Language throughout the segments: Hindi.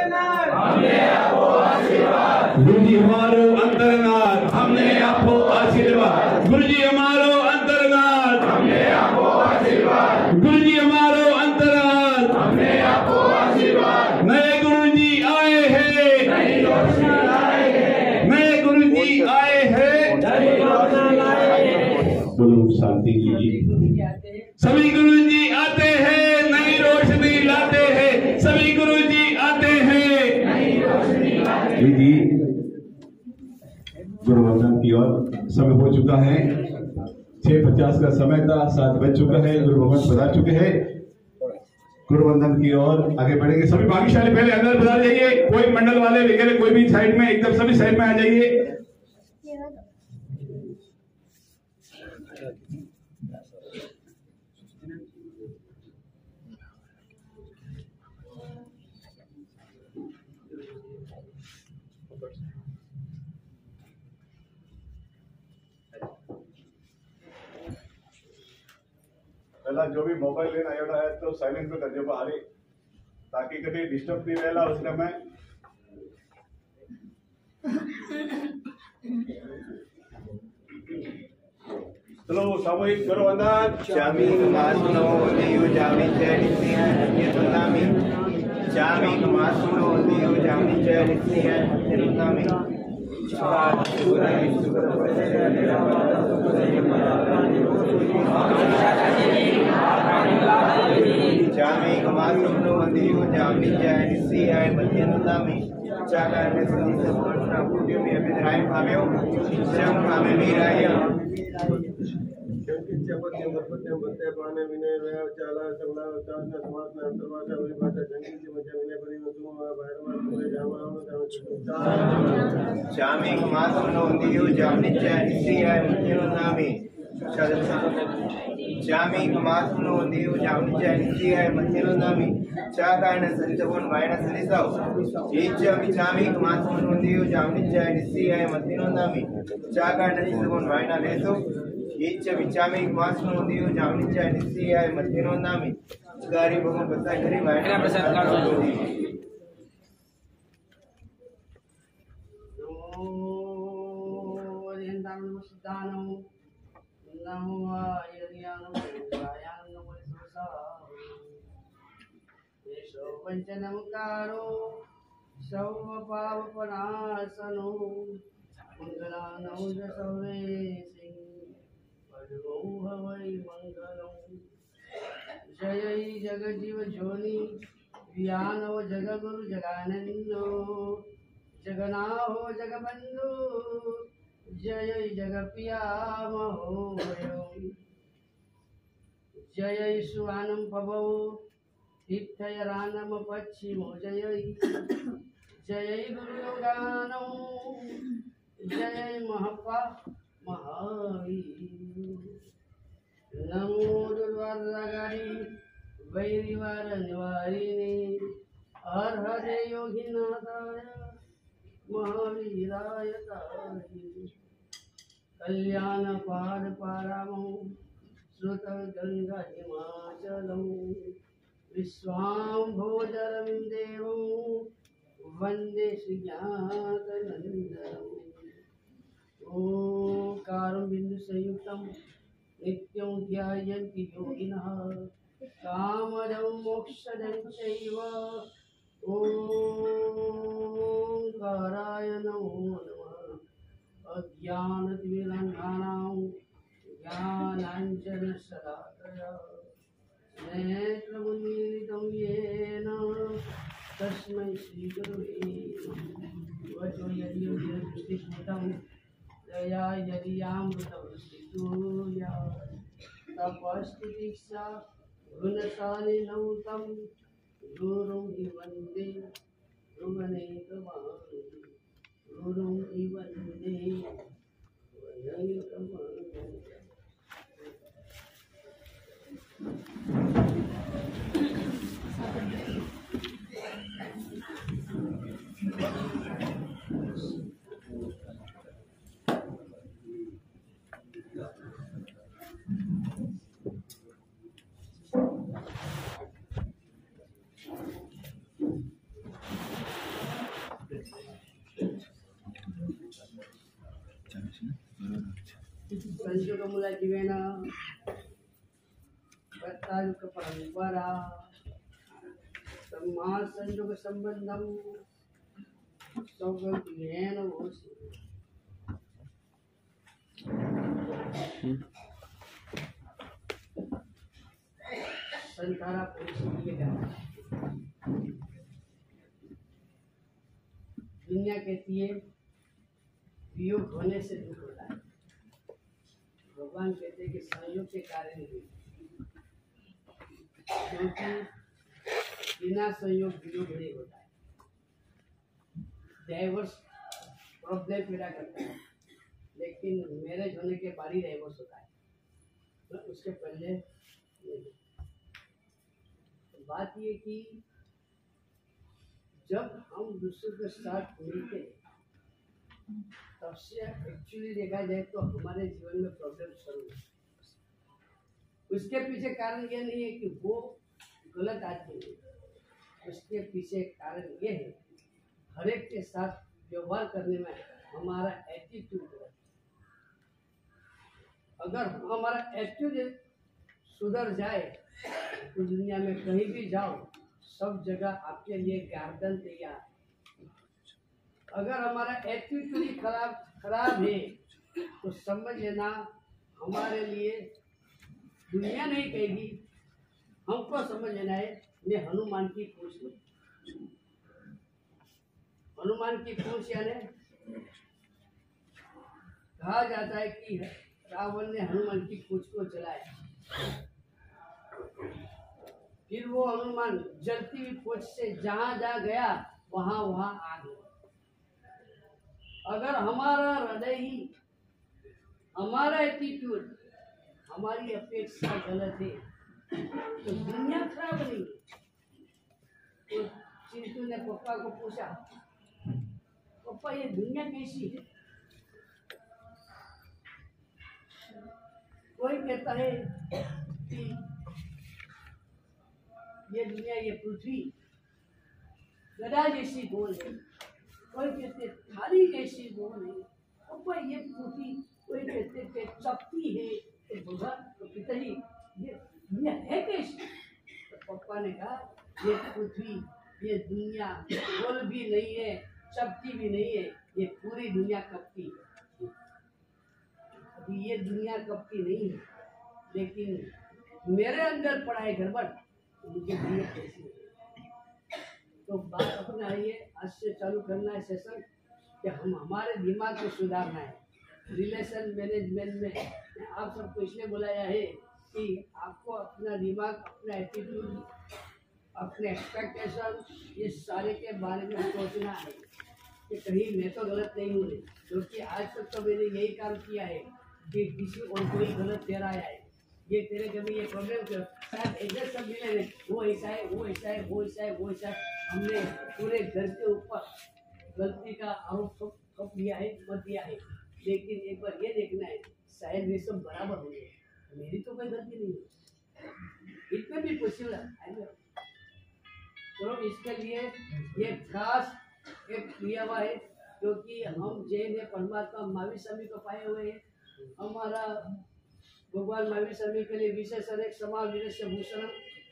गुरु जी हमारो अंतरनाथ हमने आपको आशीर्वाद। गुरु जी हमारो अंतरनाथ हमने आपको आशीर्वाद। गुरु जी हमारो अंतरनाथ हमने आपको आशीर्वाद। नए गुरु जी आए हैं, नई रोशनी लाए हैं। नए गुरु जी आए हैं, नई रोशनी लाए हैं। बोलो शांति की। सभी गुरु जी आते हैं, नई रोशनी लाते हैं। सभी गुरु जी आते हैं, नई रोशनी लाते हैं। जी गुरु वंदन की ओर समय हो चुका है। 6:50 का समय था, 7 बज चुका है। गुरु भगवान पधार चुके हैं। गुरु वंदन की ओर आगे बढ़ेंगे। सभी भाग्यशाली पहले अंदर पधार जाइए। कोई मंडल वाले वगैरह कोई भी साइड में, एकदम सभी साइड में आ जाइए। पहला जो भी मोबाइल लेना है तो साइलेंट पे कर दो बाहर, ताकि कभी डिस्टर्ब नहीं रहेगा उस समय। चलो सामूहिक गुरु वंदन। जामी मासुनो देव जामी जयनिसी है निर्नामी। जामी मासुनो देव जामी जयनिसी है निर्नामी। जामी मासुनो देव जामी जयनिसी है निर्नामी। चाका ने सदी से वर्षा पूज्य में अभिधराय भाव्यो श्याम भावे मीराय। चपत्य गणपत्य बत्ते पाने विनय वह चाला चंगला चासना समास में अंतर्वासा हुई भाषा जंगल की मध्य विनय परि तुम भैरवा तुम्हें जामा जामी मासुनो देव जामी जयनिसी है निर्नामी। जामी मासुनो देव जामी जयनिसी है निर्नामी। चाकायन संचवन वायन सलिसाव जामी मासुनो देव जामी जयनिसी है निर्नामी। चाकायन संचवन वायन लेसो विचामी मासुनो देव जामी जयनिसी है निर्नामी। गारी भगवान बता करी वायन प्रसाद कर दो। नमो आयर्यानो गायानो वैसोसा येषो पंचनमकारो सर्वपापनाशनो मंगलानौ सर्वेशे पदो हवै मंगलम्। जय जगजीव जोनि ज्ञानो जगगुरु जगानंदो जगनाहो जगबंधु। जय जगपिया महोयो। जय सुवानम पवो तीर्थयरानम पश्चिमो। जय जय गुरुगानो जय महपा महावीर। नमो दुर्वारागारी वैरिवार निवारिणी हर हरे योगिनाथाय महावीराय ताहि। कल्याण पार पारामो श्रुत गंगा हिमाचलम विश्वाम्भोजरं देवं वंदे श्रीज्ञातनंदनम्। ओंकारं बिंदु संयुक्तं नित्यं ध्यायन्ति योगिनः कामदं मोक्षदं चैव। ओंकाराय नमो नमः। अज्ञानतिमिरान्धानां ज्ञानाञ्जनशलाकया नेत्रमुन्मीलितं येन तस्मै श्रीगुरवे वचो यदि दया यदि तपस्तिदीक्षा गुणशालिनौ तं गुरुं हि वन्दे भुवनेकवाणि। गुरुं हि वन्दे भुवनेकवाणि। संशोधमुला जीवेन वर्तायुक परंपरा ब्रह्मा संयोग संबंधम सौगंधेन होसि संसारा परिस्थिति का दुनिया कहती है वियोग होने से दुख होता है। भगवान कहते हैं कि संयोग के कारण ही, क्योंकि बिना संयोग वियोग नहीं होता है। डाइवोर्स प्रॉब्लम पैदा करता है, लेकिन मैरिज होने के बाद ही डाइवोर्स होता है, तो उसके पहले नहीं। बात ये कि जब हम दूसरे के साथ मिलते हैं तब से एक्चुअली देखा जाए तो हमारे जीवन में प्रॉब्लम शुरू है। उसके पीछे कारण ये नहीं है कि वो गलत आदमी है, उसके पीछे कारण ये है हर एक के साथ व्यवहार करने में हमारा एटीट्यूड है। अगर हमारा एटीट्यूड सुधर जाए तो दुनिया में कहीं भी जाओ सब जगह आपके लिए गार्डन तैयार। अगर हमारा एटीट्यूड ही खराब है तो समझ लेना हमारे लिए दुनिया नहीं कहेगी, हमको समझ लेना है मैं हनुमान की पूंछ हूँ। हनुमान की पूंछ यानी कहा जाता है कि रावण ने हनुमान की पूंछ को जलाया, फिर वो हनुमान जलती हुई पूंछ से जहां जहां गया वहां वहां आ गया। अगर हमारा हृदय ही, हमारा एटीट्यूड, हमारी अपेक्षा गलत है तो दुनिया खराब नहीं। तो चिंटू ने पप्पा को पूछा, पप्पा ये दुनिया कैसी है? कोई कहता है कि ये दुनिया, ये पृथ्वी गदा जैसी गोल है, कोई कहते थाली जैसी गोल है, पप्पा ये पृथ्वी, कोई कहते कि चपटी है, तो भगवान तो पिताजी ये दुनिया है कैसी? तो पप्पा ने कहा ये पृथ्वी, ये दुनिया गोल भी नहीं है, चपटी भी नहीं है, ये पूरी दुनिया कपटी है। अभी ये दुनिया कपटी नहीं है, लेकिन मेरे अंदर पड़ा है गड़बड़, उनकी दुनिया कैसी है? तो बात अपने आई है, आज से चालू करना है सेशन कि हम हमारे दिमाग को सुधारना है। रिलेशन मैनेजमेंट में आप सबको इसलिए बुलाया है कि आपको अपना दिमाग, अपना एटीट्यूड, अपने एक्सपेक्टेशन, ये सारे के बारे में सोचना है कि कहीं मैं तो गलत नहीं हूँ, क्योंकि आज तक तो मैंने यही काम किया है कि किसी और कोई गलत कह रहा है, ये तेरे कभी ये प्रॉब्लम क्यों, शायद एडजस्ट सब मिले नहीं, वो ऐसा है, वो ऐसा है, वो ऐसा है, वो ऐसा है। हमने पूरे घर के ऊपर गलती का आरोप थोप दिया है, मत दिया है, लेकिन एक बार ये देखना है शायद वे सब बराबर होंगे, मेरी तो कोई गलती नहीं है, इतने भी पॉसिबल है। तो इसके लिए ये खास एक क्रिया हुआ है, क्योंकि हम जैन है, परमात्मा महावीर स्वामी को पाए हुए हैं। हमारा भगवान महावीर स्वामी के लिए विशेषण एक समा विरस्य भूषण,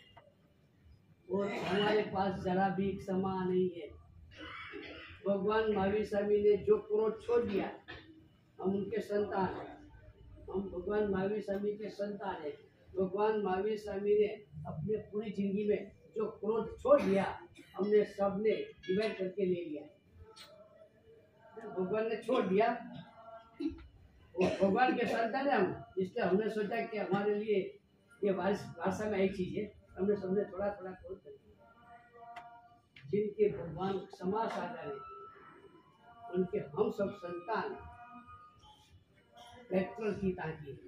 और हमारे पास जरा भी क्षमा नहीं है। भगवान महावीर स्वामी ने जो क्रोध छोड़ दिया, हम उनके संतान हैं, हम भगवान महावीर स्वामी के संतान हैं। भगवान महावीर स्वामी ने अपने पूरी जिंदगी में जो क्रोध छोड़ दिया, हमने सबने डिवाइड करके ले लिया। भगवान ने छोड़ दिया, वो भगवान के संतान है हम, इसलिए हमने सोचा कि हमारे लिए ये भाषा में एक चीज है, हमने सबने थोड़ा थोड़ा क्रोध कर दिया। जिनके भगवान क्षमा सागर है, उनके हम सब संतान पेट्रोल की टांकी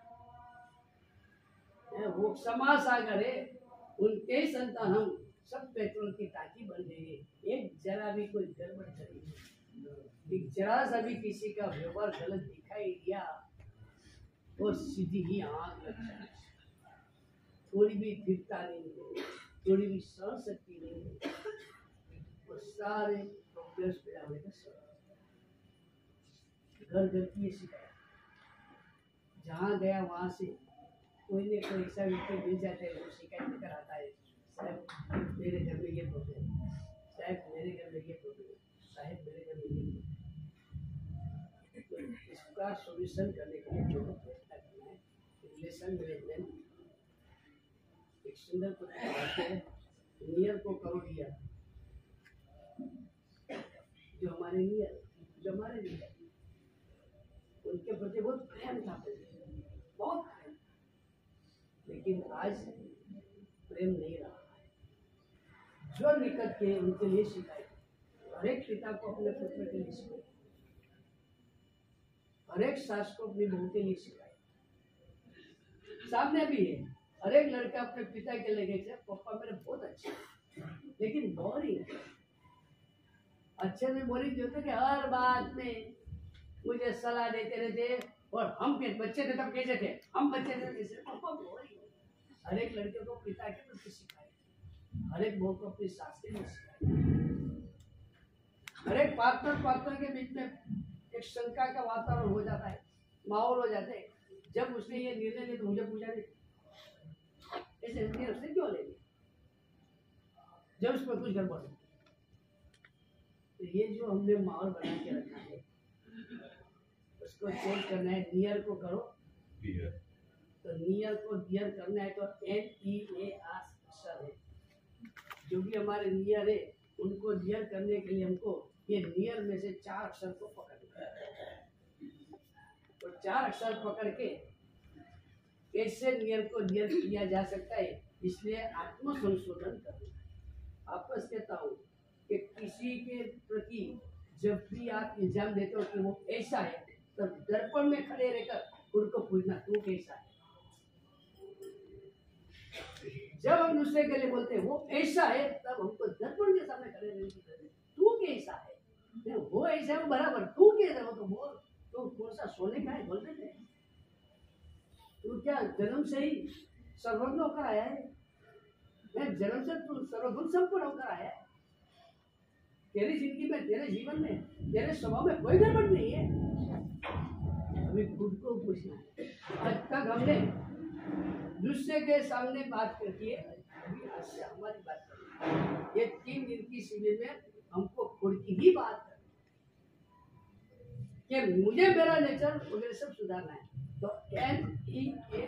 है, वो क्षमा सागर है, उनके संतान हम सब पेट्रोल की टांकी बन गए हैं। एक जरा भी कोई गड़बड़ करेगी, एक जरा सा भी किसी का व्यवहार गलत दिखाई दिया, वो सीधी ही आग लग जाए। थोड़ी भी फिरता नहीं है, थोड़ी भी सहन शक्ति नहीं है, वो सारे प्रॉब्लम्स पैदा होने का सब घर घर की शिकायत। जहाँ गया वहाँ से कोई ने कोई ऐसा व्यक्ति मिल जाता है वो शिकायत लेकर आता है, साहब मेरे घर में ये प्रॉब्लम, साहब मेरे घर में ये प्रॉब्लम, साहब मेरे घर में ये प्रॉब्लम। तो इसका सॉल्यूशन करने के लिए जो प्रयत्न करना है, रिलेशन मैनेजमेंट एक सुंदर प्रक्रिया है। नियर को करो नियर, जो हमारे नियर, जो हमारे नियर, उनके प्रति बहुत प्रेम था, बहुत प्रेम। लेकिन आज प्रेम नहीं रहा है। जो निकट के उनके लिए शिकायत, हर एक पिता को अपने पुत्र के लिए शिकायत, हर एक सास को अपनी बहू के लिए शिकायत, सामने भी है। हर एक लड़का अपने पिता के लिए गए, पापा मेरे बहुत अच्छे, लेकिन बोरिंग। अच्छे में बोरिंग जो होता है कि हर बात में मुझे सलाह देते रहते, और हम बच्चे थे तब कैसे थे, हम बच्चे थे कैसे, पापा बोरिंग। हर एक लड़के को पिता के प्रति शिकायत, हर एक बहू को अपनी सास के लिए शिकायत, हर एक पार्टनर के बीच में एक शंका का वातावरण हो जाता है, माहौल हो जाता है। जब उसने ये निर्णय लिया तो मुझे पूछा नहीं, ऐसे निर्णय उसने क्यों ले लिया, जब उस पर कुछ गड़बड़ हो। तो ये जो हमने माहौल बना के रखा है उसको चेंज करना है। नियर को करो, तो नियर को डियर करना है, तो NEAR अक्षर है। जो भी हमारे नियर है उनको डियर करने के लिए हमको ये नियर में से 4 अक्षर को पकड़ना है। और 4 अक्षर पकड़ के कैसे नियर को डियर किया जा सकता है, इसलिए आत्म संशोधन करना। आपस कहता हूँ कि किसी के प्रति जब भी आप इल्जाम देते हो कि वो ऐसा है, तो दर्पण में खड़े रहकर खुद को पूछना तू कैसा है। जब हम दूसरे के लिए बोलते हैं वो ऐसा है, तब हमको दर्पण के सामने खड़े रहने की जरूरत है। तू कैसा है, वो ऐसा है वो बराबर, तू कैसा है वो तो बोल, तू कौन सा सोने का है बोल देते हैं। तू क्या जन्म से ही सर्वज्ञ होकर आया है, मैं जन्म से तू सर्वगुण संपन्न होकर आया है। तेरी जिंदगी में, तेरे जीवन में, तेरे स्वभाव में कोई गड़बड़ नहीं है। अभी खुद को पूछना है। आज तक हमने दूसरे के सामने बात करती है, अभी आज से हमारी बात करनी है। ये 3 दिन की शिविर में हमको खुद की ही बात करनी है कि मुझे मेरा नेचर वगैरह सब सुधारना है। तो NEAR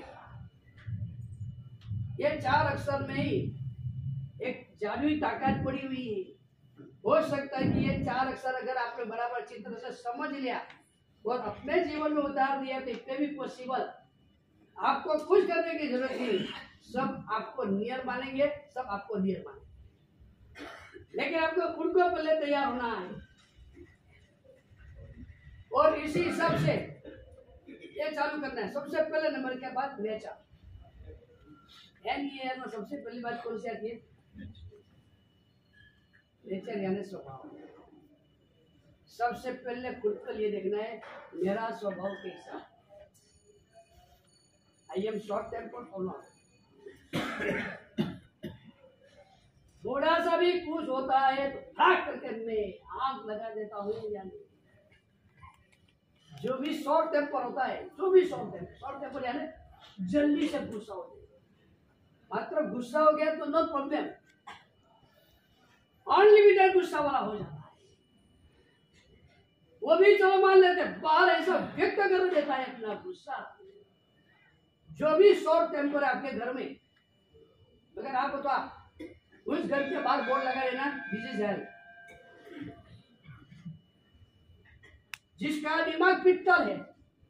ये 4 अक्षर में ही एक जादुई ताकत पड़ी हुई है। हो सकता है कि ये 4 अक्षर अगर आपने बराबर चित्र से समझ लिया और अपने जीवन में उतार दिया तो इतने भी पॉसिबल, आपको कुछ करने की जरूरत नहीं। सब आपको नियर मानेंगे, सब आपको नियर मानेंगे, लेकिन आपको खुद को पहले तैयार होना है। और इसी हिसाब से ये चालू करना है। सबसे पहले नंबर के बाद नेचर, NEAR में सबसे पहली बात कौन सी आती है? नेचर यानी स्वभाव। सबसे पहले खुद को ये देखना है मेरा स्वभाव कैसा है। आई एम शॉर्ट टेम्पर्ड और नॉट। थोड़ा सा भी कुछ होता है तो फटाक करके मैं आग लगा देता हूँ या नहीं। जो भी शॉर्ट टेम्पर होता है, जो भी शॉर्ट टेम्पर यानी जल्दी से गुस्सा हो जाए। मात्र गुस्सा हो गया तो नो प्रॉब्लम, अनलिमिटेड गुस्सा वाला हो जाता है। वो भी चलो मान लेते, बाहर ऐसा व्यक्त कर देता है अपना गुस्सा। जो भी शॉर्ट टेम्पर है आपके घर में, अगर आप तो उस घर के बाहर बोर्ड लगा देना दिस इज हेल। जिसका दिमाग पित्तल है,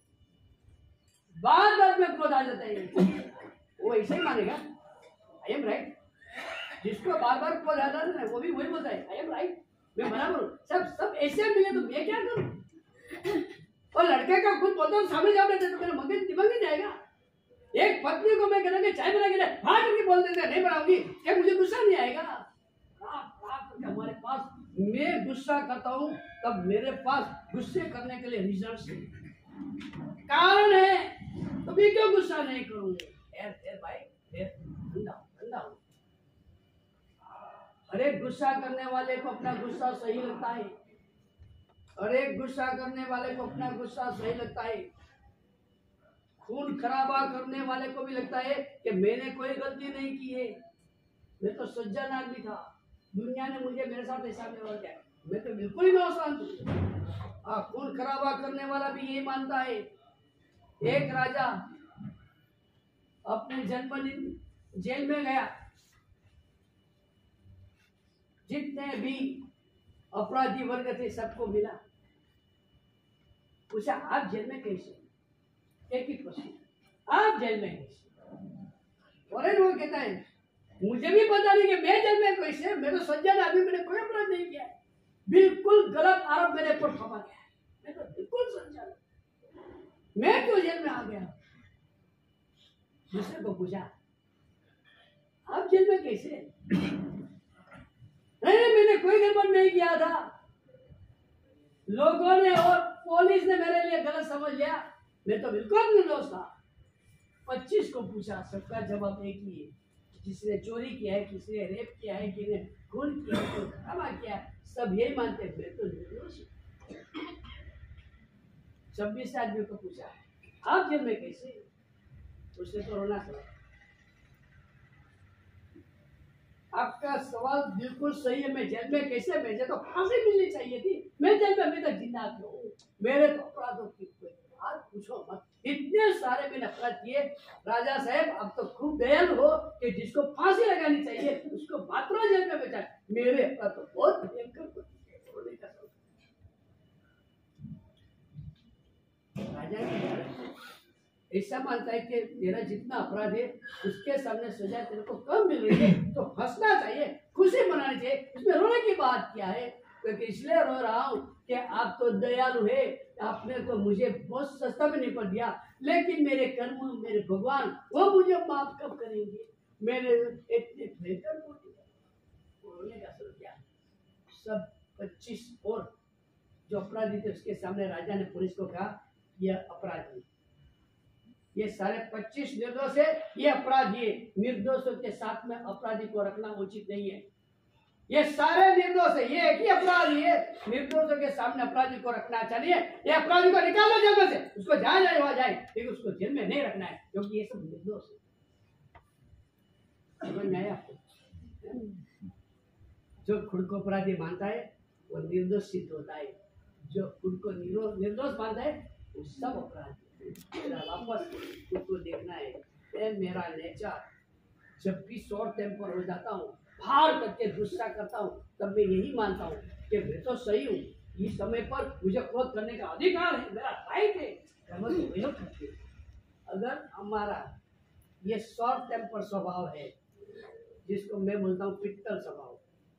बार बार में क्रोध आ जाता है, वो ऐसे ही मानेगा आई एम राइट। जिसको बार बार क्रोध आ जाता है वो भी वही बोलता है आई एम राइट, मैं बराबर हूँ। सब ऐसे मिले तो मैं क्या करूं। और लड़के का खुद बोलता हूँ सामने जाओ तो मेरा मगज दिमाग नहीं जाएगा। एक पत्नी को मैं कहना चाय बना के हाँ करके बोल देते नहीं बनाऊंगी, क्या मुझे गुस्सा नहीं आएगा? हमारे पास मैं गुस्सा करता हूँ तब मेरे पास गुस्से करने के लिए रीजन कारण है, तो मैं क्यों गुस्सा नहीं करूंगे? भाई ठंडा हो। अरे गुस्सा करने वाले को अपना गुस्सा सही लगता है, अरे गुस्सा करने वाले को अपना गुस्सा सही लगता है। खून खराबा करने वाले को भी लगता है कि मैंने कोई गलती नहीं की है, मैं तो सज्जन आदमी था, दुनिया ने मुझे मेरे साथ ऐसा व्यवहार किया, मैं तो बिल्कुल ही नौशांत हूँ। खून खराबा करने वाला भी यही मानता है। एक राजा अपने जन्मदिन जेल में गया, जितने भी अपराधी वर्ग थे सबको मिला, पूछा आप जेल में कैसे? एक ही प्रश्न, आप जेल में कैसे? और वो कहता है मुझे भी पता नहीं कि मैं जेल में कैसे, मैं तो सज्जन आदमी, मैंने कोई अपराध नहीं किया है, बिल्कुल गलत आरोप मेरे पर ठोका गया है, मैं तो बिल्कुल सज्जन, मैं क्यों जेल में आ गया? दूसरे को पूछा आप जेल में कैसे? नहीं, मैंने कोई गड़बड़ नहीं किया था, लोगों ने और पुलिस ने मेरे लिए गलत समझ लिया, मैं तो बिल्कुल निर्दोष था। 25 को पूछा, सबका जवाब एक ही है, किसने चोरी किया है, किसने रेप किया है, किसने खून किया है, किसने खराबा किया है, सब यही मानते हैं मैं तो निर्दोष हूं। 26 आदमी को पूछा आप जेल में कैसे? उसने तो रोना था। आपका सवाल बिल्कुल सही है, मैं जेल में कैसे? मुझे तो फांसी मिलनी चाहिए थी, मैं जेल में अभी तक जिंदा क्यों हूँ? मेरे तो अपराधों की कोई बात पूछो मत, इतने सारे मैंने अपराध किए। राजा साहब आप तो खूब दयालु हो कि जिसको फांसी लगानी चाहिए उसको मात्र जेल में बैठा, मेरे अपराध तो बहुत भयंकर राजा ऐसा मानता है कि तेरा जितना अपराध है उसके सामने सजा तेरे को कम मिल रही है तो हंसना चाहिए, खुशी मनानी चाहिए, इसमें रोने की बात क्या है? क्योंकि इसलिए रो रहा हूँ कि आप तो दयालु है, आपने तो मुझे बहुत सस्ता में नहीं पड़ दिया, लेकिन मेरे कर्म, मेरे भगवान वो मुझे माफ कब करेंगे? मेरे इतने बेहतर रोने का शुरू किया। सब 25 और जो अपराधी थे उसके सामने राजा ने पुलिस को कहा यह अपराधी, ये सारे 25 निर्दोष है, ये अपराधी है, निर्दोषों के साथ में अपराधी को रखना उचित नहीं है। ये सारे निर्दोष है, ये एक ही अपराधी है, निर्दोषों के सामने अपराधी को रखना चाहिए। ये अपराधी को निकालो जेल में से, उसको जहाँ जाए वहां जाए, लेकिन उसको जेल में नहीं रखना है क्योंकि ये सब निर्दोष है। समझ में आया आपको? जो खुद को अपराधी मानता है वो निर्दोष सिद्ध होता है, जो खुद को निर्दोष मानता है वो सब अपराधी। मेरा वापस खुद को देखना है, मेरा नेचर जब भी शॉर्ट टेम्पर हो जाता हूँ, भार करके गुस्सा करता हूँ, तब मैं यही मानता हूँ कि मैं तो सही हूँ, इस समय पर मुझे क्रोध करने का अधिकार है, मेरा राइट है, अगर हमारा ये शॉर्ट टेम्पर स्वभाव है जिसको मैं बोलता हूँ पित्तल स्वभाव,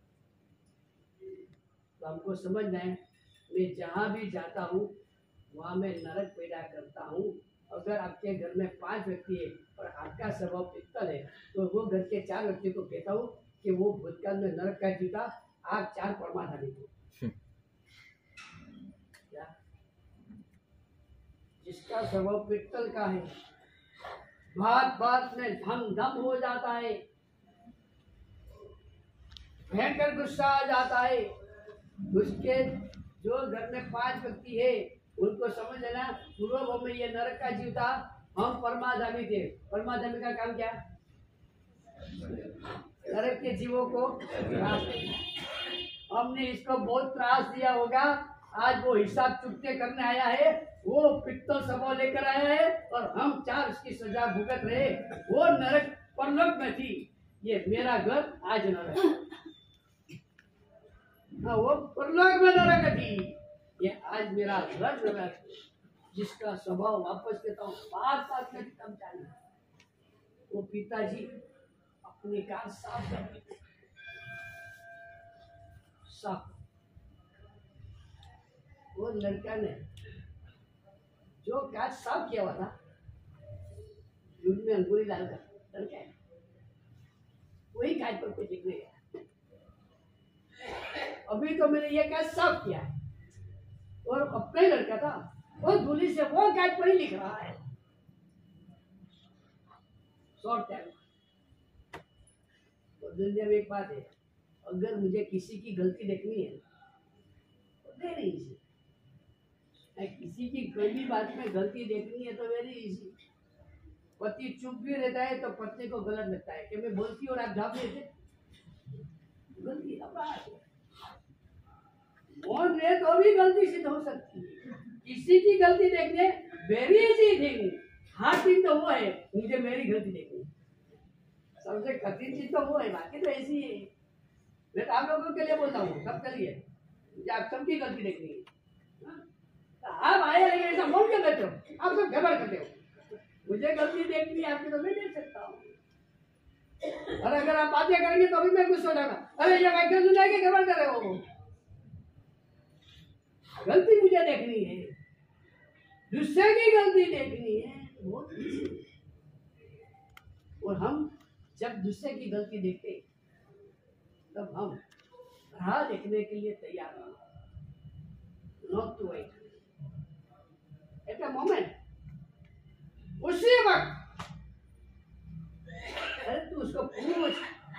तो हमको समझना है मैं जहाँ भी जाता हूँ वहाँ मैं नरक पैदा करता हूँ। अगर आपके घर में 5 व्यक्ति है और आपका स्वभाव पित्तल है तो वो घर के 4 व्यक्ति को कहता हूँ कि वो भूतकाल में नरक का जीता, आप 4 परमाधानी को क्या? जिसका स्वभाव पित्तल का है, बात बात में धम धम हो जाता है, भयंकर गुस्सा आ जाता है, उसके जो घर में 5 व्यक्ति है उनको समझ लेना पूर्व में ये नरक का जीव था, हम परमाधामी थे। परमाधामी का काम क्या? नरक के जीवों को त्रास देना। हमने इसको बहुत त्रास दिया होगा, आज वो हिसाब चुकते करने आया है, वो पित्तल स्वभाव लेकर आया है और हम 4 इसकी सजा भुगत रहे। वो नरक परलोक में थी, ये मेरा घर आज नरक, वो परलोक में नरक थी, ये आज मेरा घर नरक, जिसका स्वभाव वापस कहता हूँ बात बात में कम चाहिए। वो पिताजी अपनी कार साफ कर साफ, वो लड़का ने जो कांच साफ किया हुआ था दूध में अंगूरी डालकर लड़का है वही कांच पर कुछ लिखने गया। अभी तो मैंने ये कांच साफ किया है और अपने लड़का था वो धूली से वो कांच पर ही लिख रहा है। शॉर्ट टाइम तो दुनिया में एक बात है, अगर मुझे किसी की गलती देखनी है तो वेरी इजी, किसी की गलती बात में गलती देखनी है तो वेरी इजी, पति चुप भी रहता है तो पत्नी को गलत लगता है कि मैं बोलती हूँ और आप जवाब देते, गलती अपराध है। मौन रहे तो भी गलती सिद्ध हो सकती है। किसी की गलती देखने very easy thing, hard thing तो वो है मुझे मेरी गलती देखनी, सबसे कठिन चीज तो वो है, बाकी तो ऐसी है। मैं तो आप लोगों के लिए बोलता हूँ, सब के लिए, आप सबकी गलती देखनी है। आप आए लेकिन ऐसा मौन क्यों करते हो, आप सब गड़बड़ करते हो। मुझे गलती देखनी है आपकी तो मैं देख सकता हूँ, और अगर आप बातें करेंगे तो भी मैं गुस्सा हो जाऊंगा, अरे ये मैं क्यों सुनाएंगे, गड़बड़ कर रहे हो। गलती मुझे देखनी है, दूसरे की गलती देखनी है, बहुत ईजी। और हम जब दूसरे की गलती देखते तब हम राह देखने के लिए तैयार हैं, not to wait at a moment. उसी वक्त अरे तू उसको पूछ,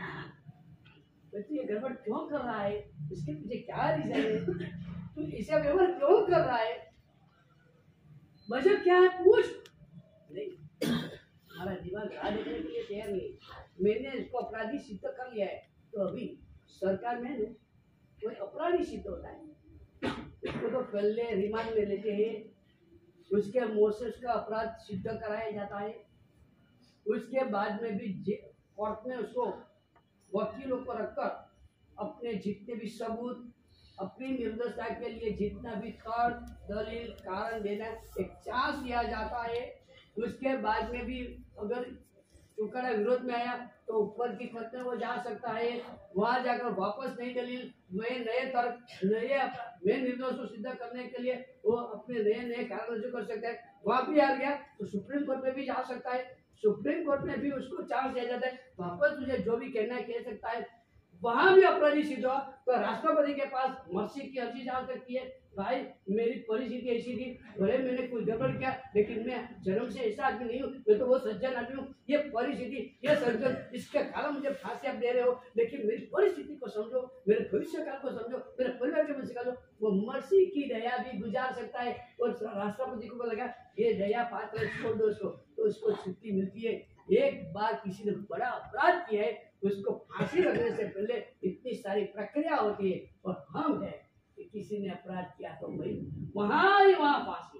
तू ये गड़बड़ क्यों कर रहा है, इसके पीछे क्या रीजन है, तू इसे व्यवहार क्यों कर रहा है, वजह क्या है, पूछ। नहीं, हमारा दिमाग राह देखने के लिए तैयार नहीं। मैंने इसको अपराधी सिद्ध कर लिया है तो अभी सरकार में कोई अपराधी सिद्ध होता है उसको तो पहले रिमांड में लेते हैं, उसके मुंह से उसका अपराध सिद्ध कराया जाता है, उसके बाद में भी कोर्ट में उसको वकीलों को रखकर अपने जितने भी सबूत, अपनी निर्दोषता के लिए जितना भी तर्क, दलील, कारण देना एक चांस दिया जाता है। उसके बाद में भी अगर चुकादा विरोध में आया तो ऊपर की खत में वो जा सकता है, वहां जाकर वापस नई दलील, नए तर्क, मैं निर्दोष को सिद्ध करने के लिए वो अपने नए कारण रजू कर सकता है। वहां भी आ गया तो सुप्रीम कोर्ट में भी जा सकता है, सुप्रीम कोर्ट में भी उसको चांस दिया जाता है, वापस तुझे जो भी कहना है कह सकता है। वहां भी अपराधी सिद्ध हुआ तो राष्ट्रपति के पास मर्सी की अर्जी जा सकती है, भाई मेरी परिस्थिति ऐसी थी, भले मैंने कोई गड़बड़ किया लेकिन मैं जन्म से ऐसा आदमी नहीं हूँ, मैं तो वो सज्जन आदमी हूँ, ये परिस्थिति, ये सज्जन, इसके कारण मुझे फांसी आप दे रहे हो, लेकिन मेरी परिस्थिति को समझो, मेरे भविष्य काल को समझो, मेरे परिवार के भविष्य काल को। वो मर्सी की दया भी गुजार सकता है और राष्ट्रपति को लगा ये दया 5 वर्ष छोड़ दो उसको, तो उसको छुट्टी मिलती है। एक बार किसी ने बड़ा अपराध किया है उसको फांसी लगने से पहले इतनी सारी प्रक्रिया होती है, और हम है कि किसी ने अपराध किया तो भाई वहां फांसी।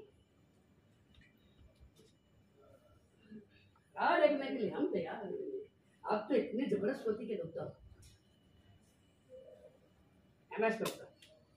देखने के लिए हम तैयार हैं। आप तो इतने जबरदस्त होती के डॉक्टर, MS डॉक्टर,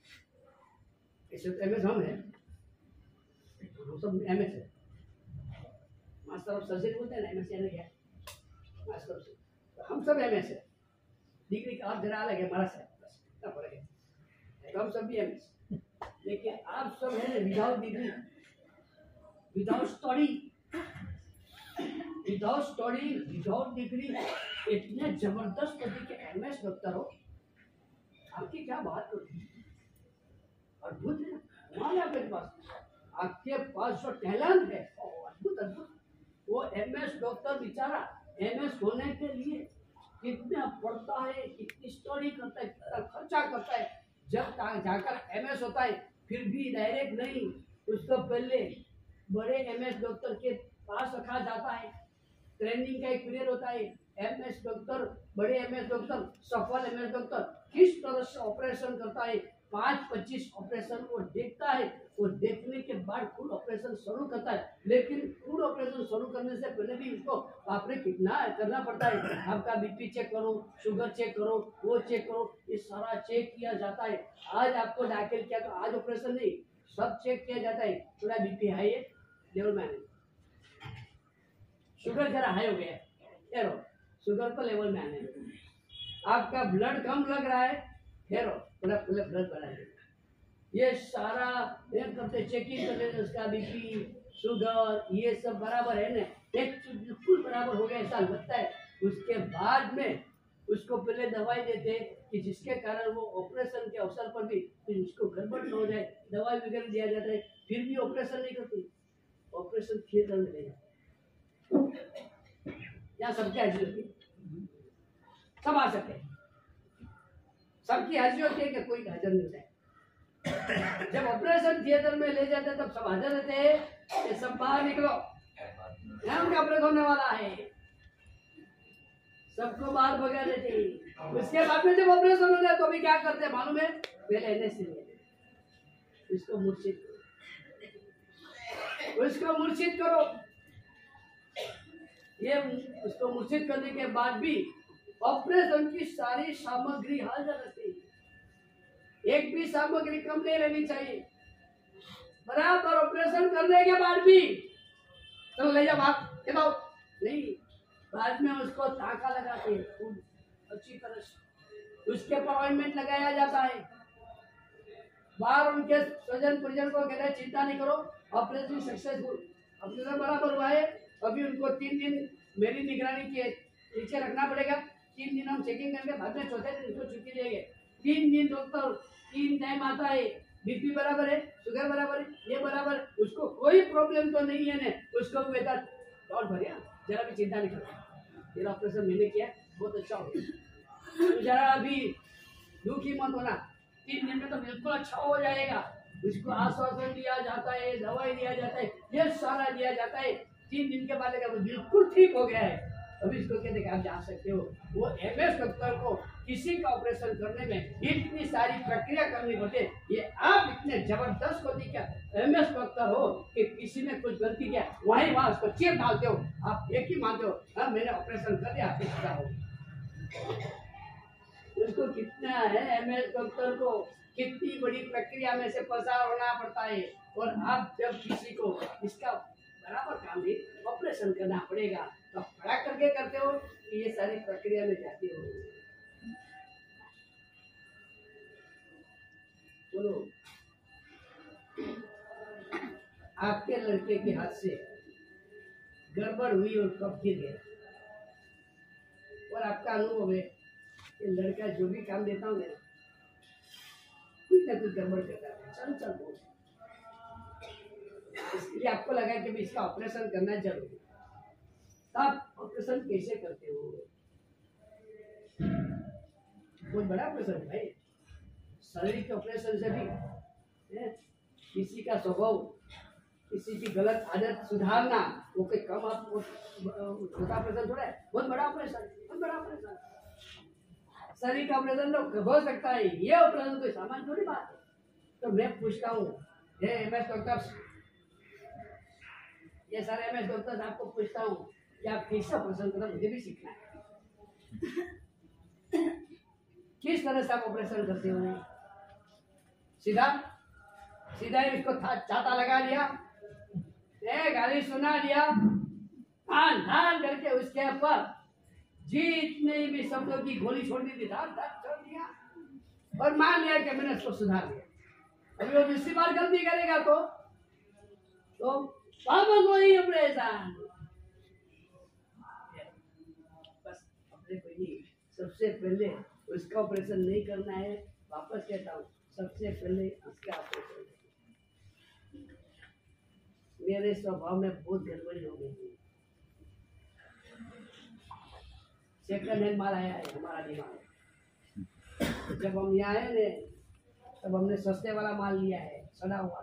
MS हम है, हम सब MS है, मास्टर ऑफ सर्जरी बोलते हैं ना, MS यानी क्या, मास्टर ऑफ, हम सब MS है, डिग्री का आप जरा अलग है, हमारा से बस इतना फर्क है, तो हम सब भी MS, लेकिन आप सब है without degree, without study, without degree, इतने जबरदस्त होती के MS डॉक्टर हो, आपकी क्या बात होती है, अद्भुत है ना, आपके पास जो टैलेंट है अद्भुत। वो MS डॉक्टर बेचारा MS होने के लिए कितना पढ़ता है, कितनी स्टडी करता है, कितना खर्चा करता है, जब जाकर MS होता है फिर भी डायरेक्ट नहीं, उसको पहले बड़े MS डॉक्टर के पास रखा जाता है, ट्रेनिंग का एक पीरियड होता है। MS डॉक्टर, बड़े MS डॉक्टर, सफल MS डॉक्टर किस तरह से ऑपरेशन करता है, 5-25 ऑपरेशन वो देखता है, वो देखने के बाद खुद ऑपरेशन शुरू करता है, लेकिन खुद ऑपरेशन शुरू करने से पहले भी उसको आपने कितना करना पड़ता है, आपका BP चेक करो, शुगर चेक करो, वो चेक करो, ये सारा चेक किया जाता है। आज आपको दाखिल किया तो आज ऑपरेशन नहीं, सब चेक किया जाता है, थोड़ा BP हाई है, लेवल में आने, शुगर जरा हाई हो गया है, शुगर को लेवल में आने, आपका ब्लड कम लग रहा है, थोड़ा ब्लड बढ़ाइए, ये सारा करते चेकिंग करते उसका BP, शुगर, ये सब बराबर है ना, एक बिल्कुल बराबर हो गया ऐसा लगता है। उसके बाद में उसको पहले दवाई देते कि जिसके कारण वो ऑपरेशन के अवसर पर भी उसको गड़बड़ न हो जाए, दवाई वगैरह दिया जाता है, फिर भी ऑपरेशन नहीं करती, ऑपरेशन थिएटर में ले जाते, यहाँ सबकी हाजिरी होती है, सब आ सकते हैं, सबकी हाजिरी होती है कि कोई हाजिर नहीं होता है। जब ऑपरेशन थिएटर में ले जाते हैं तब सब हाजिर रहते हैं कि सब बाहर निकलो, उनका ऑपरेशन होने वाला है। सबको बाहर भगा देते हैं। उसके बाद में जब ऑपरेशन हो जाए तो भी क्या करते हैं मालूम है? पहले एनएसए उसको मूर्छित करो, उसको मूर्छित करो। ये उसको मूर्छित करने के बाद भी ऑपरेशन की सारी सामग्री हाजिर रहती है, एक भी सामग्री कम नहीं रहनी चाहिए। बराबर ऑपरेशन करने के बाद भी चलो ले जाओ आप नहीं, बाद में उसको टाका लगाते हैं खूब अच्छी तरह से, उसके अपॉइंटमेंट लगाया जाता है। बाहर उनके स्वजन परिजन को कहते हैं चिंता नहीं करो, ऑपरेशन सक्सेसफुल, ऑपरेशन बराबर हुआ है। अभी उनको 3 दिन मेरी निगरानी के नीचे रखना पड़ेगा। 3 दिन हम चेकिंग करेंगे, बाद में चौथे दिन उनको छुट्टी देंगे। 3 दिन डॉक्टर 3 टाइम आता है, बीपी बराबर है, शुगर बराबर है, ये बराबर, उसको कोई प्रॉब्लम तो नहीं है ने, उसको भी बेटा और भरिया जरा भी चिंता नहीं करो, तेरा ऑपरेशन मैंने किया बहुत अच्छा हो गया, जरा भी दुखी मत होना, 3 दिन में तो बिल्कुल अच्छा हो जाएगा। उसको आश्वासन दिया जाता है, दवाई दिया जाता है, ये सारा दिया जाता है। 3 दिन के बाद बिल्कुल ठीक हो गया है, अभी इसको कहते कि आप जा सकते हो। वो एमएस डॉक्टर को किसी का ऑपरेशन करने में इतनी सारी प्रक्रिया करनी पड़ती है, ये आप इतने जबरदस्त होती क्या एमएस डॉक्टर हो कि किसी ने कुछ गलती किया वहाँ उसको चेप डालते हो, आप एक ही मानते हो हाँ मैंने ऑपरेशन कर दिया, आप सीधा हो। उसको कितना है एमएस डॉक्टर को कितनी बड़ी प्रक्रिया में से पसार होना पड़ता है, और आप जब किसी को इसका बराबर काम भी ऑपरेशन करना पड़ेगा तो खड़ा करके करते हो कि ये सारी प्रक्रिया में जाती हो। बोलो आपके लड़के के हाथ से गड़बड़ हुई और कब गिर गया, और आपका अनुभव है कि लड़का जो भी काम देता हूँ कुछ ना कुछ गड़बड़ करता है, चल बोल, इसलिए आपको लगा कि भी इसका ऑपरेशन करना जरूरी। आप ऑपरेशन कैसे करते हो? बहुत बड़ा ऑपरेशन भाई, शरीर के ऑपरेशन से भी किसी का स्वभाव, किसी की गलत आदत सुधारना वो कोई कम छोटा ऑपरेशन थोड़ा है, बहुत बड़ा ऑपरेशन, बहुत बड़ा ऑपरेशन। शरीर का ऑपरेशन तो हो सकता है, ये ऑपरेशन कोई सामान थोड़ी बात है। तो मैं पूछता हूँ ये एमएस डॉक्टर, ये सारे एमएस डॉक्टर आपको पूछता हूँ कि आप कैसे ऑपरेशन करना, मुझे भी सीखना है। किस तरह से आप ऑपरेशन करते हो? सीधा सीधा ही उसको छाता लगा लिया, गाली सुना दिया, धान धान करके उसके ऊपर जितने भी शब्दों की गोली छोड़ दी थी, धान धान छोड़ दिया, और मान लिया कि मैंने उसको सुधार दिया। अभी वो दूसरी बार गलती करेगा तो वापस वही ऑपरेशन। बस अपने को ही सबसे पहले उसका ऑपरेशन नहीं करना है। वापस कहता हूँ सबसे पहले उसका ऑपरेशन। मेरे स्वभाव में बहुत गड़बड़ी हो गई थी। सेकंड हैंड माल आया है हमारा दिमाग, जब हम यहाँ आए ने तब हमने सस्ते वाला माल लिया है, सड़ा हुआ,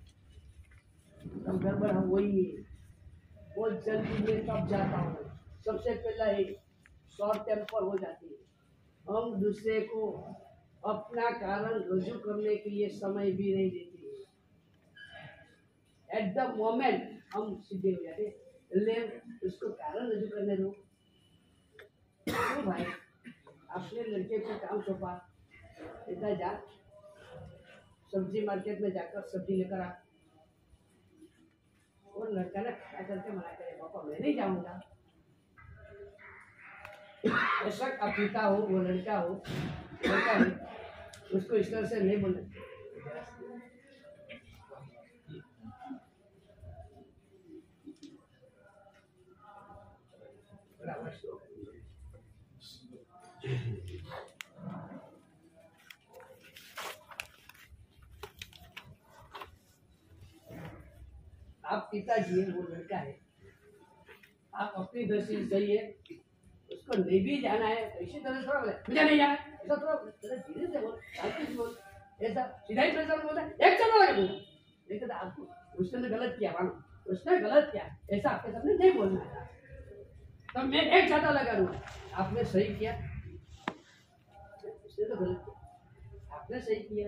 तब गड़बड़ हम वही है। बहुत जल्दी में कब जाता हूँ, सबसे पहला ही शॉर्ट टेम्पर हो जाती है। हम दूसरे को अपना कारण रजू करने के लिए समय भी नहीं देते, एट द मोमेंट हम सीधे हो जाते, इसलिए उसको कारण रजू करने दो। तो भाई अपने लड़के को काम सौंपा, इतना जा सब्जी मार्केट में जाकर सब्जी लेकर आ, और लड़का ने खड़ा करके मना करे पापा मैं नहीं जाऊंगा। ऐसा आप पिता हो, वो लड़का हो, लड़का है, उसको इस तरह से नहीं बोलना। आप पिताजी है, वो लड़का है, आप अपनी दृष्टि से चाहिए, उसको नहीं भी जाना है इसी तरह से थोड़ा बोले मुझे नहीं जाना, ऐसा थोड़ा धीरे से बोल, शांति से बोल, ऐसा सीधा ही प्रेशर बोलता है एक चलो लगे बोला, लेकिन आपको उसने गलत किया मानो, उसने गलत किया ऐसा आपके सामने नहीं बोलना था। तो मैं एक छाता लगा दूंगा, आपने सही किया, उसने तो गलत किया, आपने सही किया।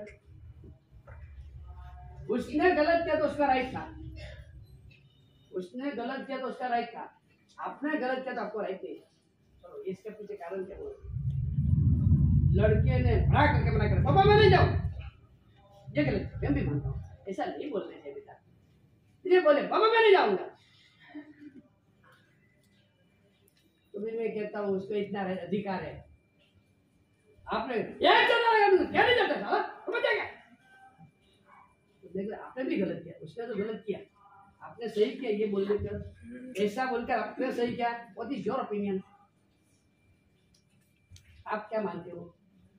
उसने गलत किया तो उसका राइट था, उसने गलत किया तो उसका राइट था, आपने गलत किया तो आपको राइट नहीं। चलो इसके पीछे कारण क्या बोल? लड़के ने भड़ा करके मना कर, पापा मैं नहीं जाऊं, ये गलत, मैं भी मानता हूँ, ऐसा नहीं बोलना चाहिए बेटा। ये बोले पापा मैं नहीं जाऊंगा, तो फिर मैं कहता हूँ उसको इतना अधिकार है, आपने एक चला लगा क्या नहीं जाता साला, समझ गया? तो आपने भी गलत किया, उसने तो गलत किया, आपने सही किया, ये बोलने कर ऐसा बोलकर आपने सही किया। What is your opinion? आप क्या मानते हो?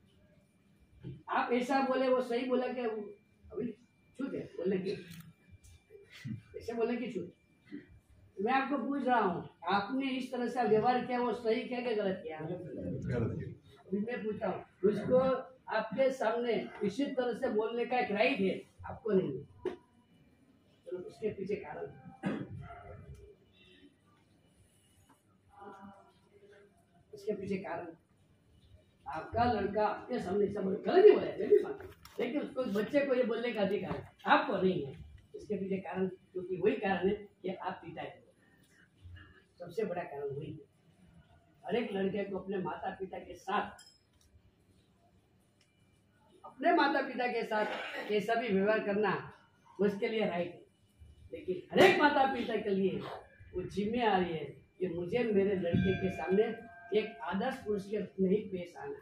आप ऐसा बोले वो सही बोला क्या? अभी छूट है बोलने की, ऐसे बोलने की छूट। मैं आपको पूछ रहा हूँ, आपने इस तरह से व्यवहार किया, वो सही किया कि गलत किया? अभी मैं पूछता हूँ, उसको आपके सामने इसी तरह से बोलने का एक राइट है, आपको नहीं। चलो उसके पीछे कारण, उसके पीछे कारण आपका लड़का आपके सामने सब गलत ही बोला है, मैं भी मानता हूं, लेकिन उसको बच्चे को ये बोलने का अधिकार आपको नहीं है। इसके पीछे कारण, क्योंकि वही कारण है कि आप पिता है, सबसे बड़ा कारण वही है। हर एक लड़के को अपने माता पिता के साथ, अपने माता पिता के साथ कैसा भी व्यवहार करना उसके लिए राइट है, लेकिन हर एक माता पिता के लिए वो जिम्मेदारी है कि मुझे मेरे लड़के के सामने एक आदर्श पुरुष के रूप में ही पेश आना।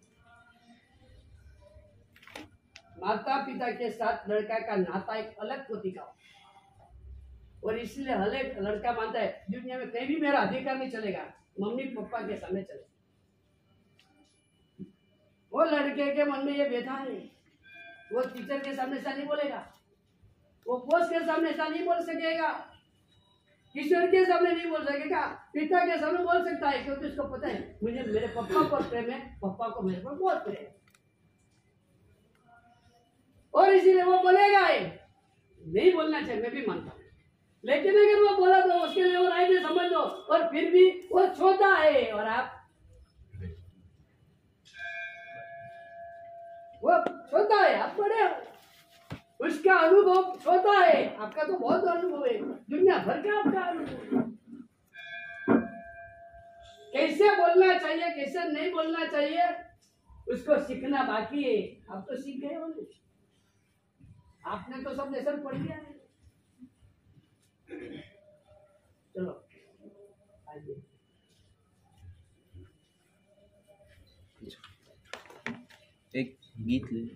माता पिता के साथ लड़का का नाता एक अलग प्रतीक है, और इसलिए हर एक लड़का मानता है दुनिया में कहीं भी मेरा अधिकार नहीं चलेगा, मम्मी पापा के सामने चलेगा। वो लड़के के मन में ये बैठा है, वो टीचर के सामने ऐसा नहीं बोलेगा, वो बॉस के सामने ऐसा नहीं बोल सकेगा, ईश्वर के सामने नहीं बोल सकेगा, पिता के सामने बोल सकता है, क्योंकि उसको पता है मुझे मेरे पापा पर प्रेम है, पापा को मेरे पर बहुत प्रेम है, और इसीलिए वो बोलेगा ही। नहीं बोलना चाहिए, मैं भी मानता हूँ, लेकिन अगर वो बोला तो उसके लिए वो राइट है समझ लो, और फिर भी वो छोटा है और आप वो छोटा है, आप बड़े हो, उसका अनुभव छोटा है, आपका तो बहुत अनुभव है, दुनिया भर का आपका अनुभव। कैसे बोलना चाहिए कैसे नहीं बोलना चाहिए उसको सीखना बाकी है। आप तो सीख गए हो, आपने तो सब लेसन पढ़ लिया है। चलो आइए, एक गीत ले।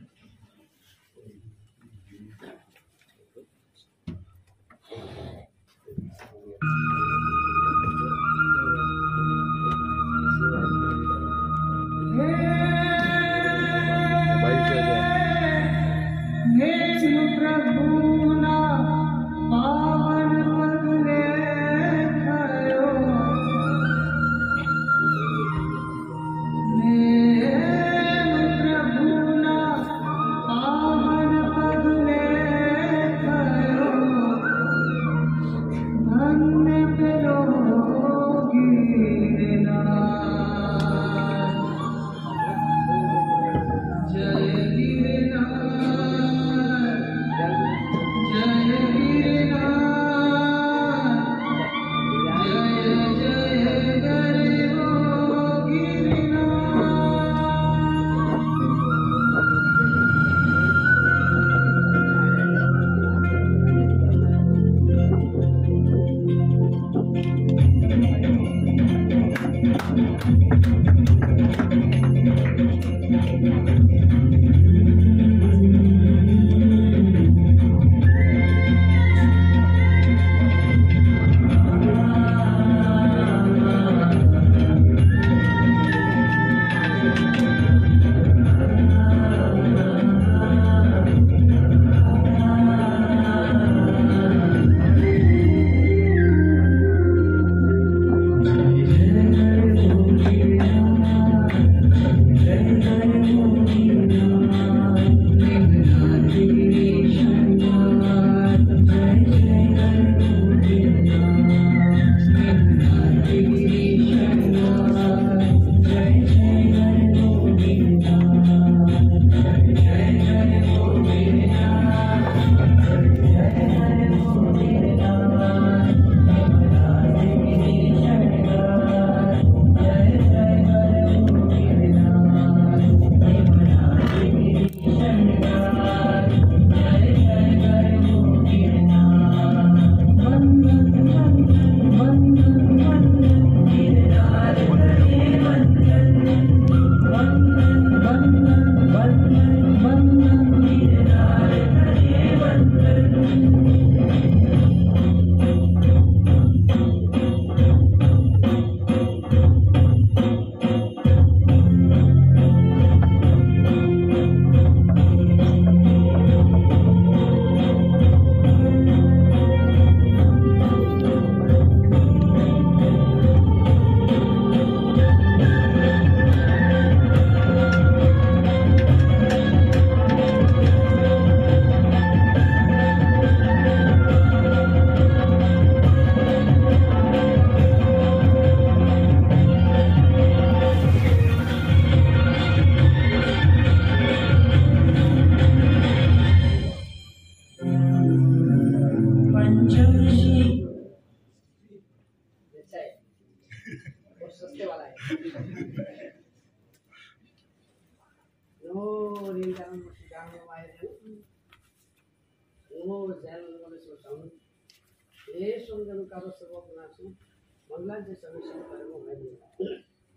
नमो जैन ये सुंदर का सर्वनाश मंगला से सर्वेश्वर परमो है।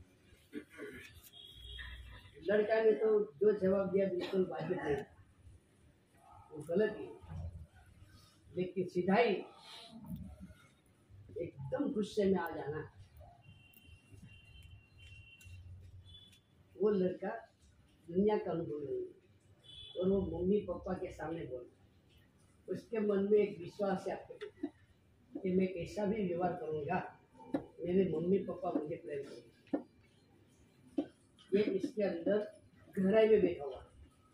लड़का ने तो जो जवाब दिया बिल्कुल वाजिब नहीं, वो गलत ही, लेकिन सीधाई एकदम गुस्से में आ जाना। वो लड़का दुनिया का अनुभव नहीं और वो मम्मी पापा के सामने बोल, उसके मन में एक विश्वास है आपके कि मैं कैसा भी व्यवहार करूँगा मेरे मम्मी पापा मुझे प्रेम करेंगे। ये इसके अंदर गहराई में बैठा हुआ,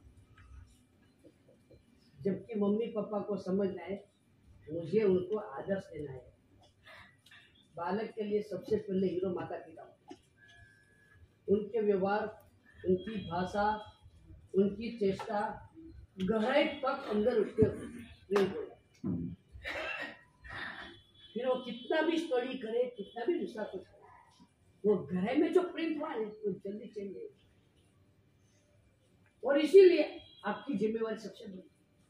जबकि मम्मी पापा को समझना है मुझे उनको आदर्श देना है। बालक के लिए सबसे पहले हीरो माता पिता, उनके व्यवहार, उनकी भाषा, उनकी चेष्टा गहराई तक अंदर उसके प्रेम हो। फिर वो कितना भी स्टडी करे, कितना भी दूसरा कुछ करे, वो गहराई में जो प्रिंट हुआ है वो जल्दी चेंज नहीं। और इसीलिए आपकी जिम्मेवारी सबसे बड़ी,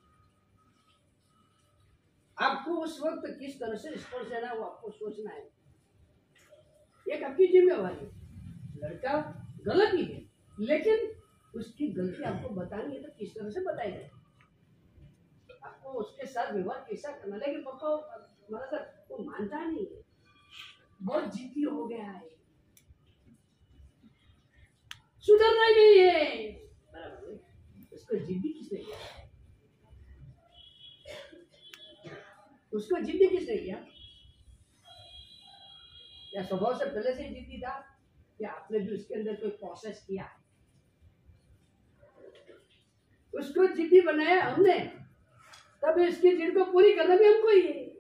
आपको उस वक्त किस तरह से रिस्पॉन्स देना वो आपको सोचना है, एक आपकी जिम्मेवारी। लड़का गलत ही है लेकिन उसकी गलती आपको बतानी है तो किस तरह से बताई जाए, आपको उसके साथ व्यवहार कैसा करना। लेकिन पापा हमारा सर वो मानता नहीं है, बहुत जिद्दी हो गया है, सुधरना ही नहीं है। बराबर है, उसको जिद्दी किसने किया? उसको जिद्दी किसने किया? या स्वभाव से पहले से ही जिद्दी था या आपने भी उसके अंदर कोई प्रोसेस किया है? उसको जिद्दी बनाया हमने, तब इसकी जिद को पूरी करना भी हमको ही है।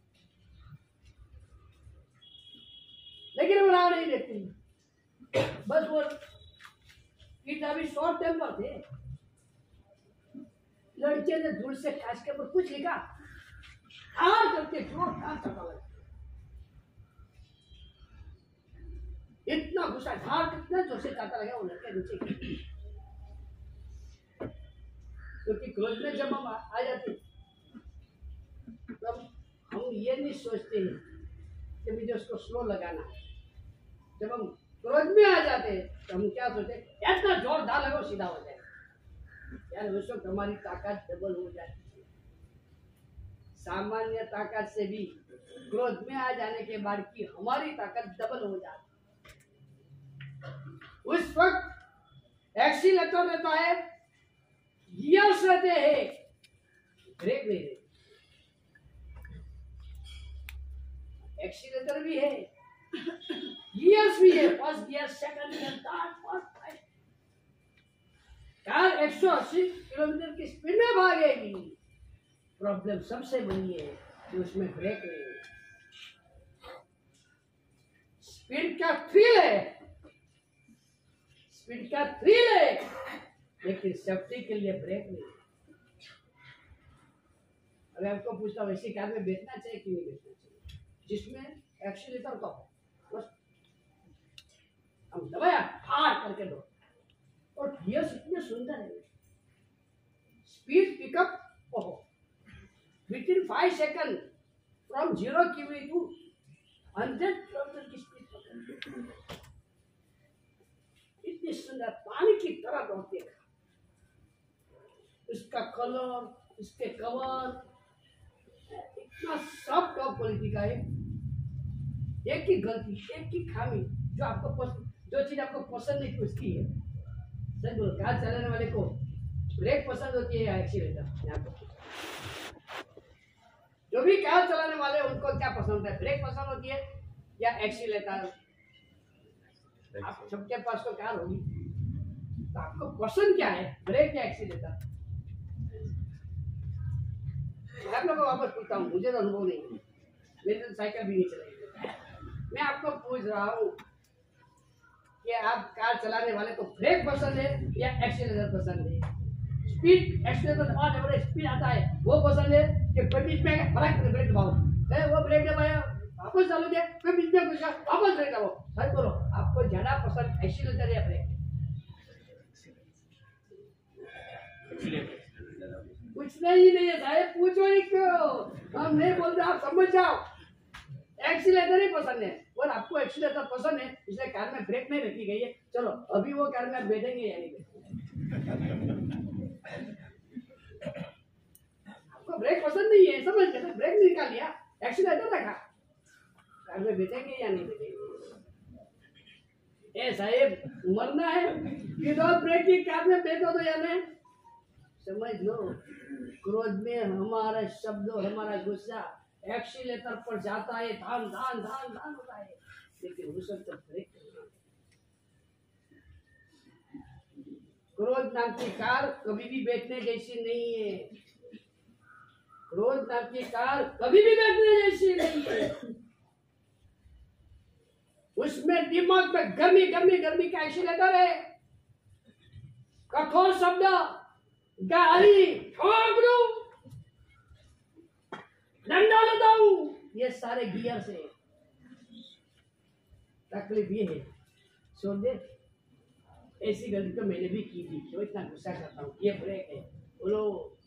लेकिन वो राह नहीं देती, बस वो पिता भी शॉर्ट टेम्पर थे। लड़के ने दूर से खास के ऊपर कुछ लिखा, हाँ करके इतना गुस्सा, हाँ कितना जोर से काटा लगा वो लड़के नीचे। क्योंकि क्रोध में जब हम आ जाते तब हम ये नहीं सोचते हैं कि मुझे उसको स्लो लगाना। जब हम क्रोध में आ जाते तो हम क्या सोचते, इतना जोरदार लगाओ सीधा हो जाए। यार उस वक्त हमारी ताकत डबल हो जाती है। सामान्य ताकत से भी क्रोध में आ जाने के बाद की हमारी ताकत डबल हो जाती। उस वक्त एक्सीलेटर रहता है, गियर्स रहते हैं, ब्रेक नहीं रहते। एक्सीलेटर भी है, गियर्स भी है, first gear, second gear, third, fourth, five. Car 180 kilometre की स्पीड में भागेगी। प्रॉब्लम सबसे बड़ी है कि उसमें ब्रेक नहीं है। स्पीड का थ्रिल है, स्पीड का थ्रिल है, लेकिन सेफ्टी के लिए ब्रेक नहीं। अगर आपको पूछता हूँ ऐसी कार में बैठना चाहिए कि नहीं बैठना चाहिए, जिसमें एक्सीलेटर तो बस हम दबाया हार करके दो, और गियर्स इतने सुंदर है, स्पीड पिकअप ओहो within 5 second from 0 km to 100 km की स्पीड पकड़, इतनी सुंदर पानी की तरह दौड़ती है। इसका कलर, इसके कवर इतना सब टॉप क्वालिटी का है। एक ही गलती, एक ही खामी जो आपको पसंद, जो चीज आपको पसंद नहीं उसकी है। सर बोलो, कार चलाने वाले को ब्रेक पसंद होती है या एक्सीलेटर? यहाँ पर जो भी कार चलाने वाले उनको क्या पसंद है, ब्रेक पसंद होती है या एक्सीलेटर? आप सबके पास तो कार होगी, तो आपको पसंद क्या है, ब्रेक या एक्सीलेटर? आप लोगों को वापस पूछता हूँ, मुझे तो अनुभव नहीं है, मेरी तो साइकिल भी नहीं चलेगी। मैं आपको पूछ रहा हूँ कि आप कार चलाने वाले को ब्रेक पसंद है या एक्सीलेटर पसंद है? स्पीड एक्सीलेटर और जब स्पीड आता है वो पसंद है कि कोई बीच में फटाक से ब्रेक दबाओ, वो ब्रेक दबाया वापस चालू किया, कोई बीच में कुछ वापस ब्रेक दबाओ। सर बोलो, आपको ज्यादा पसंद एक्सीलेटर या ब्रेक? कुछ पूछना ही नहीं है साहब, पूछो ही क्यों? हम नहीं बोलते, आप समझ जाओ। एक्सीलेटर ही पसंद है, और आपको एक्सीलेटर पसंद है इसलिए कार में ब्रेक नहीं रखी गई है। चलो अभी वो कार में आप बैठेंगे या नहीं बैठेंगे? आपको ब्रेक पसंद नहीं है, समझ गए, ब्रेक निकाल लिया, एक्सीलेटर रखा, कार में बैठेंगे या नहीं बैठेंगे? ए साहेब मरना है विदाउट ब्रेक की कार में बैठो तो या नहीं? समझ लो, क्रोध में हमारा शब्द और हमारा गुस्सा एक्सीलेटर पर जाता है, धान धान धान धान होता है, लेकिन उस वक्त ब्रेक करना। क्रोध नाम की कार कभी भी बैठने जैसी नहीं है। क्रोध नाम की कार कभी भी बैठने जैसी नहीं है। उसमें दिमाग में गर्मी गर्मी गर्मी का एक्सीलेटर है। कठोर शब्द, गाली, ठोक दूं, डंडा लेता हूं, ये सारे गियर से। तकलीफ ये है, छोड़ दे, ऐसी गलती तो मैंने भी की थी, क्यों इतना गुस्सा करता हूँ? ये ब्रेक है। बोलो,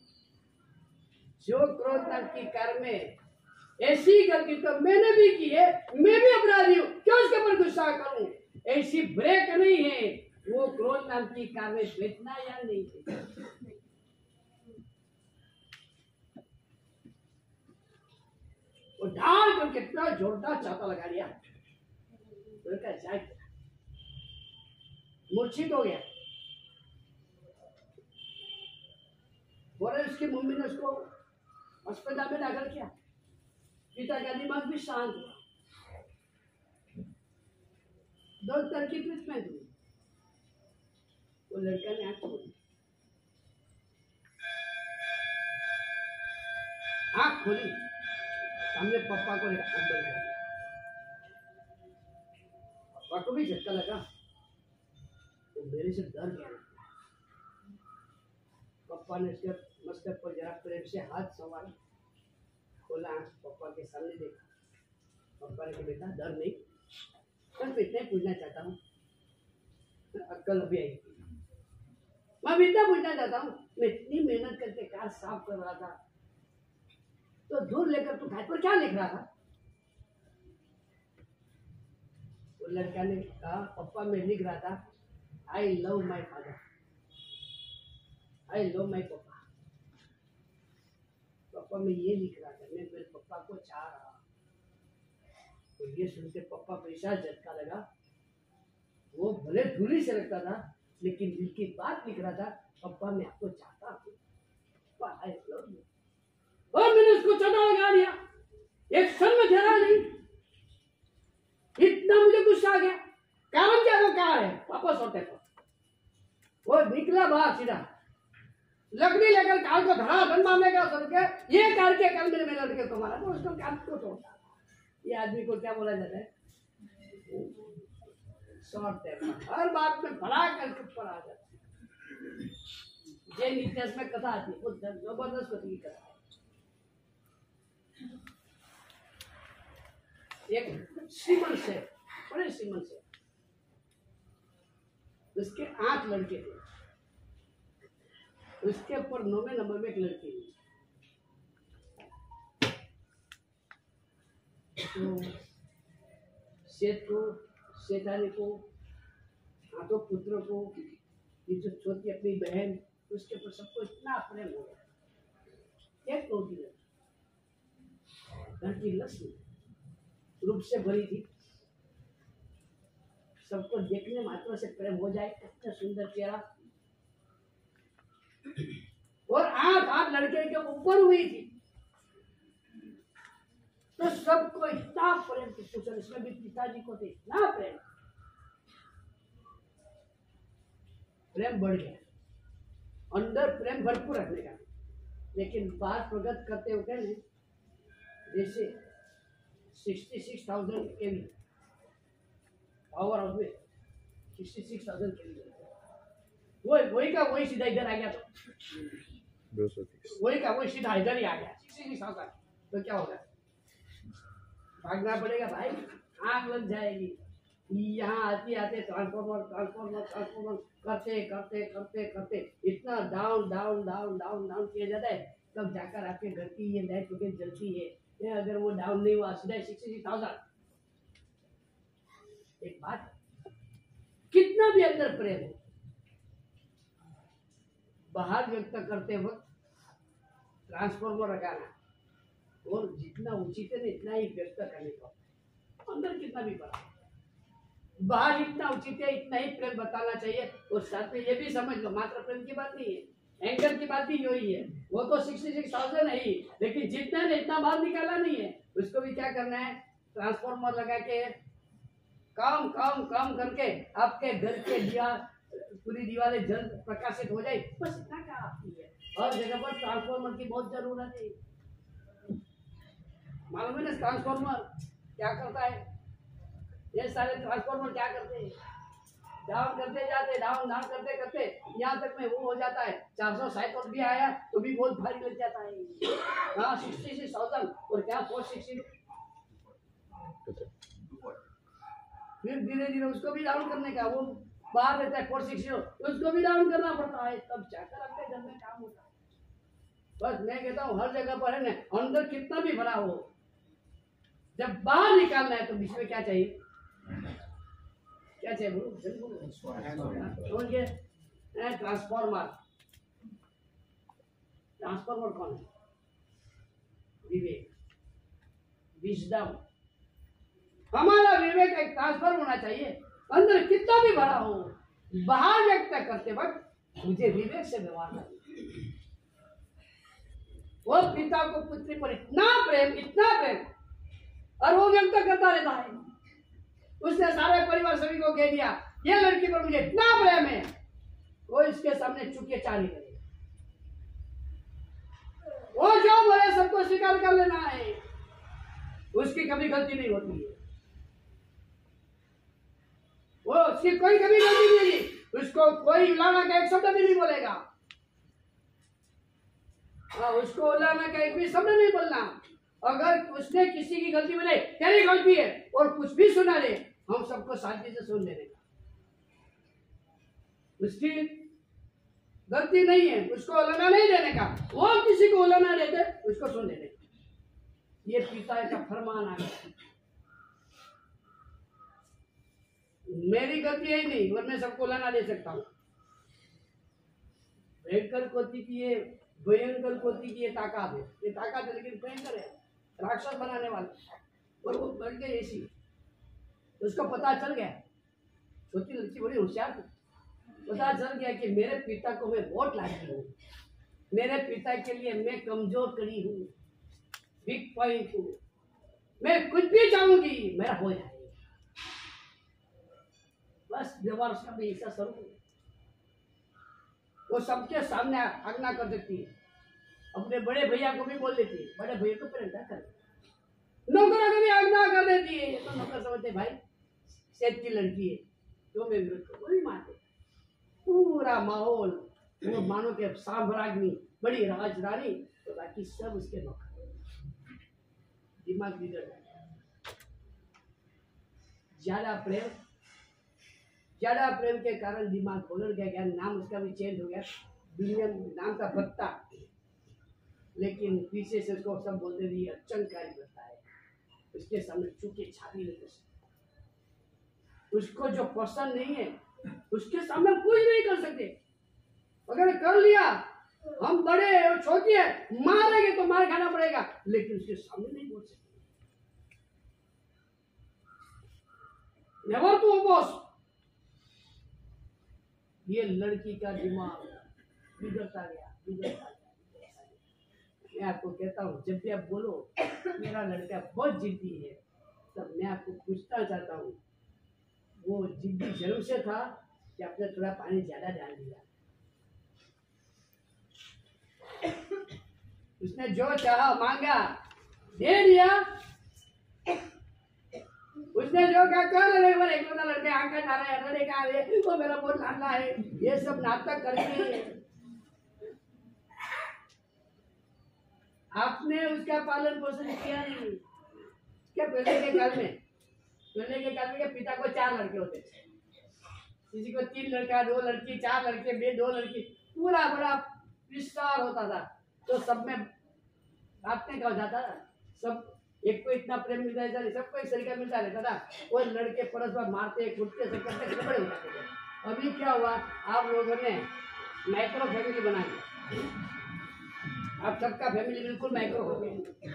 जो क्रोध नाम की कार में ऐसी गलती तो मैंने भी की है, मैं भी अपराधी हूँ, क्यों उसके ऊपर गुस्सा करूं? ऐसी ब्रेक नहीं है, वो क्रोध नाम की कार में बैठना या नहीं बैठना। वो ढाल कर कितना जोरदार चाता लगा दिया, मूर्छित हो गया। बोले उसकी मम्मी ने उसको अस्पताल में दाखिल किया, पिता का दिमाग भी शांत हुआ, डॉक्टर की ट्रीटमेंट हुई। वो लड़का ने आंख खोली, आंख खोली, सामने पापा को आंख बंद कर दिया। पापा को भी झटका लगा, तो मेरे से डर गया। पापा ने उसके मस्तक पर जरा प्रेम से हाथ संवारा, खोला आंख, पापा के सामने देखा। पापा ने कहा, बेटा डर नहीं, सिर्फ इतना पूछना चाहता हूँ, अक्कल अभी आई, मैं इतना पूछना चाहता हूँ, मैं इतनी मेहनत करके कार साफ कर रहा था, तो दूर लेकर तू घाट पर क्या लिख रहा था? वो लड़का ने कहा, पापा मैं लिख रहा था, I love my father, I love my पापा। पापा मैं ये लिख रहा था, मैं मेरे पापा को चाह रहा। तो ये सुनते पापा को ऐसा झटका लगा, वो भले दूरी से लगता था लेकिन दिल की बात लिख रहा था, पापा मैं आपको चाहता हूँ, पापा आई लव यू। और मैंने उसको चटा लगा दिया, एक क्षण में ठहरा नहीं, इतना मुझे गुस्सा आ गया। कारण क्या? वो कार है, वापस होते तो वो निकला बाहर सीधा, लकड़ी लेकर कार को धड़ा मारने का सोच के, ये कार के कल मेरे लड़के को मारा, तो उसको कार को तोड़ा। ये आदमी को क्या बोला जाता है? शॉर्ट टेम्पर, हर बात में भड़ा करके ऊपर आ जाता है। जैन इतिहास में कथा आती है, वो जबरदस्त कथा की कथा है। एक श्रीमंत से, बड़े श्रीमंत से, उसके 8 लड़के थे, उसके ऊपर 9वें नंबर में एक लड़की थी। तो सेठ को, सेठानी को, हाथों पुत्र को, ये जो छोटी अपनी बहन, उसके ऊपर सबको इतना प्रेम हो गया। एक रोटी घर की लक्ष्मी रूप से भरी थी, सबको देखने मात्र से प्रेम हो जाए, कितना सुंदर चेहरा, और 8 लड़के के ऊपर हुई थी, तो सबको इतना प्रेम की कुशल, इसमें भी पिताजी को थे इतना प्रेम, प्रेम बढ़ गया, अंदर प्रेम भरपूर रखने का, लेकिन बात प्रगत करते होते हैं जैसे 66,000 केवी पावर हाउस में 66,000 केवी, वही का वही सीधा इधर आ गया, तो 230 वही का वही सीधा इधर ही आ गया 66,000, तो क्या होगा? भागना पड़ेगा भाई, आग लग जाएगी। यहाँ आते आते ट्रांसफॉर्मर ट्रांसफॉर्मर ट्रांसफॉर्मर करते करते करते करते इतना down down down down down किया जाता है, तब जाकर आपके घर की ये लाइट वगैरह जलती है। ये अगर वो डाउन नहीं हुआ सीधा 63,000। एक बात, कितना भी अंदर प्रेम हो, बाहर व्यक्त करते वक्त ट्रांसफॉर्मर लगाना और जितना उचित है इतना ही व्यक्त करने को, अंदर कितना भी बड़ा, बाहर जितना उचित है इतना ही प्रेम बताना चाहिए। और साथ में ये भी समझ लो, मात्र प्रेम की बात नहीं है, एंकर की बात भी यही है। वो तो 66,000 है ही, लेकिन जितना ने इतना बाहर निकाला नहीं है, उसको भी क्या करना है, ट्रांसफॉर्मर लगा के काम काम काम करके आपके घर के दिया पूरी दीवारें जल प्रकाशित हो जाए, बस इतना क्या आपकी है। हर जगह पर ट्रांसफॉर्मर की बहुत जरूरत है। मालूम है ना ट्रांसफॉर्मर क्या करता है? ये सारे ट्रांसफॉर्मर क्या करते हैं, डाउन करते जाते, डाउन डाउन करते करते यहाँ तक में वो हो जाता है। 460 भी आया तो भी बहुत भारी लग जाता है। हाँ 66,000 और क्या 460, फिर धीरे धीरे उसको भी डाउन करने का, वो बाहर रहता है 460, उसको भी डाउन करना पड़ता है, तब जाकर आपके घर में काम होता है। बस मैं कहता हूँ हर जगह पर है ना, अंदर कितना भी भरा हो, जब बाहर निकालना है तो बीच में क्या चाहिए, क्या चाहिए बोलो, समझिए। ट्रांसफॉर्मर, ट्रांसफॉर्मर कौन है? विवेक, विजडम। हमारा विवेक एक ट्रांसफर होना चाहिए, अंदर कितना भी भरा हो, बाहर व्यक्त करते वक्त मुझे विवेक से व्यवहार करना। वो पिता को पुत्री पर इतना प्रेम और वो व्यक्त करता रहता है। उसने सारे परिवार सभी को कह दिया ये लड़की पर मुझे इतना प्रेम है, वो इसके सामने चुके चाली करे, वो जो बोले सबको स्वीकार कर लेना है, उसकी कभी गलती नहीं होती है, वो उसकी कोई कभी गलती नहीं, उसको कोई उलाना का एक शब्द भी नहीं बोलेगा। उसको उलाना का एक भी शब्द नहीं बोलना। अगर उसने किसी की गलती बनाई, तेरी गलती है, और कुछ भी सुना दे, हम सबको शांति से सुन लेने का। उसकी गलती नहीं है, उसको उलाना नहीं देने का, वो किसी को उलाना देते उसको सुन लेने का। ये पिता का फरमान आ गया। मेरी गलती है ही नहीं और मैं सबको लाना दे सकता हूँ। भयंकर कोती की ये ताकत है, ये ताकत है, लेकिन भयंकर है, राक्षस बनाने वाले। और वो बढ़ गए ऐसी, उसको पता चल गया, छोटी लड़की बड़ी होशियार थी, पता चल गया कि मेरे पिता को मैं वोट लाती हूँ, मेरे पिता के लिए मैं कमजोर कड़ी हूँ, वीक पॉइंट हूँ, मैं कुछ भी चाहूंगी मेरा हो जाए। बस व्यवहार उसका भी ऐसा स्वरूप, वो सबके सामने आज्ञा कर देती है, अपने बड़े भैया को भी बोल देती है, बड़े भैया को प्रेम कर, नौकरों को भी आज्ञा कर देती है। तो नौकर समझते भाई सेठ की लड़की है, तो मैं विरोध को भी मानते। पूरा माहौल वो मानो के साम्राज्ञी, बड़ी राजरानी, तो बाकी सब उसके नौकर, दिमाग बिगड़ गया। ज्यादा प्रेम के कारण दिमाग खोल गया, नाम उसका भी चेंज हो गया, दुनिया नाम का भक्ता, लेकिन पीछे से उसको सब बोलते रही अचंकारी करता है, उसके सामने चूके छाती नहीं कर सकते, उसको जो पसंद नहीं है उसके सामने कुछ नहीं कर सकते। अगर कर लिया, हम बड़े और छोटी है, मारेंगे तो मार खाना पड़ेगा, लेकिन उसके सामने नहीं बोल सकते। Never to boss. ये लड़की का दिमाग बिगड़ता गया। मैं आपको कहता हूँ, जब भी आप बोलो मेरा लड़का बहुत जिद्दी है, तब मैं आपको पूछना चाहता हूँ, वो जिद्दी जरूर से था कि आपने थोड़ा पानी ज्यादा डाल दिया। उसने जो चाहा मांगा, दे दिया, उसने जो कहा कर ले, वो एक लड़के आंखें डाल रहे हैं, लड़के आ रहे, वो मेरा बहुत लाडला है, ये सब नाटक करके आपने उसका पालन पोषण किया नहीं। क्या पहले के काल में क्या पिता को 4 लड़के होते थे, किसी को 3 लड़का 2 लड़की 4 लड़के 2 लड़की, पूरा बड़ा विस्तार होता था। तो सब में बांटने का हो जाता था, सब एक को इतना प्रेम मिलता है, सबको एक तरीका मिलता रहता था। वो लड़के परस्पर मारते कूदते सब करते बड़े हो जाते थे। अभी क्या हुआ, आप लोगों ने माइक्रो फैमिली बना दी, आप सबका फैमिली बिल्कुल माइक्रो हो गया।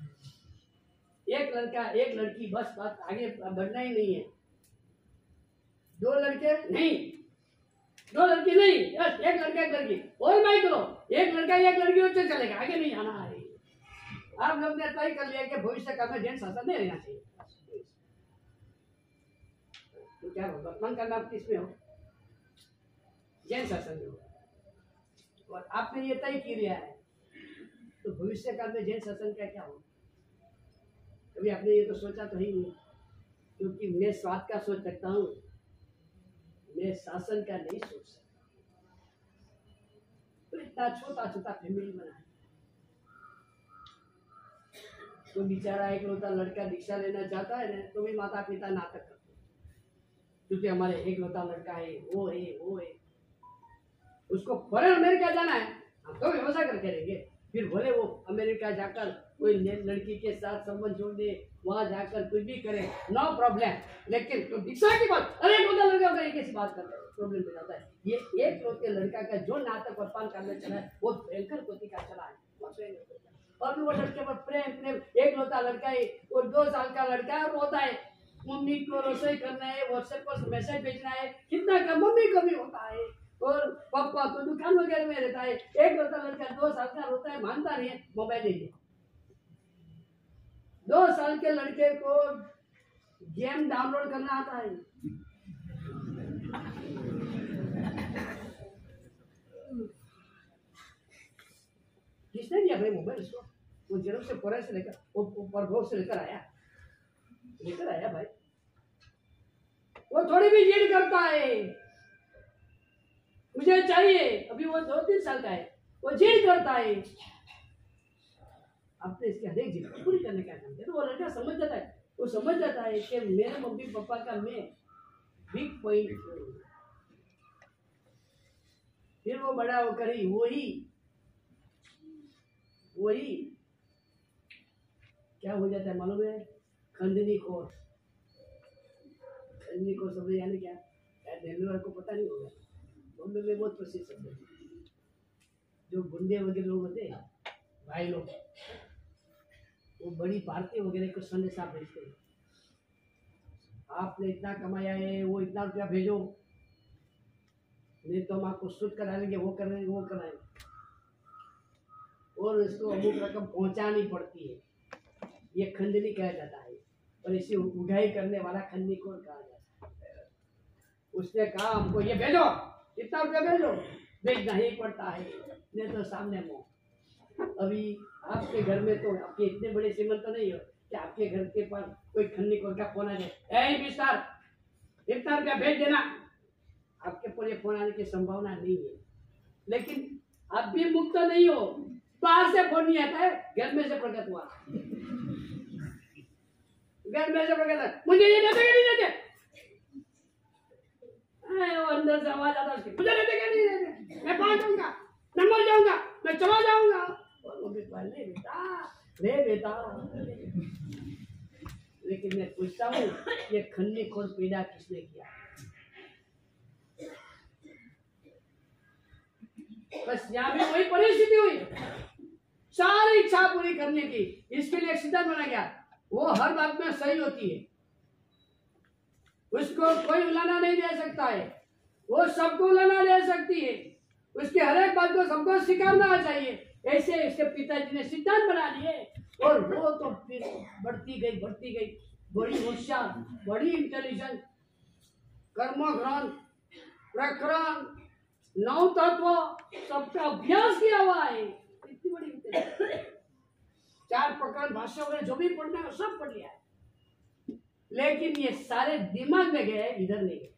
एक लड़का एक लड़की, बस बात आगे बढ़ना ही नहीं है। 2 लड़के नहीं, 2 लड़की नहीं, बस एक लड़का एक लड़की और माइक्रो, एक लड़का एक लड़की उससे चलेगा, आगे नहीं जाना है। आप लोग ने तय कर लिया कि भविष्य काल में जैन शासन नहीं रहना चाहिए। तो क्या हो, वर्तमान काल में आप किस में हो? जैन शासन में हो, और आपने ये तय कर लिया है, तो भविष्य काल में जैन शासन का क्या हो? कभी आपने ये तो सोचा तो ही नहीं, क्योंकि मैं स्वार्थ का सोच सकता हूँ, मैं शासन का नहीं सोच सकता। तो इतना छोटा छोटा फैमिली बना है। तो बेचारा एक लौता लड़का दीक्षा लेना चाहता है ना, तो भी माता पिता नाटक करते हैं, क्योंकि हमारे एक लौता लड़का है, वो है, उसको फॉरेन अमेरिका जाना है, हम तो व्यवस्था करके रहेंगे। फिर भले वो अमेरिका जाकर कोई लड़की के साथ संबंध जोड़ दे, वहां जाकर कुछ भी करे, नो प्रॉब्लम। लेकिन तो दीक्षा की बात, अरे एक लौता लड़का एक ऐसी बात करते हैं, प्रॉब्लम हो जाता है। ये एक लौते लड़का का जो नाटक वर्तमान काल में चला है, वो भयंकर कोटि का चला है। और वो लड़के पर प्रेम, एक लौता लड़का है, वो 2 साल का लड़का है, रोता है, मम्मी को रसोई करना है, व्हाट्सएप पर मैसेज भेजना है, कितना का मम्मी को भी होता है, और पापा तो दुकान वगैरह में रहता है। एक लौता लड़का 2 साल का रोता है, मानता नहीं है, मोबाइल दे दिया। 2 साल के लड़के को गेम डाउनलोड करना आता है। किसने दिया भाई मोबाइल इसको? वो जरूर से फॉरेन से लेकर, वो परभोग से लेकर आया भाई। वो थोड़ी भी जिद करता है, मुझे चाहिए। अभी वो 2-3 साल का है, वो जिद करता है। आपने इसकी हर एक जिद पूरी करने का काम किया। तो वो लड़का समझ जाता है, वो समझ जाता है कि मेरे मम्मी पापा का मैं वीक पॉइंट हूं। फिर वो बड़ा होकर ही वही क्या हो जाता है मालूम है? खंडनी खोर शब्द यानी क्या? दिल्ली वाले को पता नहीं होगा, बॉम्बे में बहुत प्रसिद्ध शब्द है। जो गुंडे वगैरह लोग होते हैं, भाई लोग, वो बड़ी पार्टी वगैरह को संदेशा भेजते हैं, आपने इतना कमाया है, वो इतना रुपया भेजो, नहीं तो हम आपको शूट करा लेंगे, वो कराएंगे। और उसको अमुक रकम पहुंचानी पड़ती है, ये खंडनी कहा जाता है। और इसे उठाई करने वाला खंडनी कौन कहा जाता है? उसने कहा हमको ये भेजो, इतना रुपया भेजो, भेजना ही पड़ता है, नहीं तो सामने मुंह। अभी आपके घर में तो आपके इतने बड़े श्रीमंत तो नहीं हो कि आपके घर के पास कोई खंडनी कौन का फोन आ जाए, विस्तार इतना रुपया भेज देना, आपके पर ये फोन आने की संभावना नहीं है। लेकिन आप भी मुक्त नहीं हो, बाहर से फोन नहीं आता है, घर में से प्रकट हुआ, घर में से प्रकट है, मुझे ये देते नहीं देते, वो अंदर से आवाज आता है, मुझे देते क्या नहीं देते, मैं पहुंच जाऊंगा, मैं मर जाऊंगा, मैं चला जाऊंगा। और मम्मी ले बेटा। लेकिन मैं पूछता हूँ, ये खन्नी खोर पीड़ा किसने किया? बस यहाँ भी वही परिस्थिति हुई, सारी इच्छा पूरी करने की। इसके लिए एक सिद्धांत बना गया, वो हर बात में सही होती है, उसको कोई उलाना नहीं दे सकता है, वो सबको उलाना दे सकती है, उसके हर एक बात को सबको स्वीकारना चाहिए। ऐसे इसके पिताजी ने सिद्धांत बना लिए, और वो तो फिर बढ़ती गई, बड़ी होशियार, बड़ी इंटेलिजेंट, कर्मग्रहण, प्रकरण, 9 तत्व सबका अभ्यास किया हुआ है, इतनी बड़ी इंटेलिजेंट। 4 प्रकरण भाष्य वगैरह जो भी पढ़ना है सब पढ़ लिया है, लेकिन ये सारे दिमाग में गए, इधर नहीं गए।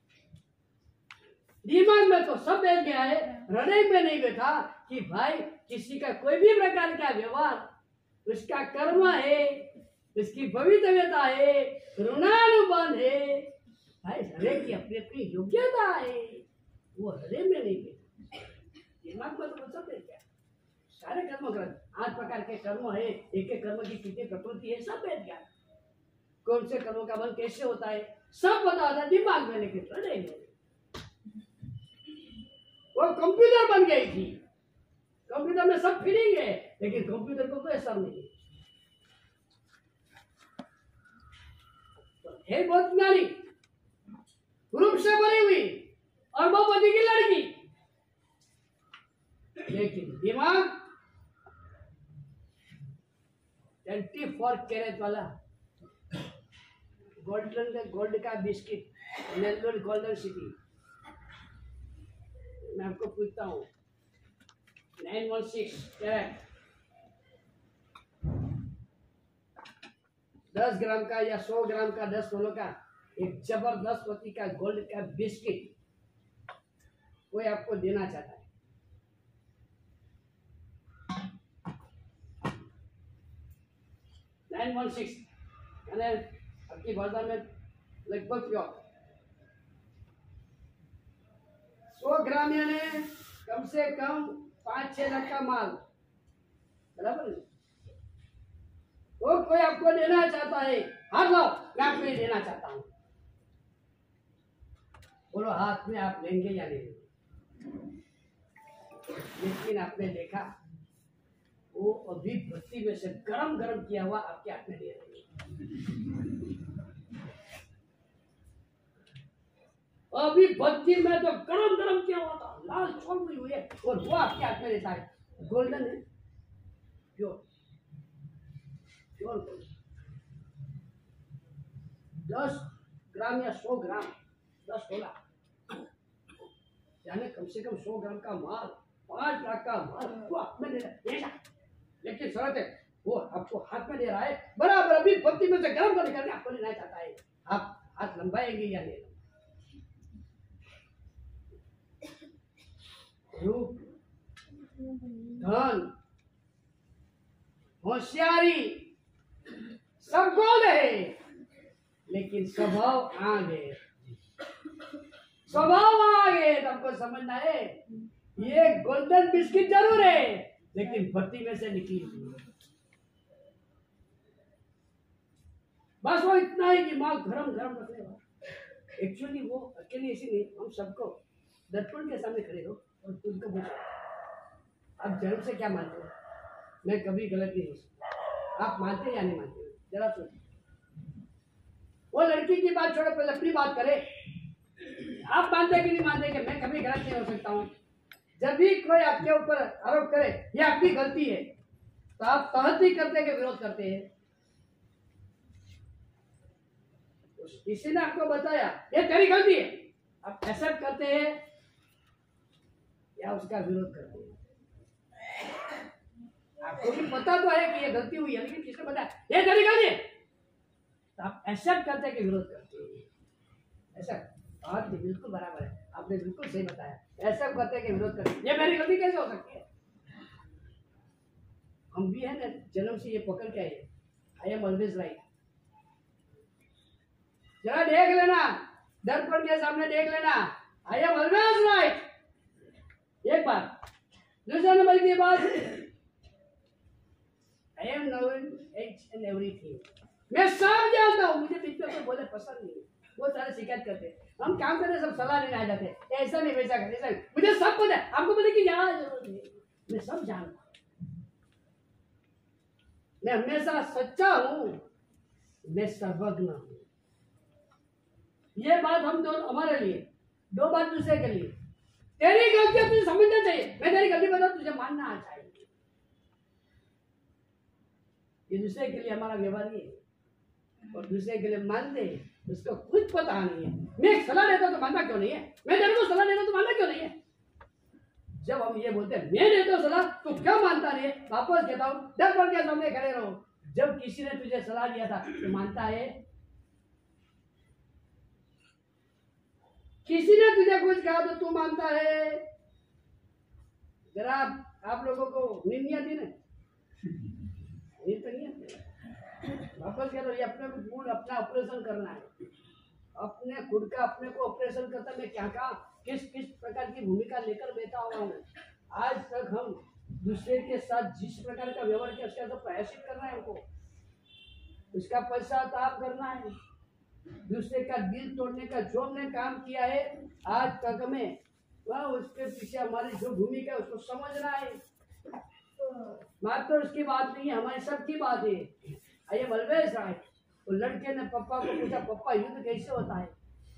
दिमाग में तो सब बैठ गया है, हृदय में नहीं बैठा कि भाई किसी का कोई भी प्रकार का व्यवहार, उसका कर्म है, उसकी भवितव्यता है, ऋणानुबंध है, भाई हरे की अपनी अपनी योग्यता है, वो हरे में नहीं बैठा। दिमाग में तो मतलब है क्या, सारे कर्म कर 8 प्रकार के कर्म है, एक एक कर्म की कितनी प्रकृति है सब बैठ गया। कौन से कर्मों का बल कैसे होता है सब पता होता है दिमाग में, लेकिन हृदय में वो कंप्यूटर बन गई थी। कंप्यूटर में सब फीलिंग है, लेकिन कंप्यूटर को कोई असर नहीं है। बहुत ज्ञानी रूप से बनी हुई और बहुपति की लड़की, लेकिन दिमाग 24 कैरेट वाला गोल्ड का बिस्किट, नेल्लोर गोल्डन सिटी। मैं आपको पूछता हूँ 916 कैरेट 10 ग्राम का या 100 ग्राम का 10 तोलों का एक जबरदस्त पति का गोल्ड का बिस्किट कोई आपको देना चाहता है, 916 यानी आपकी भाषा में लगभग 100 ग्राम यानी कम से कम 5-6 लाख का माल, बराबर। तो कोई आपको देना चाहता है, हाथ लाओ, मैं आपको ये देना चाहता हूँ। बोलो हाथ में आप लेंगे या नहीं? लेकिन आपने देखा वो अभी भट्टी में से गरम गरम किया हुआ आपके हाथ में दे रहे हैं। अभी भट्टी में तो गरम गरम किया हुआ था, लाल छोड़ हुई है, और वो आपके हाथ में देता है। गोल्डन है, प्योर प्योर गोल्ड। 10 ग्राम या 100 ग्राम 10 तोला यानी कम से कम 100 ग्राम का माल, 5 लाख का माल वो हाथ में दे रहा है। लेकिन शर्त है वो आपको हाथ में दे रहा है, बराबर अभी भट्टी में से गरम कर निकाल के आपको लेना चाहता है। आप हाथ लंबाएंगे या नहीं? रूप, धन, होशियारी सब गोल है, लेकिन स्वभाव आगे, स्वभाव आगे। तो आपको समझना है ये गोल्डन बिस्किट जरूर है, लेकिन भट्टी में से निकली हुई है। बस वो इतना ही दिमाग गरम गरम रखने वाला। एक्चुअली वो अकेले ऐसी नहीं, हम सबको दर्पण के सामने खड़े हो और खुद को पूछो आप जन्म से क्या मानते हो? मैं कभी गलत नहीं हो सकता। आप मानते या नहीं मानते? जरा सोचिए। वो लड़की की बात छोड़ो, पहले अपनी बात करे। आप मानते कि नहीं मानते कि मैं कभी गलत नहीं हो सकता हूँ? जब भी कोई आपके ऊपर आरोप करे ये आपकी गलती है, तो आप तहती करते के विरोध करते हैं। किसी ने आपको बताया ये तेरी गलती है, आप एक्सेप्ट करते हैं या उसका विरोध करते हैं? आपको भी पता तो है कि ये गलती हुई है, लेकिन किसने बताया ये तेरी गलती है, तो आप एक्सेप्ट करते हैं कि विरोध करते हैं? ऐसा बात बिल्कुल बराबर है, आपने बिल्कुल सही बताया। ऐसा करते हैं कि विरोध करते हैं, ये मेरी गलती कैसे हो सकती है? हम भी है ना जन्म से ये पकड़ के आए, आई एम ऑलवेज राइट। जरा देख लेना, दर्पण के सामने देख लेना, आई एम ऑलवेज राइट। एक बात। दूसरा नंबर की बात, I am knowing each and everything. मैं सब जानता हूँ, मुझे बीच में कोई बोले पसंद नहीं। बहुत सारे शिकायत करते हैं, हम काम करने सब सलाह लेने आ जाते हैं, ऐसा नहीं वैसा कर, ऐसा मुझे सब पता है, आपको पता कि यहाँ जरूरत नहीं, मैं सब जानता हूँ। मैं हमेशा सच्चा हूँ, मैं सर्वज्ञ हूँ। ये बात हम दोनों हमारे लिए, दो बात दूसरे के लिए। तेरी गलती तुझे समझना चाहिए, मैं तेरी गलती बताऊं तुझे मानना चाहिए। ये दूसरे के लिए हमारा व्यवहार है, और दूसरे के लिए मानते हैं उसको कुछ पता नहीं है। मैं एक सलाह देता तो मानना क्यों नहीं है? मैं तेरे को सलाह देता तो मानना क्यों नहीं है? जब हम ये बोलते हैं मैं देता हूँ सलाह तो क्यों मानता नहीं है? वापस कहता हूँ दर्पण के सामने खड़े रहो। जब किसी ने तुझे सलाह दिया था तो मानता है? किसी ने तुझे कुछ कहा तो तू मानता है? जरा आप लोगों को नींद नहीं आती ना? नींद तो नहीं आती। वापस कह रहा अपने को पूर्ण अपना ऑपरेशन करना है। अपने खुद का अपने को ऑपरेशन करता मैं क्या कहा किस किस प्रकार की भूमिका लेकर बैठा हुआ हूँ। आज तक हम दूसरे के साथ जिस प्रकार का व्यवहार किया उसका तो प्रायश्चित करना है हमको, उसका पश्चाताप करना है। दूसरे का दिल तोड़ने का जो हमने काम किया है आज तक हमें वह उसके पीछे हमारी जो भूमिका है उसको समझना है। मात्र उसकी बात नहीं है, हमारी सबकी बात है। I am always right. वो लड़के ने पापा को पूछा पापा युद्ध कैसे होता है?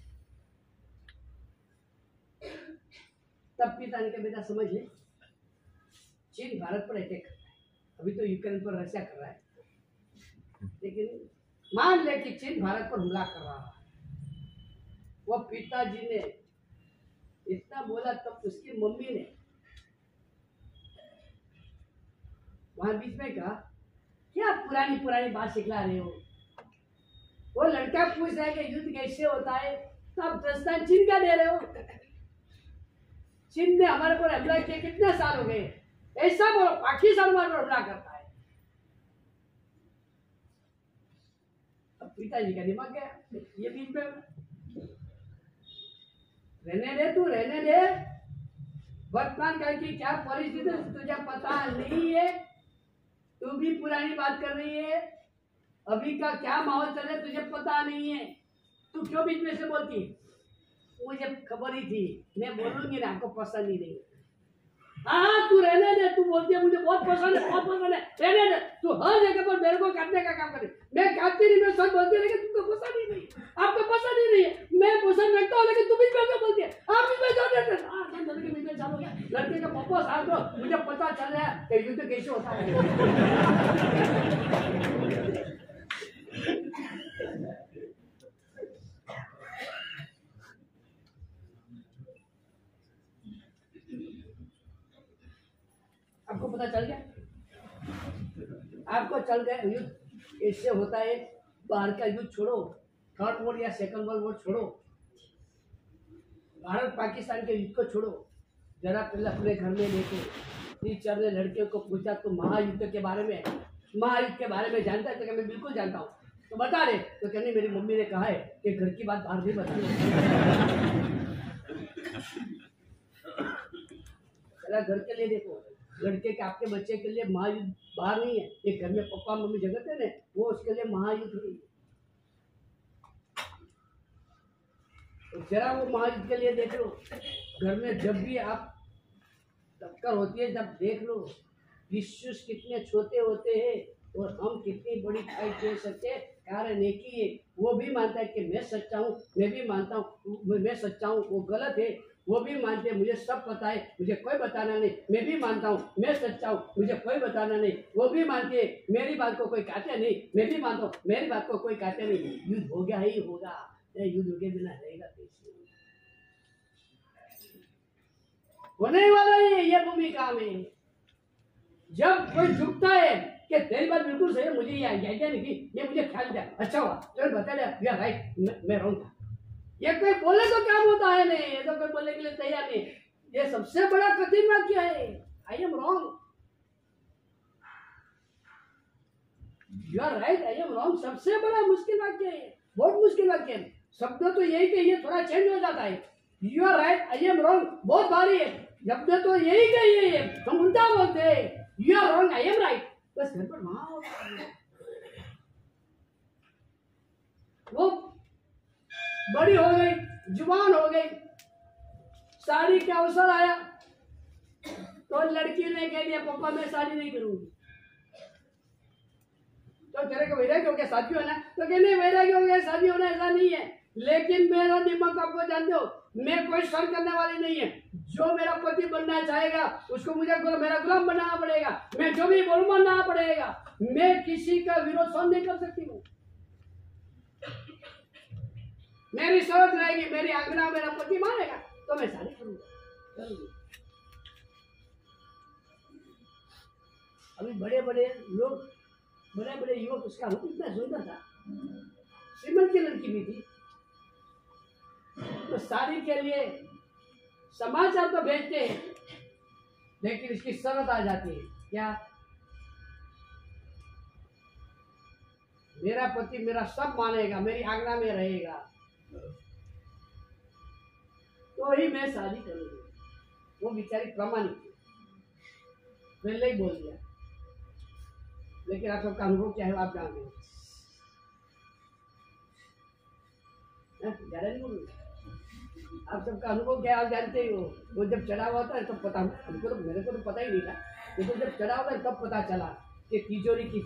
तब पिता ने कहा बेटा समझ ले, चीन भारत पर अटैक कर रहा है, अभी तो यूक्रेन पर रशिया कर रहा है, लेकिन मान ले कि चीन भारत पर हमला कर रहा है। वो पिताजी ने इतना बोला तब उसकी मम्मी ने वहां बीच में कहा क्या पुरानी पुरानी बात सिखला रहे हो? वो लड़का पूछ रहा है कि युद्ध कैसे होता है, तब दस्तान चीन का दे रहे हो? चीन ने हमारे पर हमला किया कितने साल हो गए? ऐसा बोलो पाकिस्तान हमारे पर हमला करता है। अब पिताजी का दिमाग गया, ये बीच में रहने दे, तू रहने दे। वर्तमान काल की क्या परिस्थिति तुझे पता नहीं है, तू भी पुरानी बात कर रही है। अभी का क्या माहौल चल रहा है तुझे पता नहीं है, तू क्यों बीच में से बोलती? मुझे खबर ही थी मैं बोलूंगी ना, आपको पसंद ही नहीं। हाँ तू रहने दे, तू बोलती है मुझे बहुत पसंद है, बहुत पसंद है, रहने दे। तू हर जगह पर मेरे को काटने का काम करे। मैं काटती नहीं, मैं सच बोलती हूँ, लेकिन तुमको पसंद ही नहीं, आपको पसंद ही नहीं है। मैं पसंद रखता हूँ लेकिन तुम भी मेरे को बोलती है आप भी लड़के का पापा साथ दो, मुझे पता चल रहा है कि युद्ध कैसे होता है। आपको पता चल गया, आपको चल गया युद्ध इससे होता है। बाहर का युद्ध छोड़ो, थर्ड वर्ल्ड या सेकंड वर्ल्ड वॉर छोड़ो, भारत पाकिस्तान के युद्ध को छोड़ो, जरा पहले अपने घर में देखो। टीचर ने लड़के को पूछा तो महायुद्ध के बारे में जानता है? तो मैं बिल्कुल जानता हूँ। तो बता दे। तो कहने मेरी मम्मी ने कहा है कि घर की बात बाहर नहीं बतानी। घर के लिए देखो, लड़के के आपके बच्चे के लिए महायुद्ध बाहर नहीं है, ये घर में पापा मम्मी जगत है ना, वो उसके लिए महायुद्ध नहीं है। तो जरा वो महायुद्ध के लिए देख लो। घर में जब भी आप टक्कर होती है, जब देख लो विश्व कितने छोटे होते हैं और हम कितनी बड़ी फाइट दे सकते। कारण एक ही है, वो भी मानता है कि मैं सच्चा हूँ, मैं भी मानता हूँ मैं सच्चा हूँ, वो गलत है। वो भी मानते हैं मुझे सब पता है, मुझे कोई बताना नहीं। मैं भी मानता हूँ मैं सच्चा हूँ, मुझे कोई बताना नहीं। वो भी मानते हैं मेरी बात को कोई काटे नहीं, मैं भी मानता हूँ मेरी बात को कोई काटे नहीं। युद्ध हो गया ही होगा, युद्ध के बिना रहेगा कैसे? होने वाला ही है ये भूमिका में। जब कोई झुकता है कि तेरी बात बिल्कुल सही है, मुझे ये आइडिया नहीं थी, ये मुझे ख्याल दिया, अच्छा हुआ चलो बता दिया, यू आर राइट, मैं रॉन्ग था। ये कोई बोले तो काम होता है नहीं, ये तो कोई बोलने के लिए तैयार नहीं। ये सबसे बड़ा कठिन वाक्य है, I am wrong, you are right, I am wrong. सबसे बड़ा मुश्किल वाक्य है, बहुत मुश्किल वाक्य है। शब्द तो यही कि ये थोड़ा चेंज हो जाता है। You are right, I am wrong बहुत भारी है। शब्द तो यही कही है, हम उल्टा बोलते हैं, you are wrong, I am right. बस घर पर वहां होता है। वो बड़ी हो गई, जुबान हो गई, शादी का अवसर आया तो लड़की ने कह दिया पापा मैं शादी नहीं करूंगी। तो तेरे को वैराग्य हो गया शादी होना? तो कहने वैराग्य हो गया शादी होना ऐसा नहीं है, लेकिन मेरा दिमाग आपको जानते हो, मैं कोई शर्त करने वाली नहीं है। जो मेरा पति बनना चाहेगा उसको मुझे मेरा गुलाम बनाना पड़ेगा, मैं जो भी बोलूं मानना पड़ेगा। मैं किसी का विरोध सहन नहीं कर सकती हूँ। मेरी शर्त रहेगी, मेरी आज्ञा मेरा पति मानेगा तो मैं शादी करूंगा। अभी बड़े बड़े लोग, बड़े बड़े युवक, उसका रूप इतना सुंदर था, श्रीमंत की लड़की भी थी, तो शादी के लिए समाचार तो भेजते हैं, लेकिन इसकी शर्त आ जाती है क्या? मेरा पति मेरा सब मानेगा, मेरी आज्ञा में रहेगा, तो ही मैं शादी करूंगी। वो बेचारी प्रामाणिक थी, पहले ही बोल दिया। लेकिन आप सबका अनुभव क्या है आप जानते हो। ज्यादा नहीं बोलूंगा, आप सबका अनुभव क्या है आप जानते ही हो। वो जब चढ़ा हुआ था तब पता, हमको तो मेरे को तो पता ही नहीं था, लेकिन जब चढ़ा हुआ था तब पता चला कि तिजोरी की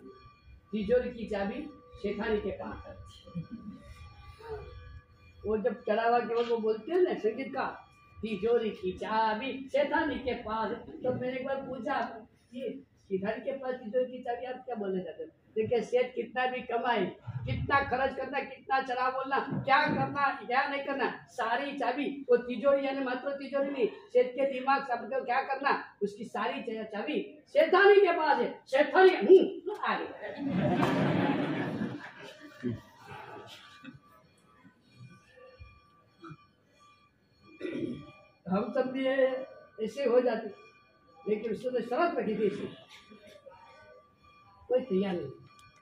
चाबी शेखानी के पास है। हाँ, वो जब चढ़ा हुआ केवल वो बोलते हैं ना संगीत का, तिजोरी की चाबी शेखानी के पास। तो मैंने एक बार पूछा कि शेखानी के पास तिजोरी की चाबी आप क्या बोलने जाते हो। देखिए सेठ कितना भी कमाए, कितना खर्च करना, कितना चला बोलना, क्या करना क्या नहीं करना, सारी चाबी वो तिजोरी, यानी मात्र तिजोरी नहीं, सेठ के दिमाग सबको क्या करना, उसकी सारी चाबी शैतानी के पास है। शैतानी आ गई। हम सब भी ऐसे हो जाते, लेकिन उसने तो शर्त रखी थी इसे, कोई तैयार नहीं।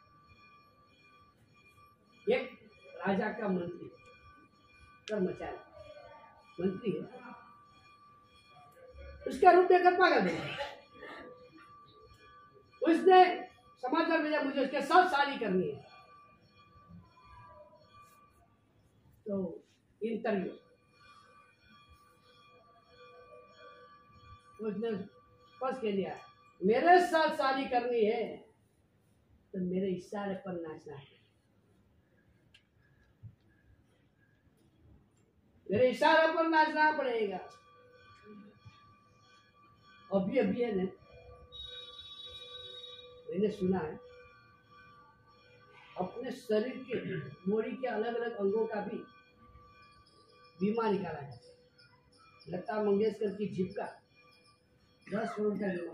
एक राजा का मंत्री, कर्मचारी मंत्री है, उसका रूप देखकर पागल हो गया। उसने समाचार भेजा मुझे उसके साथ शादी करनी है। तो इंटरव्यू उसने फर्स्ट कह दिया, मेरे साथ शादी करनी है तो मेरे इशारे पर नाचना है, मेरे इशारे पर नाचना पड़ेगा। अभी अभी है मैंने सुना है अपने शरीर के बॉडी के अलग अलग अंगों का भी बीमा निकाला है। लता मंगेशकर की जीभ का 10 करोड़ का बीमा।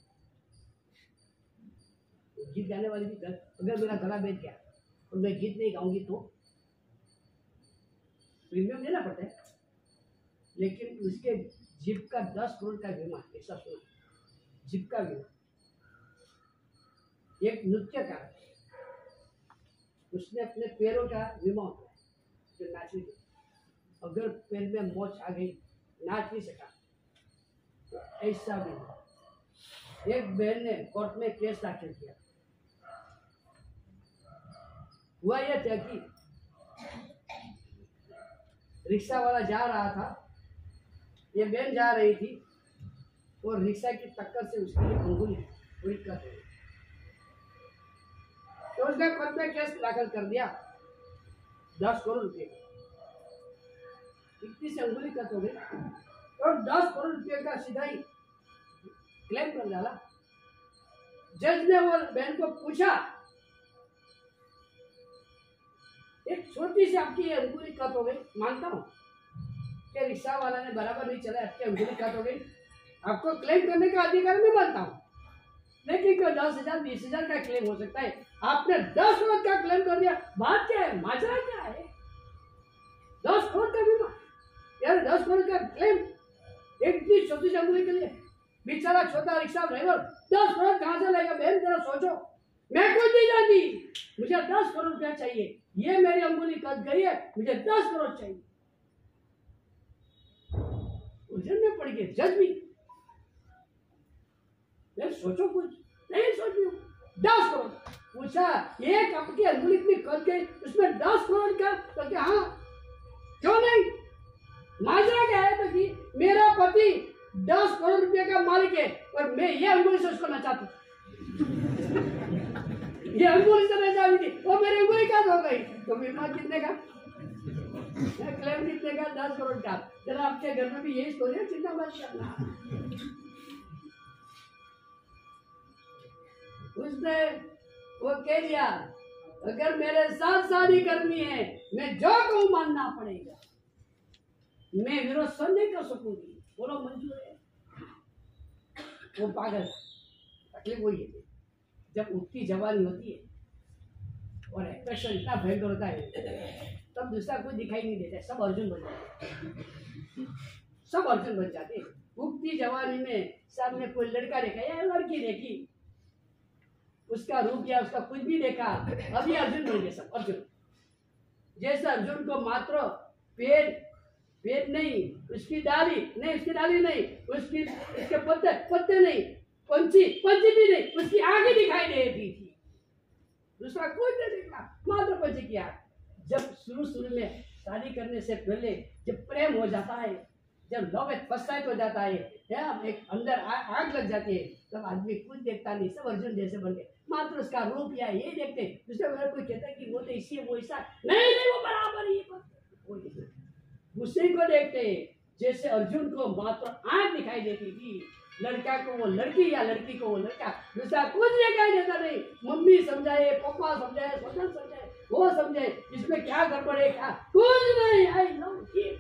गीत गाने वाली भी अगर मेरा गला बैठ गया और मैं गीत नहीं गाऊंगी तो प्रीमियम देना पड़ता है, लेकिन उसके जीभ का 10 करोड़ का बीमा, ऐसा सुना, जीभ का बीमा। एक नृत्यकार उसने अपने पैरों का बीमा होता है जो नाचने के, अगर पैर में मोच आ गई नाच नहीं सका तो ऐसा भी। एक बहन ने कोर्ट में केस दाखिल किया। हुआ यह था कि रिक्शा वाला जा रहा था, ये बहन जा रही थी और रिक्शा की टक्कर से उसकी अंगुली पूरी कट गई। तो उसने कोर्ट में केस दाखिल कर दिया 10 करोड़ रुपए का। इतनी से अंगुली कट हो गई और 10 करोड़ रुपए का सीधा ही क्लेम कर डाला। जज ने वो बहन को पूछा, एक छोटी सी आपकी अंगुली कट हो गई, मानता हूँ कि रिक्शा वाला ने बराबर नहीं चला, आपकी अंगुली कट हो गई, आपको क्लेम करने का अधिकार मैं मानता हूँ, लेकिन क्यों 10,000 20,000 का क्लेम हो सकता है, आपने 10 करोड़ का क्लेम कर दिया। बात क्या है, माजरा क्या है? 10 करोड़ का बीमा यार, 10 करोड़ का क्लेम एक भी छोटी सी अंगुली के लिए। बेचारा छोटा रिक्शा ड्राइवर 10 करोड़ कहाँ से लाएगा? बहन जरा सोचो, मैं कुछ नहीं जानती, मुझे 10 करोड़ रुपया चाहिए, ये मेरी अंगुली कट गई है, मुझे 10 करोड़ चाहिए। उलझन में पड़ गए जज भी। मैं सोचो कुछ नहीं सोच रही हूँ, 10 करोड़ पूछा, एक आपकी अंगुली इतनी कट गई उसमें 10 करोड़ का, तो क्या हाँ क्यों नहीं? माजरा क्या है तो कि मेरा पति 10 करोड़ रुपए का मालिक है और मैं ये अंगुली से उसको नचाती, ये अंगुली से नचा रही थी, वो मेरी अंगुली क्या हो गई, तो बीमा कितने का, क्लेम कितने का? 10 करोड़ का। जरा आपके घर में भी यही स्टोरी है, चिंता मत करना। उसने वो कह दिया, अगर मेरे साथ शादी करनी है मैं जो कहूँ मानना पड़ेगा, मैं विरोध सर नहीं कर सकूंगी। बोलो मंजूर है? वो पागल। तकलीफ वही है, जब उठती जवानी होती है और एक्सप्रेशन इतना भयंकर होता है तब दूसरा कोई दिखाई नहीं देता, सब अर्जुन बन जाते, सब अर्जुन बन जाते। उठती जवानी में सामने कोई लड़का देखा या लड़की देखी, उसका रूप या उसका कुछ भी देखा, अभी अर्जुन बन गए सब, अर्जुन। जैसे अर्जुन को मात्र पेड़ नहीं, उसकी डाली नहीं, उसकी उसके पत्ते नहीं, पंछी भी नहीं, उसकी आगे दिखाई दे रही थी, दूसरा कोई नहीं दिखा, मात्र पंछी की आग। जब शुरू में शादी करने से पहले जब प्रेम हो जाता है, जब लव एट फर्स्ट साइट हो जाता है, एक अंदर आग लग जाती है, तब आदमी कुछ देखता नहीं, सब अर्जुन जैसे बन गए, मात्र उसका रूप या ये देखते। दूसरे बार कोई कहता है कि वो तो इसी है, वो ऐसा नहीं, वो बराबर ही है, उसी को देखते जैसे अर्जुन को मात्र आंख दिखाई देती थी, लड़का को वो लड़की या लड़की को वो लड़का, दूसरा कुछ दिखाई देता नहीं। मम्मी समझाए, पापा समझाए, स्वजन समझाए, वो समझाए, इसमें क्या गड़बड़ है, क्या कुछ नहीं, आई लव यू।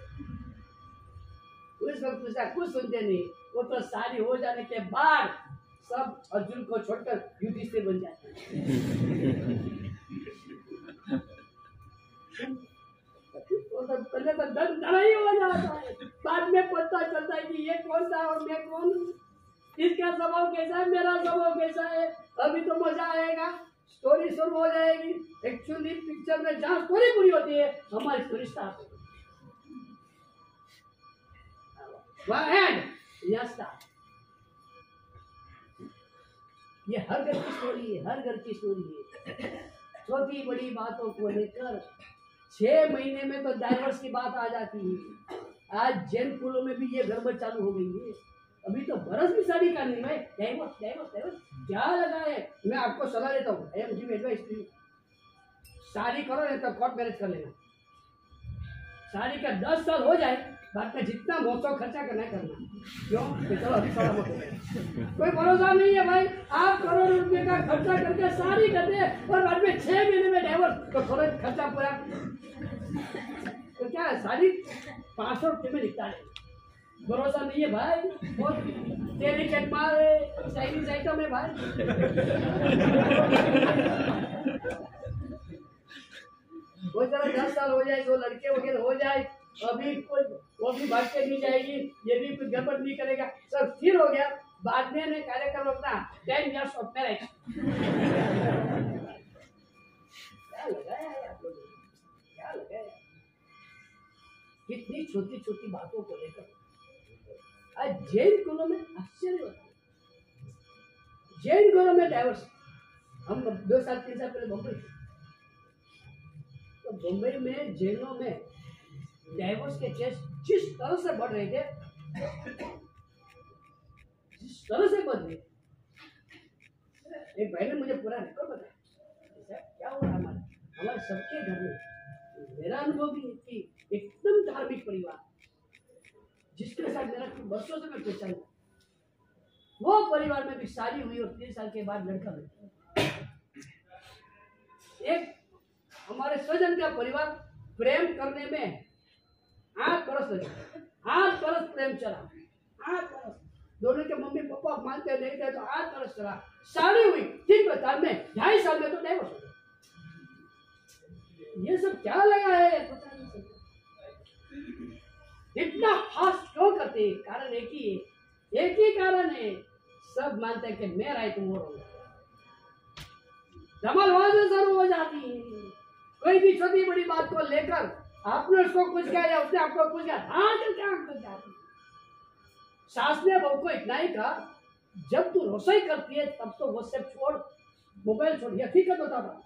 उस वक्त दूसरा कुछ सुनते नहीं, वो तो शादी हो जाने के बाद सब अर्जुन को छोड़कर युधिष्ठिर बन जाते हैं। तो पहले तो डर ही हो जाता है, बाद में पता चलता है कि ये कौन सा और मैं कौन हूँ, इसका स्वभाव कैसा है, मेरा स्वभाव कैसा है। अभी तो मजा आएगा, स्टोरी शुरू हो जाएगी। एक्चुअली पिक्चर में जहाँ स्टोरी पूरी होती है, हमारी स्टोरी स्टार्ट होती है। ये हर घर की स्टोरी है, हर घर की स्टोरी है। छोटी बड़ी बातों को लेकर 6 महीने में तो डाइवर्स की बात आ जाती है। आज जैन कुलों में भी ये गड़बड़ चालू हो गई है। अभी तो बरस भी शादी करनी है, डाइवर्स क्या लगा है। मैं आपको सलाह देता हूँ, शादी करो नहीं तो कोर्ट मैरिज कर लेना। शादी का 10 साल हो जाए, बाद में जितना मौसम खर्चा करना है करना। क्यों? चलो अभी थोड़ा बहुत कोई भरोसा नहीं है भाई। आप करोड़ रुपए का खर्चा करके शादी करते हैं और बाद में 6 महीने में डाइवर्स, तो थोड़ा खर्चा पूरा तो क्या है, शादी 500 रुपये में निकटा है। भरोसा नहीं है भाई, बहुत तेरी चटमार है, चाइनीज आइटम है भाई। वो जरा 10 साल हो जाए, 2 लड़के वगैरह हो जाए, अभी कोई वो भी भाग के नहीं जाएगी, ये भी कुछ गड़बड़ नहीं करेगा, सब स्थिर हो गया। बाद में ने कार्यक्रम अपना 10 years ऑफ मैरिज क्या लगाया है आप लोगों ने, क्या लगाया है? कितनी छोटी छोटी बातों को लेकर आज जैन कुलों में आश्चर्य होता है। जैन कुलों में डाइवर्स, हम 2 साल 3 साल पहले बम्बई थे, तो बम्बई में जैनों में डाइवोर्स के केस जिस तरह से बढ़ रहे थे, एक भाई ने मुझे पूरा रिकॉर्ड बताया क्या हो रहा है हमारे सबके घर में। मेरा अनुभव भी है कि एकदम धार्मिक परिवार जिसके साथ मेरा वर्षों से मैं पहचान, वो परिवार में भी शादी हुई और 3 साल के बाद लड़का मिला। एक हमारे स्वजन का परिवार प्रेम करने में 8 बरस लगे, 8 बरस प्रेम चला, 8 बरस। दोनों के मम्मी पापा मानते नहीं थे तो 8 बरस चला। शादी हुई 3 साल में, 2.5 साल में तो डाइवोर्स हो गया। ये सब क्या लगा है पता नहीं चलता। इतना फास्ट क्यों करते हैं? कारण एक ही कारण है, सब मानते हैं कि मैं राइट हूँ और धमाल वहां से शुरू हो जाती है। कोई भी छोटी बड़ी बात को लेकर आपने उसको कुछ किया या उसने आपको कुछ किया, हाँ तो क्या कर जाती। सास ने बहू को इतना ही कहा, जब तू रसोई करती है तब तो वो सब छोड़, मोबाइल छोड़, ये हकीकत होता था।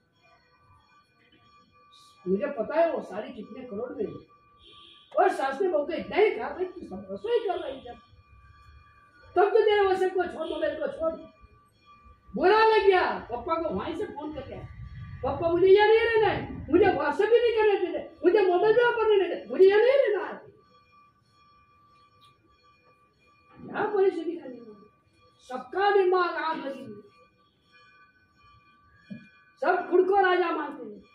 मुझे पता है वो साड़ी कितने करोड़ में है, और सास ने बहू को इतना ही कहा, भाई तू सब रसोई कर रही है तब तो तेरे वो सब को छोड़, मोबाइल को छोड़। बुरा लग गया, पापा को वहीं से फोन करके, पापा मुझे यहाँ नहीं रहना है, मुझे व्हाट्सएप भी नहीं करने देते, मुझे मोबाइल भी ऑफर नहीं देते, मुझे यहाँ नहीं रहना है। क्या परिस्थिति करनी है, सबका दिमाग आग लगी हुई, सब खुद को राजा मानते हैं,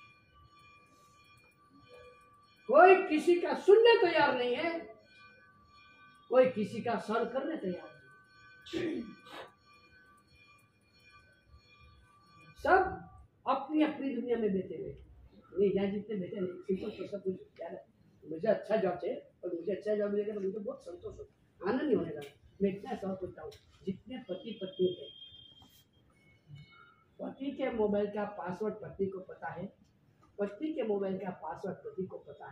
कोई किसी का सुनने तैयार नहीं है, कोई किसी का सर करने तैयार नहीं। सब अपनी अपनी दुनिया में बैठे हुए, नहीं यहाँ जितने बैठे नहीं, सिंपल तो सब कुछ यार मुझे अच्छा जॉब चाहिए और मुझे अच्छा जॉब मिलेगा तो मुझे बहुत संतोष होगा, आनंद नहीं होने लगा। मैं इतना सवाल पूछता हूँ, जितने पति पत्नी है, पति के मोबाइल का पासवर्ड पत्नी को पता है, पत्नी के मोबाइल का पासवर्ड पति को पता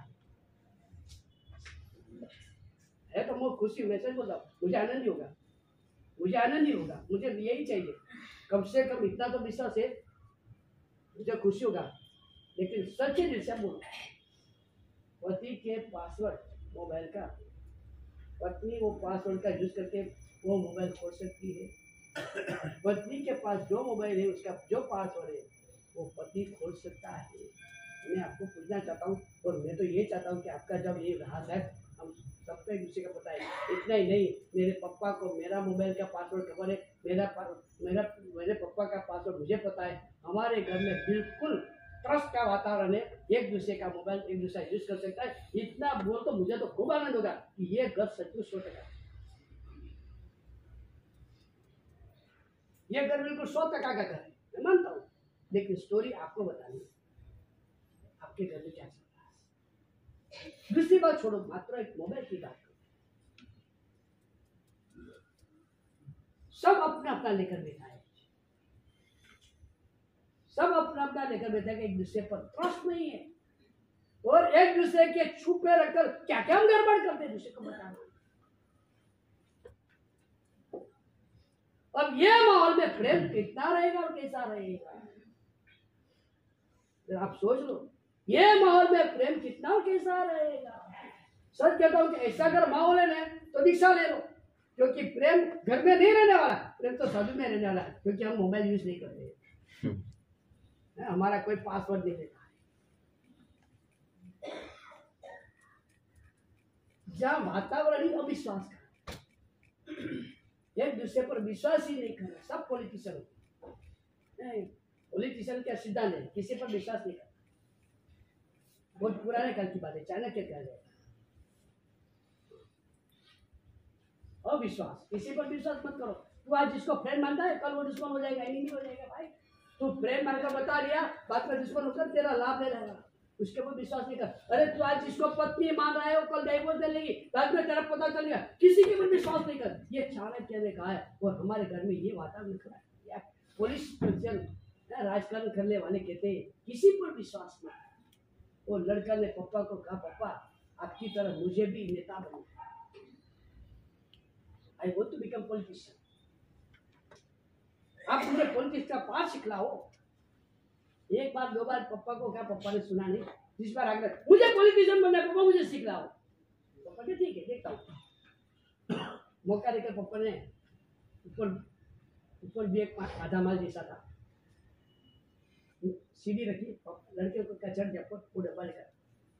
है तो मैं खुशी मैसेज बोलता हूँ, मुझे आनंद ही होगा, मुझे आनंद ही होगा, मुझे यही चाहिए, कम से कम इतना तो विश्वास है, मुझे खुशी होगा। लेकिन सच्चे दिल से बोलो, पति के पासवर्ड मोबाइल का, पत्नी वो पासवर्ड का यूज करके वो मोबाइल खोल सकती है। पत्नी के पास जो मोबाइल है उसका जो पासवर्ड है वो पति खोल सकता है। मैं आपको पूछना चाहता हूँ, और मैं तो ये चाहता हूँ कि आपका जब ये राज है हम सबको एक दूसरे का पता है। इतना ही नहीं, मेरे पापा को मेरा मोबाइल का पासवर्ड खबर है, मेरे पापा का पासवर्ड मुझे पता है। हमारे घर में बिल्कुल ट्रस्ट का वातावरण है, एक दूसरे का मोबाइल एक दूसरा यूज कर सकता है। इतना बोल तो मुझे तो खूब आनंद होगा कि ये घर सचमुच 100%, ये घर बिल्कुल 100% का घर है, मैं मानता हूँ। लेकिन स्टोरी आपको बतानी है, आपके घर में क्या चल रहा है। दूसरी बात छोड़ो, मात्र एक मोबाइल की बात करो। सब अपना अपना लेकर बैठा है, सब अपना अपना लेकर बैठा है, एक दूसरे पर ट्रस्ट नहीं है, और एक दूसरे के छुपे रखकर क्या क्या हम गड़बड़ करते हैं दूसरे को बताना। अब ये माहौल में प्रेम कितना रहेगा और कैसा रहेगा, आप सोच लो, ये माहौल में प्रेम कितना और कैसा रहेगा। सच कहता हूं कि ऐसा अगर माहौल है ना तो दीक्षा ले लो, क्योंकि प्रेम घर में नहीं रहने वाला, प्रेम तो सभी में रहने वाला है, क्योंकि हम मोबाइल यूज नहीं करते, हमारा कोई पासवर्ड नहीं रहता है। जहां वातावरण ही अविश्वास का, एक दूसरे पर विश्वास ही नहीं करना, सब पॉलिटिशियन क्या सिद्धांत है, किसी पर विश्वास नहीं करना। बहुत पुराने काल की बात है, चाणक्य कह रहे हैं, अविश्वास, किसी पर विश्वास मत करो। तू आज जिसको फ्रेंड मानता है कल वो दुश्मन हो जाएगा, नहीं हो जाएगा भाई। तू फ्रेंड मानकर बता दिया, बाद में दुश्मन होकर तेरा लाभ ले रहेगा, उसके ऊपर विश्वास नहीं कर। अरे तू आज जिसको पत्नी मान रहा है वो कल डाइवोर्स दे लेगी, बाद में तेरा पता चल गया, किसी के ऊपर विश्वास नहीं कर। ये चाणक्य ने कहा है, और हमारे घर में ये वातावरण खड़ा है। पुलिस राजकारण करने वाले कहते हैं किसी पर विश्वास नहीं। वो लड़का ने पापा को कहा, पापा आपकी तरह मुझे भी नेता बनना है, I want to become politician, आप मुझे पॉलिटिक्स का पाठ सिखलाओ। एक बार दो बार पापा को कहा, पापा ने सुना नहीं, जिस बार आकर मुझे पॉलिटिशियन बनना है पापा, मुझे सिखलाओ। पापा ने ठीक है देखता हूँ। मौका देकर पापा ने ऊपर भी एक आधा माल जैसा था, सीढ़ी रखी, लड़के को चढ़ गया ऊपर, वो डब्बा लेकर,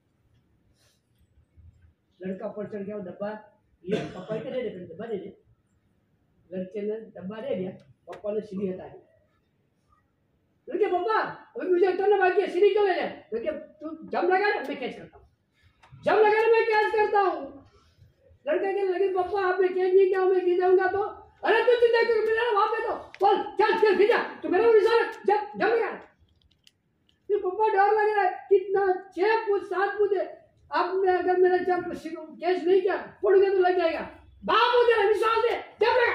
लड़का ऊपर चढ़ गया, वो डब्बा ये पापा के दे दे, डब्बा दे दे। लड़के ने डब्बा दे दिया, पापा ने सीढ़ी हटा दी। लड़के पापा अभी मुझे उतरना बाकी है, सीढ़ी क्यों ले जाए? लड़के तू जम लगा ना, मैं कैच करता हूँ, जम लगा ना मैं कैच करता हूँ। लड़का के लगे पापा आपने कैच नहीं किया, मैं गिर जाऊंगा तो। अरे तू चिंता क्यों, मेरा वहां पे तो बोल चल चल गिर जा, तू मेरा निशान जम लगा। फिर पापा डर लग रहा है, कितना 6 फुट 7 फुट है, आपने अगर मेरा जब कैच नहीं किया फुट गया तो लग जाएगा, बाबू दे विश्वास दे, जम लगा।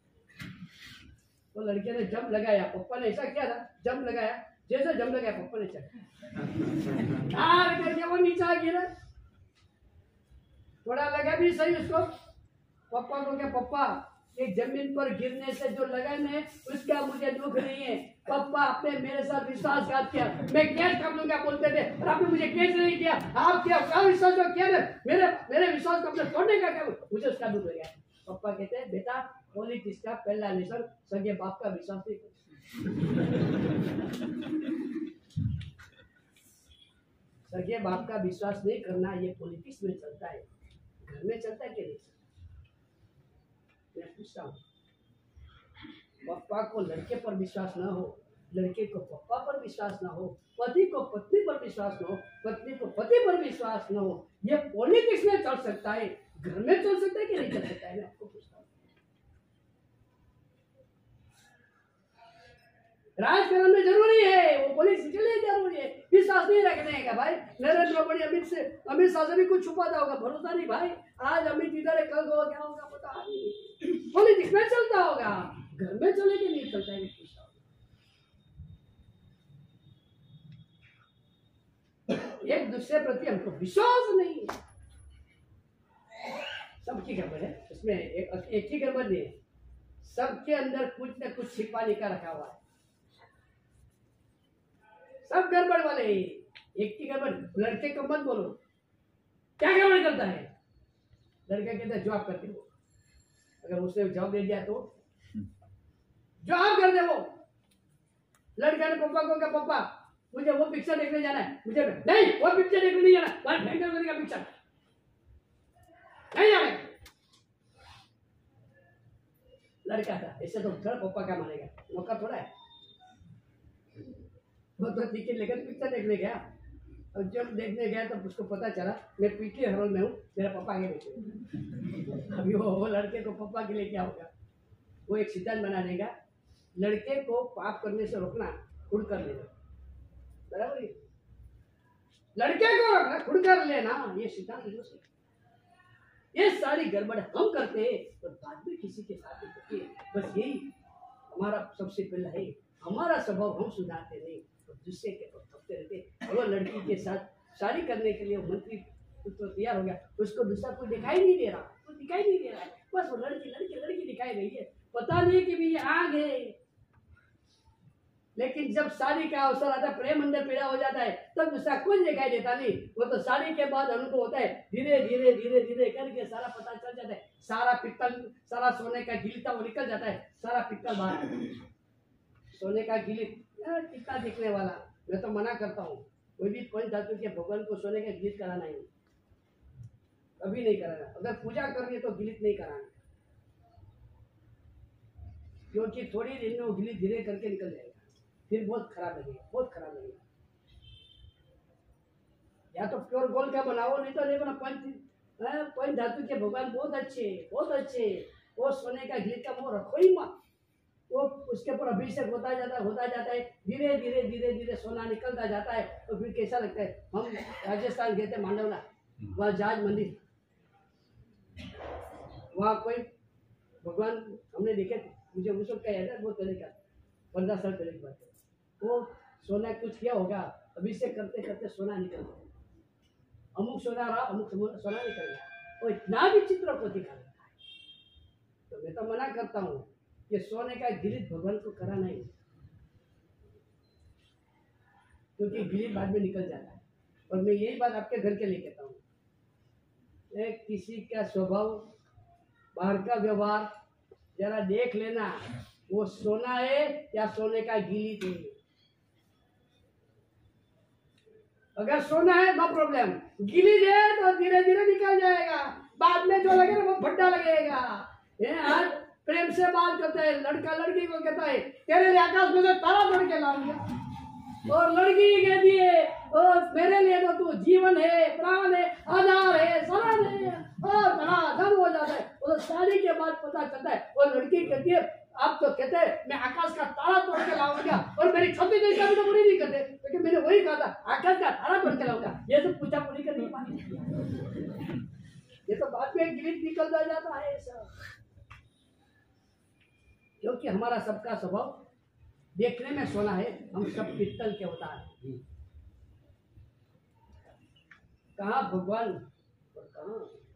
तो लड़के ने जंप लगाया, पापा ने ऐसा किया था, जंप लगाया, जैसे जंप लगाया पापा ने चढ़ा करके वो नीचे गिरा। थोड़ा लगा भी सही उसको, पापा को क्या, पापा ये जमीन पर गिरने से जो लगन है उसका मुझे दुख नहीं है, पापा आपने मेरे साथ विश्वासघात किया, मैं कैच कर लूंगा बोलते थे, और आपने मुझे कैच नहीं किया, आप क्या विश्वास जो किया मेरे विश्वास को अपने तोड़ने का क्या, मुझे उसका दुख लगा। पापा कहते हैं बेटा पॉलिटिक्स का पहला लेसन सगे बाप का विश्वास नहीं करना। सगे बाप का विश्वास नहीं करना, ये पॉलिटिक्स में चलता है, घर में चलता है कि नहीं चलता? मैं पूछता हूँ, पापा को लड़के पर विश्वास ना हो, लड़के को पापा पर विश्वास ना हो, पति को पत्नी पर विश्वास ना हो, पत्नी को पति पर विश्वास ना हो, ये पॉलिटिक्स में चल सकता है, घर में चल सकता है कि नहीं चल सकता है? मैं आपको पूछता हूँ। राजकारण में जरूरी है, वो पॉलिटिक्स के लिए जरूरी है, विश्वास नहीं रखने का भाई। नरेंद्र मोदी अमित शाह से भी कुछ छुपाता होगा, भरोसा नहीं भाई। आज अमित इधर है, कल को क्या होगा पता नहीं, पॉलिटिक्स में चलता होगा, घर में चले कि नहीं चलता है? दूसरे प्रति हमको विश्वास नहीं है। सबकी गड़बड़ है, इसमें एक ही गड़बड़ नहीं है, सबके अंदर कुछ न कुछ छिपा का रखा हुआ है। सब गड़बड़ वाले हैं। एक की गड़बड़, लड़के को मत बोलो क्या गड़बड़ करता है। लड़का कहता है जॉब करते हो, अगर उसने जॉब दे दिया तो जॉब कर दे। वो लड़का ने पापा को कहा पापा मुझे वो पिक्चर देखने जाना है, मुझे नहीं वो पिक्चर देखने नहीं जाना, वहां भयंकर वाली का पिक्चर नहीं जाना। लड़का था ऐसे तो घर पापा क्या मानेगा, मौका थोड़ा है। वो तो टिकट लेकर पिक्चर देखने गया, और जब देखने गया तो उसको पता चला मैं पीछे हॉल में हूँ, मेरा पापा आगे बैठे। अभी वो लड़के को पापा के लिए क्या होगा, वो एक सिद्धांत बना देगा, लड़के को पाप करने से रोकना, खुद कर लेना। बराबर, लड़के को रोकना खुद कर लेना, ये सिद्धांत है। ये सारी गड़बड़ हम करते हैं और बाद में किसी के साथ नहीं करते। बस यही हमारा सबसे पहला है, हमारा स्वभाव हम सुधारते नहीं तो दूसरे के थपते रहते। और वो लड़की के साथ शादी करने के लिए मंत्री तो तैयार हो गया, उसको दूसरा कोई दिखाई नहीं दे रहा, कोई दिखाई नहीं दे रहा है, बस वो लड़की लड़की लड़की दिखाई रही है। पता नहीं कि भी ये आग है, लेकिन जब शादी का अवसर आता है, प्रेम अंदर पैदा हो जाता है, तब दूसरा कुछ दिखाई देता नहीं। वो तो शादी के बाद अनुभव होता है, धीरे धीरे धीरे धीरे करके सारा पता चल जाता है। सारा पित्तल, सारा सोने का गिलित वो निकल जाता है, सारा पित्तल बाहर। सोने का गिलित कितना दिखने वाला, मैं तो मना करता हूँ कोई भी पंच धातु के भगवान को सोने का गिलित कराना ही कभी नहीं कराना। अगर पूजा करनी है तो गिलित नहीं कराना, क्योंकि थोड़ी दिन में वो गिलित धीरे करके निकल जाएगा, फिर बहुत खराब लगेगा, बहुत खराब लगेगा। या तो प्योर गोल्ड का बनाओ, नहीं तो देखो ना पंच धातु के भगवान बहुत अच्छे, बहुत अच्छे। वो सोने का गिलित का मोह रखो ही मत, वो उसके ऊपर अभिषेक होता जाता है, धीरे धीरे धीरे धीरे सोना निकलता जाता है। तो फिर कैसा लगता है। हम राजस्थान गए थे मांडवला, वहाँ जहाज मंदिर, वहाँ कोई भगवान हमने देखे थे, मुझे उस वक्त का याद है, बहुत पहले का 15 साल पहले की बात है। वो सोना कुछ किया होगा, अभिषेक करते करते सोना निकल गया, अमुक सोना रहा, अमुक सोना निकल गया। वो इतना भी चित्र को दिखा देता है। तो मैं तो मना करता हूँ कि सोने का गिलित भगवान को कराना ही, क्योंकि गिलित बाद में निकल जाता है। और मैं यही बात आपके घर के लिए कहता हूँ, किसी का स्वभाव, बाहर का व्यवहार जरा देख लेना, वो सोना है या सोने का गिलित है। अगर सोना है नो प्रॉब्लम, गिलित है तो धीरे धीरे निकल जाएगा, बाद में जो लगेगा वो भट्टा लगेगा। आज प्रेम से बात करता है, लड़का लड़की को कहता है तेरे लिए आकाश में से तारा तोड़ के लाऊंगा, और लड़की कहती है मेरे लिए तो तू जीवन है, प्राण है, आधार है, शरण है, और धन हो जाता है। और शादी के बाद पता चलता है, और लड़की कहती है आप तो कहते हैं मैं आकाश का तारा तोड़ के लाऊंगा, और मेरी छोटी देश का भी तो पूरी नहीं करते, क्योंकि मैंने वही कहा था आकाश का तारा तोड़ के लाऊंगा। ये तो पूछा पूरी कर नहीं पानी, ये तो बाद में गिलित निकलता जाता है सब, क्योंकि हमारा सबका स्वभाव देखने में सोना है, हम सब पित्तल के होता है। कहाँ भगवान और कहाँ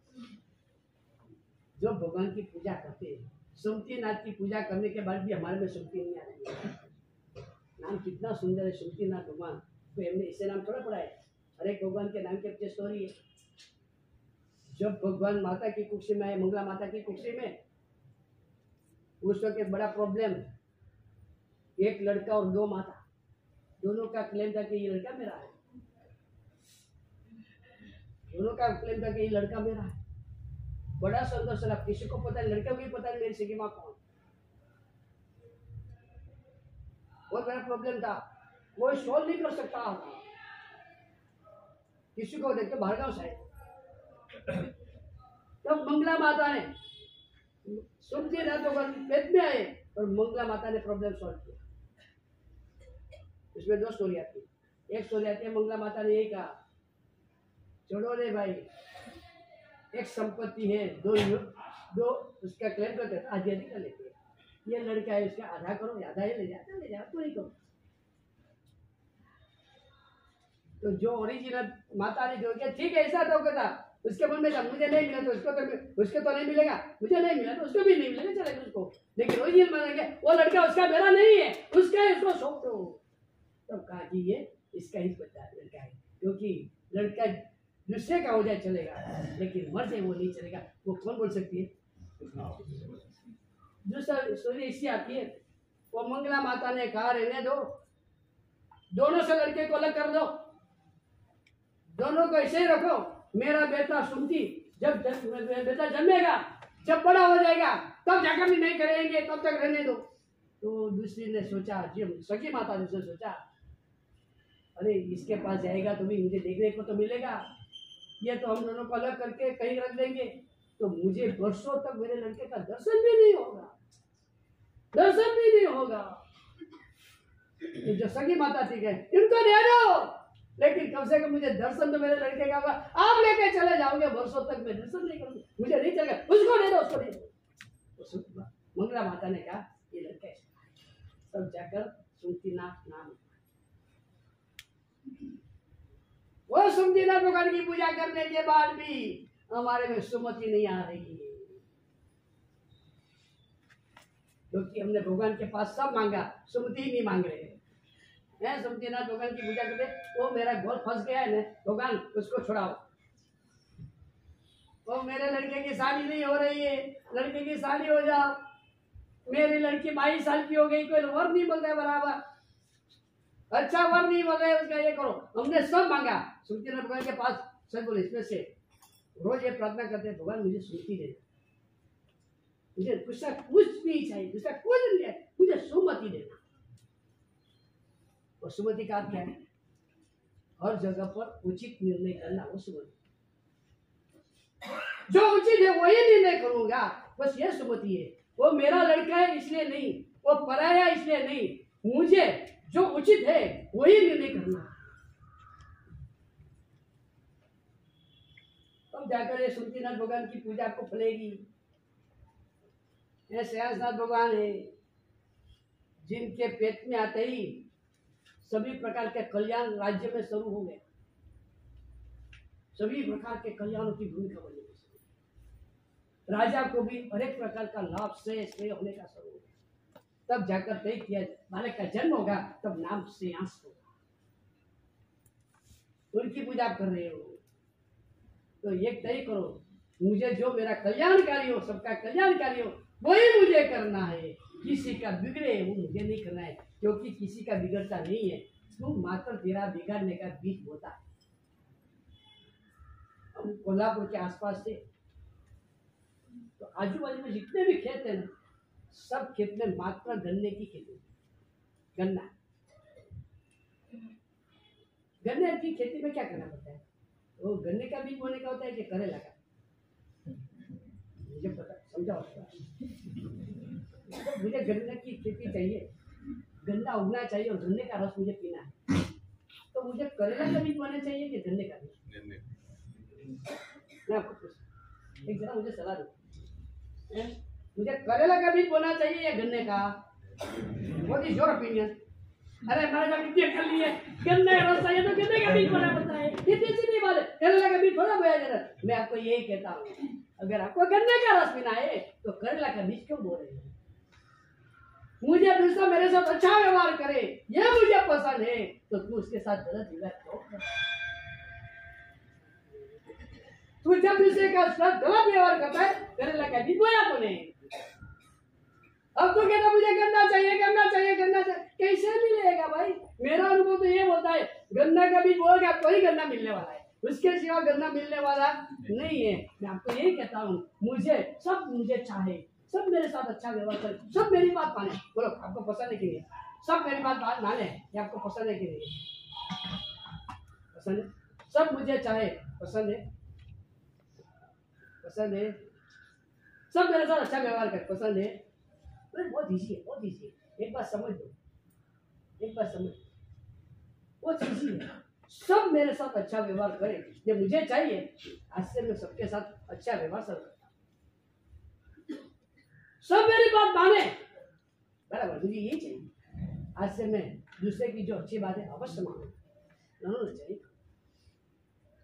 जो भगवान की पूजा करते हैं। सुमति नाथ की पूजा करने के बाद भी हमारे में सुमति नहीं आ रही है। नाम कितना सुंदर है, सुमति नाथ भगवान, तो हमने इसे नाम थोड़ा पढ़ा है। हर एक भगवान के नाम के पीछे स्टोरी है। जब भगवान माता की कुक्षी में आए, मंगला माता की कुक्षी में, उस वक्त एक बड़ा प्रॉब्लम, एक लड़का और 2 माता, दोनों का क्लेम था कि ये लड़का मेरा है, दोनों का क्लेम था कि ये लड़का मेरा है। बड़ा संतोष चला, किसी को पता नहीं, लड़के को भी पता नहीं मेरी सगी माँ कौन। बहुत बड़ा प्रॉब्लम था, वो सॉल्व नहीं कर सकता था। किसी को देखते भार्गव साहब, तब मंगला माता ने सुनते रातों पर पेट में आए और मंगला माता ने प्रॉब्लम सॉल्व किया। इसमें 2 स्टोरी आती है। एक स्टोरी आती है, मंगला माता ने यही कहा छोड़ो रे भाई, एक संपत्ति है, दो उसका क्लेम करते थे, आधी आधी कर लेते हैं, ये लड़का है इसका आधा करो, आधा ही ले जाता ले जाओ, पूरी करो। तो जो ओरिजिनल माता ने जो किया ठीक है, ऐसा तो था उसके मन में था, मुझे नहीं मिला तो उसको तो नहीं मिलेगा, मुझे नहीं मिला तो उसको भी नहीं मिलेगा, चलेगा उसको, लेकिन ओरिजिनल मानेंगे वो लड़का उसका मेरा नहीं है, उसका है, उसको सौंप दो। तब कहा कि ये इसका ही बच्चा लड़का है, क्योंकि लड़का दूसरे का हो जाए चलेगा, लेकिन मर जाए वो नहीं चलेगा। वो कौन बोल सकती है? दूसरा स्टोरी इससे आती है, वो मंगला माता ने कहा रहने दो, दोनों से लड़के को अलग कर दो, दोनों को ऐसे ही रखो, मेरा बेटा सुनती जब बेटा जन्मेगा, जब बड़ा हो जाएगा तब जाकर भी नहीं करेंगे, तब तक रहने दो। तो दूसरी ने सोचा, सखी माता ने सोचा, अरे इसके पास जाएगा तो भी मुझे देखने को तो मिलेगा, ये तो हम दोनों को अलग करके कहीं रख देंगे तो मुझे वर्षों तक मेरे लड़के का दर्शन भी नहीं होगा, दर्शन भी नहीं होगा। जो सगी माता थी गए, इनको दे दो, लेकिन कम से कम मुझे दर्शन तो मेरे लड़के का होगा, आप लेके चले जाओगे वर्षों तक मैं दर्शन नहीं करूंगा, मुझे नहीं चलेगा, उसको दे दो, उसको दे दो। मंगला माता ने कहा ये लड़का है, तब जाकर सुमतीनाथ नाम, वो सुमतीनाथ भगवान की पूजा करने के बाद भी हमारे में सुमति नहीं आ रही है, क्योंकि हमने भगवान के पास सब मांगा, सुमति ही नहीं मांग रहे हैं। सुमतीनाथ भगवान की पूजा करते, वो मेरा गोल फंस गया है ना भगवान, उसको छुड़ाओ, वो मेरे लड़के की शादी नहीं हो रही है, लड़के की शादी हो जाओ, मेरी लड़की 22 साल की हो गई, कोई वर नहीं बोल रहा है बराबर, अच्छा वर नहीं बोल रहे, उसका ये करो। हमने सब मांगा, सुमतीनाथ भगवान के पास सब बोले, इसमें से रोज ये प्रार्थना करते हैं, भगवान मुझे सुमति दे, मुझे दूसरा कुछ नहीं चाहिए, दूसरा कुछ नहीं है, मुझे सुमति देना। और सुमति का क्या है? हर जगह पर उचित निर्णय करना, वो सुमति, जो उचित है वही निर्णय करूंगा, बस ये सुमति है। वो मेरा लड़का है इसलिए नहीं, वो पराया इसलिए नहीं, मुझे जो उचित है वही निर्णय करना। तब जाकर ये सुमतीनाथ भगवान की पूजा को फलेगी। ये श्रेयांसनाथ भगवान है, जिनके पेट में आते ही सभी प्रकार के कल्याण राज्य में शुरू हो गए, सभी प्रकार के कल्याणों की भूमिका बनी, राजा को भी अनेक प्रकार का लाभ से होने का शुरू हो गया। तब जाकर तय किया बालक का जन्म होगा, तब नाम श्रेयांस होगा। उनकी पूजा कर रहे हो तो एक तय करो, मुझे जो मेरा कल्याणकारी हो, सबका कल्याणकारी हो, वही मुझे करना है, किसी का बिगड़े वो मुझे नहीं करना है, क्योंकि किसी का बिगड़ता नहीं है, तुम मात्र तेरा बिगाड़ने का बीज होता है। हम कोल्हापुर के आसपास से तो आजू बाजू में जितने भी खेत है ना, सब खेत में मात्र गन्ने की खेती, गन्ना। गन्ने की खेती में क्या करना पड़ता है? वो गन्ने का बीज बोने का होता है कि करेला का? मुझे पता, समझाओ। मुझे गन्ने की खेती चाहिए, गन्ना उगना चाहिए और गन्ने का रस मुझे पीना है, तो मुझे करेला का बीज बोना चाहिए कि गन्ने का बीज? मैं आपको पूछ, एक जरा मुझे सलाह दो, मुझे करेला का बीज बोना चाहिए या गन्ने का? What is your opinion? अरे हमारे जब इतने कर लिए, गन्ने का रस चाहिए तो गन्ने का बीज बोना पड़ता है, इतनी सीधी बात है, करेला का बीज थोड़ा बोया जाता है। मैं आपको यही कहता हूँ, अगर आपको गन्ने का रस पीना है तो करेला का बीज क्यों बो रहे हैं? मुझे दूसरा मेरे साथ अच्छा व्यवहार करे, ये मुझे पसंद है, तो तू उसके साथ गलत व्यवहार क्यों कर? तू जब दूसरे का साथ गलत व्यवहार करता है, करेला का बीज बोया तूने। अब तो कहता मुझे गन्ना चाहिए, गन्ना चाहिए, गन्ना चाहिए, कैसे मिलेगा भाई? मेरा अनुभव तो ये बोलता है, गन्ना का बीज बोएगा तो ही गन्ना मिलने वाला है, उसके सिवा गन्ना मिलने वाला नहीं है। मैं आपको यही कहता हूँ, मुझे चाहे, सब मेरे साथ अच्छा व्यवहार करे, सब मेरी बात माने। बोलो आपको पसंद है कि नहीं? सब मेरी बात माने, ये आपको पसंद है कि नहीं? पसंद है। सब मुझे चाहे, पसंद है, पसंद है। सब मेरे साथ अच्छा व्यवहार करे, पसंद है। बहुत इजी है, बहुत इजी है। एक बात समझ दो, एक बात समझ, बहुत इजी है। सब मेरे साथ अच्छा व्यवहार करे, ये मुझे चाहिए। आज से मैं सबके साथ अच्छा व्यवहार करता, सब मेरी बात माने, बराबर, मुझे यही चाहिए। आज से मैं दूसरे की जो अच्छी बात है अवश्य मानूं, चाहिए।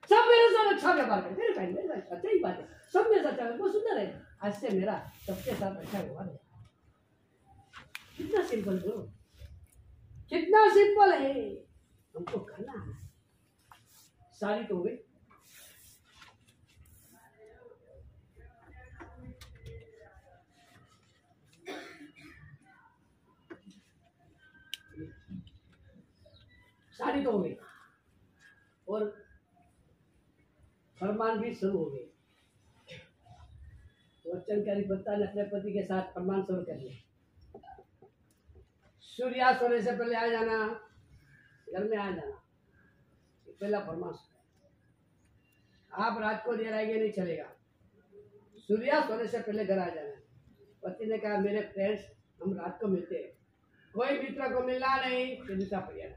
सब मेरे साथ अच्छा व्यवहार करे। मेरे भाई अच्छा ही बात है, सब मेरे साथ अच्छा, वो सुंदर है, आज से मेरा सबके साथ अच्छा व्यवहार है। कितना सिंपल ब्रो, कितना सिंपल है, हमको करना है। सारी तो हो गई। शादी तो हो गई और फरमान भी शुरू हो गए। वचनकारी बत्ता ने अपने पति के साथ फरमान शुरू कर लिया। सूर्यास्त होने से पहले आ जाना, घर में आ जाना, पहला फरमान। आप रात को देर आएंगे नहीं चलेगा, सूर्यास्त होने से पहले घर आ जाना। पति ने कहा मेरे फ्रेंड्स हम रात को मिलते हैं, कोई मित्र को मिलना नहीं, दूसरा पर्याय।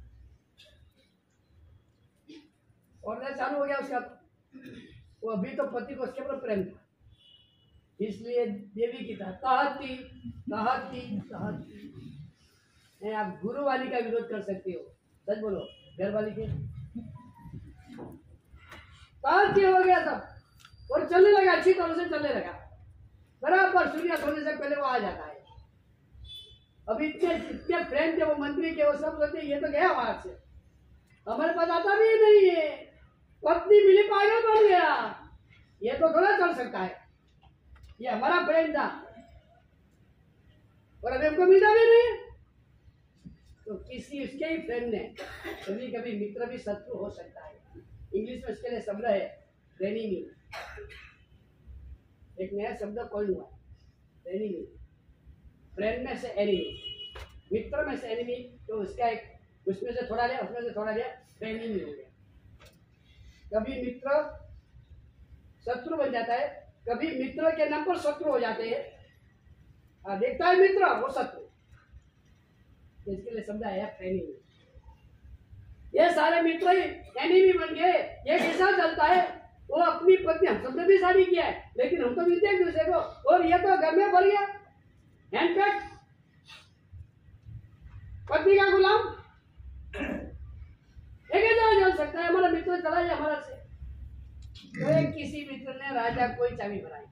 और चालू हो गया उसका। वो अभी तो पति को उसके ऊपर प्रेम था, इसलिए देवी की था कहती कहती कहती। नहीं, आप गुरु वाली का विरोध कर सकते हो, सच बोलो, घर वाली के कहती हो गया सब और चलने लगा, अच्छी तरह से चलने लगा। बराबर सूर्य होने से पहले वो आ जाता है। अभी इतने फ्रेंड थे वो मंत्री के, वो सब सोचते ये तो गया वहां से, हमारे पास आता भी नहीं है, पत्नी मिली पागल बन गया, ये तो थोड़ा चल सकता है, ये हमारा फ्रेंड था और अभी हमको मिला भी नहीं। तो किसी उसके ही फ्रेंड ने, कभी कभी मित्र भी शत्रु हो सकता है, इंग्लिश में इसके लिए शब्द है फ्रेनिमी। एक नया शब्द कौन हुआ, फ्रेनिमी, फ्रेंड में से एनिमी, मित्र में से एनिमी, तो उसका एक उसमें से थोड़ा लिया, उसमें से थोड़ा लिया, फ्रेनिमी हो गया। कभी मित्र शत्रु बन जाता है, कभी मित्र के नाम पर शत्रु हो जाते हैं। देखता है मित्र वो शत्रु, इसके लिए शब्द आया एनिमी। ये सारे मित्र ही एनिमी बन गए। ये कैसा चलता है, वो अपनी पत्नी, हम सबने भी शादी किया है लेकिन हम तो मिलते एक दूसरे को, और ये तो घर में भर गया हैंडपैक, पत्नी का गुलाम। चल सकता है, हमारा मित्र चला जाए हमारा से। तो किसी मित्र ने राजा कोई चाबी बनाई,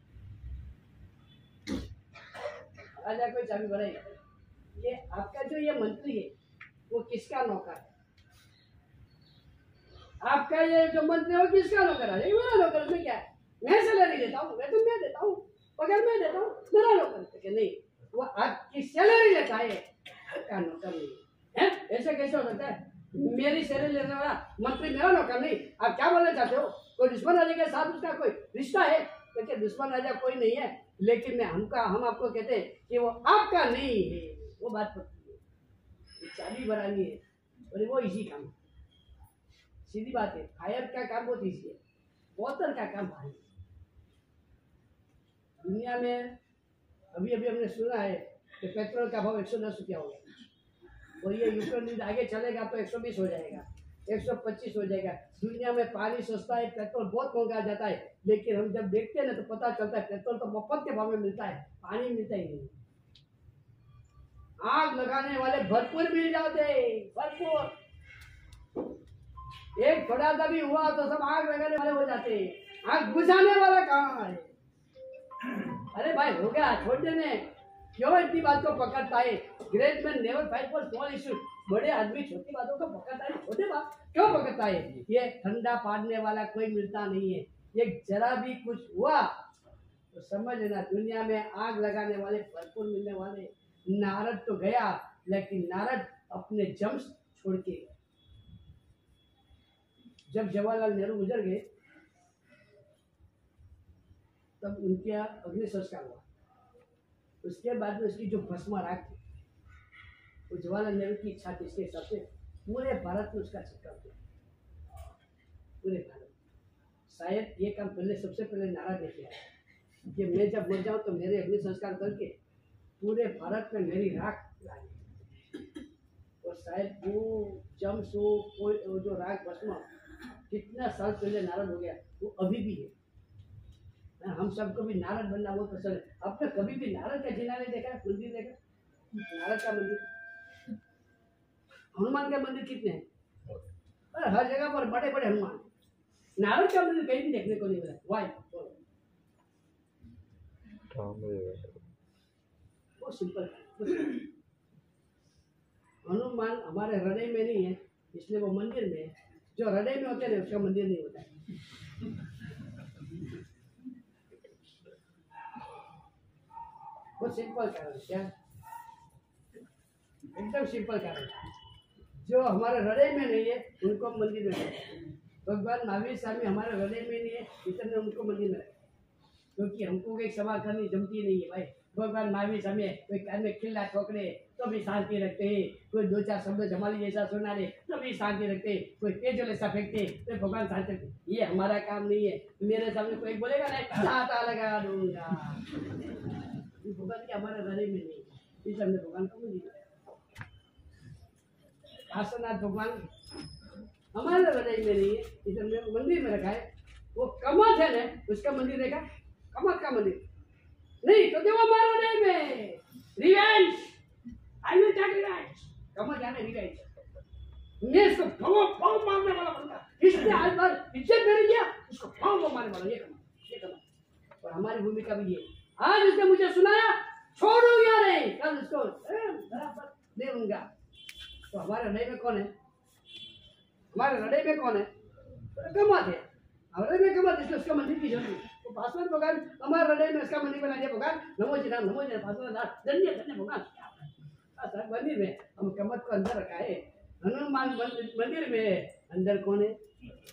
राजा कोई चाबी बनाई, ये आपका जो ये मंत्री है वो किसका नौकर है, आपका ये जो मंत्री है वो किसका नौकर है, ये मेरा नौकर। में क्या है, मैं सैलरी देता हूँ, वेतन मैं देता हूँ, पगार मैं देता हूँ, मेरा नौकर। नहीं, वो आपकी सैलरी लेता है, आपका नौकर नहीं है। ऐसे कैसे हो सकता है, मेरी सैलरी लेने वाला मंत्री मेरा नौकर नहीं। आप क्या बोलना चाहते हो, कोई दुश्मन राजा के साथ उसका कोई रिश्ता है? देखिए दुश्मन राजा कोई नहीं है, लेकिन हम आपको कहते हैं कि वो आपका नहीं है, वो बात पक्की है। चाबी बनानी है और वो इसी काम, सीधी बात है। फायर का काम बहुत इजी है, वॉटर का काम भारी है। दुनिया में अभी अभी हमने सुना है कि पेट्रोल का भाव 110 रुपया हो गया, और ये यूक्रेन युद्ध आगे चलेगा तो 120 हो जाएगा, 125 हो जाएगा। दुनिया में पानी सस्ता है, पेट्रोल बहुत महंगा जाता है, लेकिन हम जब देखते हैं ना तो पता चलता है पेट्रोल तो मुफ्त के भाव में मिलता है, पानी मिलता ही नहीं। आग लगाने वाले भरपूर मिल जाते, भरपूर। एक थोड़ा सा भी हुआ तो सब आग लगाने वाले हो जाते हैं, आग बुझाने वाला कहाँ है? अरे भाई हो गया, छोड़ देने, क्यों इतनी बात को पकड़ता है? Great man never fight for small issue. बड़े आदमी छोटी बातों को पकड़ता है, छोटे बात क्यों पकड़ता है? ये ठंडा पाड़ने वाला कोई मिलता नहीं है। ये जरा भी कुछ हुआ तो समझ लेना दुनिया में आग लगाने वाले भरपूर मिलने वाले। नारद तो गया, लेकिन नारद अपने जम्स छोड़ के, जब जवाहरलाल नेहरू गुजर गए तब उनके अग्नि संस्कार हुआ। उसके बाद में उसकी जो भस्म राख थी, वो जवाहरलाल नेहरू की इच्छा थी, इसके हिसाब से पूरे भारत में उसका छिड़काव किया, पूरे भारत। शायद ये काम पहले सबसे पहले नारद ने किया कि मैं जब मर जाऊं तो मेरे अग्नि संस्कार करके पूरे भारत में मेरी राख लानी। और शायद वो जम्स हो, कोई जो राख भस्म कितना साल पहले नारद हो गया, वो अभी भी है। हम सबको भी नारद बनना बहुत पसंद है। आपने कभी भी नारद का जिना नहीं देखा, मंदिर देखा? नारद का मंदिर, हनुमान के मंदिर कितने हैं? हर जगह पर बड़े बड़े हनुमान, नारद का मंदिर कहीं भी देखने को नहीं मिला। वाई बहुत सिंपल है। हनुमान हमारे हृदय में नहीं है, इसलिए वो मंदिर में है। जो हृदय में होते हैं उसका मंदिर नहीं होता है। बहुत सिंपल कारण क्या, एकदम सिंपल कारण। जो हमारे हृदय में नहीं है उनको मंदिर में रखा। भगवान महावीर स्वामी हमारे हृदय में नहीं है, इसलिए उनको मंदिर में रखा, क्योंकि हमको कोई सभा करनी जमती नहीं है भाई। भगवान महावीर स्वामी कोई कान में खिल्ला ठोकरे तो भी शांति रखते हैं, कोई दो चार शब्द जमाली जैसा सुना दे तो भी शांति रखते, कोई तेजल ऐसा फेंकते तो भगवान शांति रखते। ये हमारा काम नहीं है। मेरे सामने कोई बोलेगा नहीं ताता लगा दूंगा, भगवान के हमारे हृदय में नहीं, इसलिए हमने भगवान को मंदिर में। काशीनाथ भगवान हमारे हृदय में नहीं है, इसलिए हमने मंदिर में रखा है। वो कमत है ना, उसका मंदिर देखा, कमत का मंदिर नहीं तो देखो हमारे हृदय में। Revenge, I will take revenge. कमत जाने रिवेंज, मैं इसको पाव मारने वाला बंदा, इसने आज बार इज्जत मेरी किया, उसको पाव मारने वाला, ये कमत। और हमारी भूमिका भी ये, आज उसने मुझे सुनाया छोड़ूंगा नहीं, कल उसको बराबर देऊंगा। तो हमारे हृदय में कौन है? हमारे हृदय में कौन है? कमत है। हृदय में कमत, इसलिए उसका मंदिर की जरूरत है। तो पासवान भगवान हमारे हृदय में उसका मंदिर बना दिया। भगवान नमो जी राम पासवान धन्य धन्य भगवान मंदिर में हम कमत को अंदर रखा है। हनुमान मंदिर में अंदर कौन है?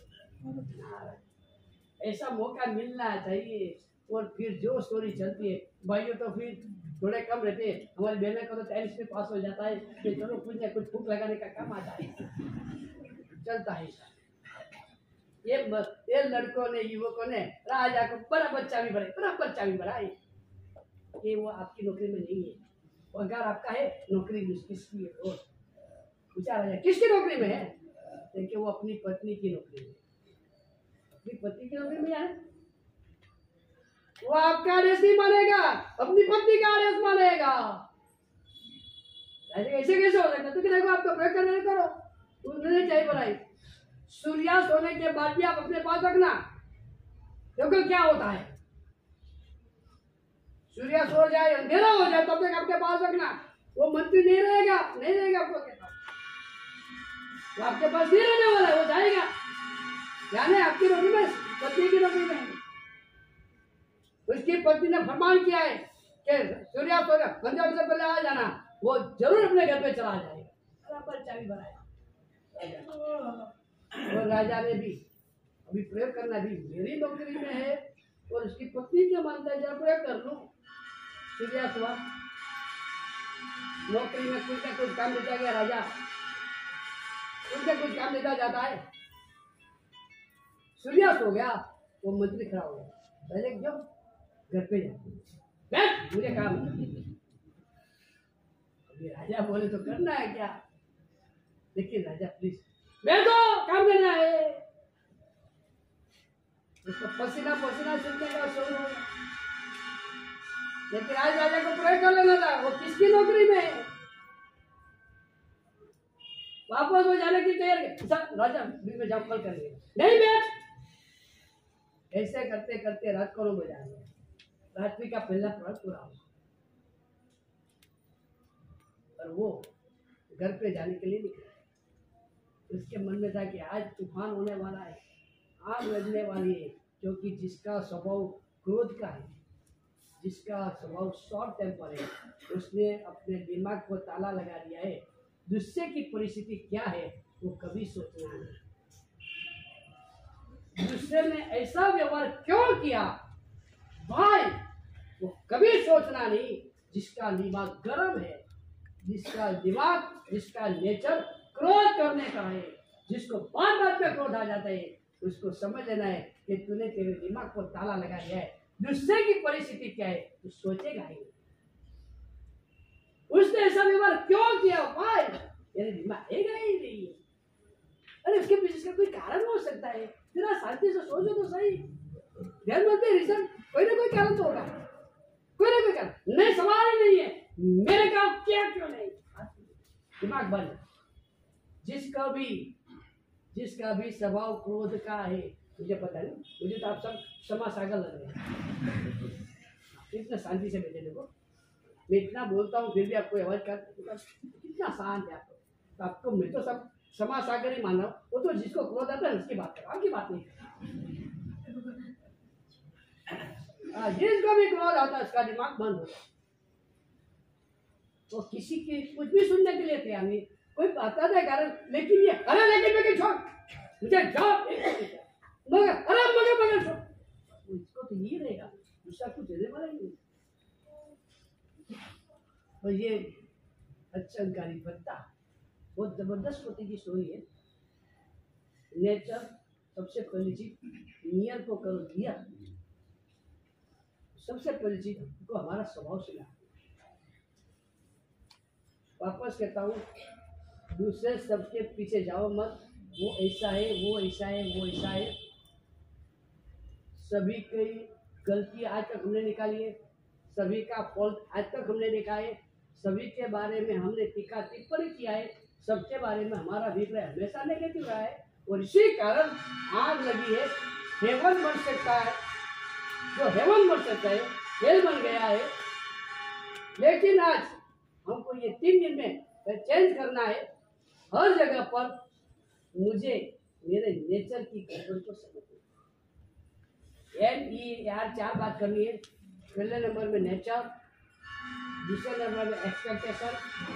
ऐसा मौका मिलना चाहिए। और फिर जो स्टोरी चलती है भाइयों तो फिर थोड़े कम रहते हैं। हमारी बहनों को तो 40 में पास हो जाता है, फिर चलो कुछ ना कुछ फूक लगाने का काम आता है, चलता है। ये लड़कों ने युवकों ने राजा को बड़ा बच्चा भी बनाए। ये वो आपकी नौकरी में नहीं है। अगर आपका है नौकरी किसकी है? और पूछा राजा किसकी नौकरी में है? देखिए वो अपनी पत्नी की नौकरी में, अपनी पत्नी की नौकरी में है। वो आपका आदेश नहीं मानेगा, अपनी पत्नी का आदेश मानेगा। ऐसे कैसे हो सकता? तो देखो आपका प्रयोग करने करो, उन्होंने चाहिए बनाई। सूर्यास्त होने के बाद भी आप अपने पास रखना, क्योंकि क्या होता है सूर्यास्त हो जाए अंधेरा हो जाए तब तक आपके पास रखना। वो मंत्री नहीं रहेगा आपको के पास, वो आपके पास नहीं रहने वाला है, वो जाएगा। यानी आपकी नौकरी में, पत्नी की नौकरी में उसकी पत्नी ने फरमान किया है कि सूर्यास्त होगा पंजाब से पहले आ जाना, वो जरूर अपने घर पे चला जाएगा। बराबर चाबी बनाया और राजा ने भी अभी प्रयोग करना भी मेरी नौकरी में है और उसकी पत्नी क्या मानता है, जरा प्रयोग कर लो। सूर्यास्त हुआ, नौकरी में कुछ ना कुछ काम देता गया राजा, उनका कुछ काम देता जाता है। सूर्यास्त हो गया, वो मंत्री खड़ा हो गया, पहले क्यों घर पे बैठ, मुझे काम। अभी राजा बोले तो करना है क्या? लेकिन राजा प्लीज बैठो, काम करना है। उसको पसीना सुनने का शोर होगा, लेकिन आज राजा को प्रयोग कर लेना था। वो किसकी नौकरी में है? वापस वो जाने की तैयारी। राजा में जाओ, कल करेंगे, नहीं बैठ। ऐसे करते करते रात को 9 बजे आ गया। रात्रि का पहला प्रहर पूरा हुआ और वो घर पे जाने के लिए निकला। उसके मन में था कि आज तूफान होने वाला है, आग लगने वाली है, क्योंकि जिसका स्वभाव क्रोध का है, जिसका स्वभाव शॉर्ट टेम्पर है, उसने अपने दिमाग को ताला लगा दिया है। दूसरे की परिस्थिति क्या है वो कभी सोचना नहीं। दूसरे ने ऐसा व्यवहार क्यों किया भाई, वो कभी सोचना नहीं। जिसका दिमाग गर्म है, जिसका नेचर क्रोध करने का है, जिसको बात पे क्रोध आ जाता है, उसको समझ लेना है कि तूने तेरे दिमाग को ताला लगा दिया है। दूसरे की परिस्थिति क्या है तू सोचेगा ही। उसने ऐसा व्यवहार क्यों किया भाई, मेरे दिमाग ही नहीं है। अरे उसके पीछे इसका कोई कारण हो सकता है, तेरा शांति से सोचो तो सही। ध्यान बोलते रीजन, कोई ना कोई कारण तो होगा, कोई ना कोई कारण। नहीं, सवाल ही नहीं है मेरे काम क्या क्यों नहीं। दिमाग बंद। जिसका भी स्वभाव क्रोध का है, मुझे पता नहीं, मुझे तो आप सब क्षमा सागर लग रहे हैं। इतना शांति से बैठे देखो, मैं इतना बोलता हूँ फिर भी आपको आवाज कर, कितना शांत है आपको। तो आपको मैं तो सब क्षमा सागर ही मान रहा हूँ। वो तो जिसको क्रोध आता है उसकी बात करो, आपकी बात नहीं। जिसको भी क्रोध आता है उसका दिमाग बंद होता है, तो किसी की कुछ भी सुनने के लिए तैयार नहीं। कोई आता था कारण, लेकिन ये अरे लेकिन छोड़ मुझे जॉब मगर अरे मगर छोड़, इसको तो ये रहेगा, दूसरा कुछ देने वाला ही नहीं। और ये अच्छंकारी पत्ता बहुत जबरदस्त होती की स्टोरी है। नेचर सबसे पहली चीज नियर को करो दिया, सबसे पहली चीज को हमारा स्वभाव सिखा। वापस कहता हूँ, दूसरे सबके पीछे जाओ मत, वो ऐसा है वो ऐसा है वो ऐसा है। सभी की गलती आज तक हमने निकाली है, सभी का फॉल्ट आज तक हमने देखा है, सभी के बारे में हमने टीका टिप्पणी किया है, सबके बारे में हमारा अभिप्राय हमेशा नेगेटिव रहा है। और इसी कारण आग लगी है, हेवन बन सकता है, जो हेवन बन सकता है हेल बन गया है। लेकिन आज हमको ये 3 दिन में चेंज करना है। हर जगह पर मुझे मेरे नेचर की गड़बड़ को समझना यार 4 बात करनी है। पहले नंबर में नेचर, दूसरे नंबर में एक्सपेक्टेशन,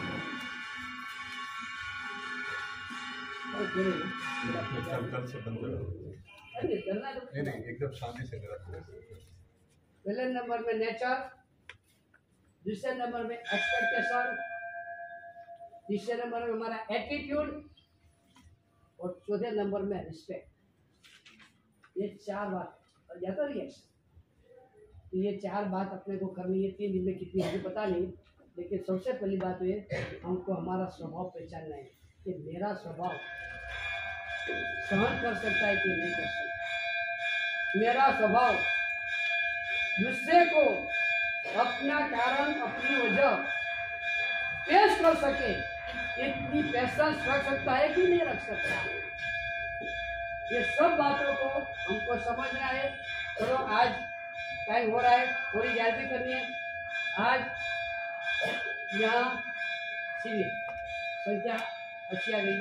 अरे करना तो नहीं एकदम शांति से मेरा पहले नंबर में नेचर, दूसरे नंबर में एक्सपेक्टेशन, तीसरे नंबर में हमारा एटीट्यूड और चौथे नंबर में रिस्पेक्ट। ये 4 बात या तो रिएक्शन, तो ये 4 बात अपने को करनी है। 3 दिन में कितनी मुझे पता नहीं, लेकिन सबसे पहली बात तो ये हमको हमारा स्वभाव पहचानना है कि मेरा स्वभाव सहन कर सकता है कि नहीं कर सकता। मेरा स्वभाव दूसरे को अपना कारण अपनी वजह पेश कर सके इतनी पेशेंस रख सकता है कि नहीं रख सकता। ये सब बातों को हमको समझना है। चलो आज टाइम हो रहा है, थोड़ी याद करनी है। आज यहाँ शिविर संख्या अच्छी आ गई,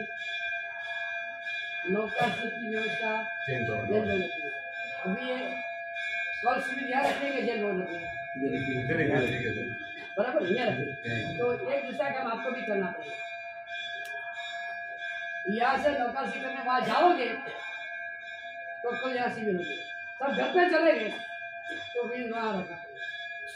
नौका की व्यवस्था जेल में रखी है। अभी ये कल शिविर यहाँ रखेंगे, जेल में रखेंगे बराबर, यहाँ रखेंगे। तो एक दूसरा काम आपको भी करना पड़ेगा। यहाँ से नौकाशी करने वहां जाओगे तो कल यहाँ शिविर होगी, सब घर पे चले गए तो भी वहां रखना पड़ेगा।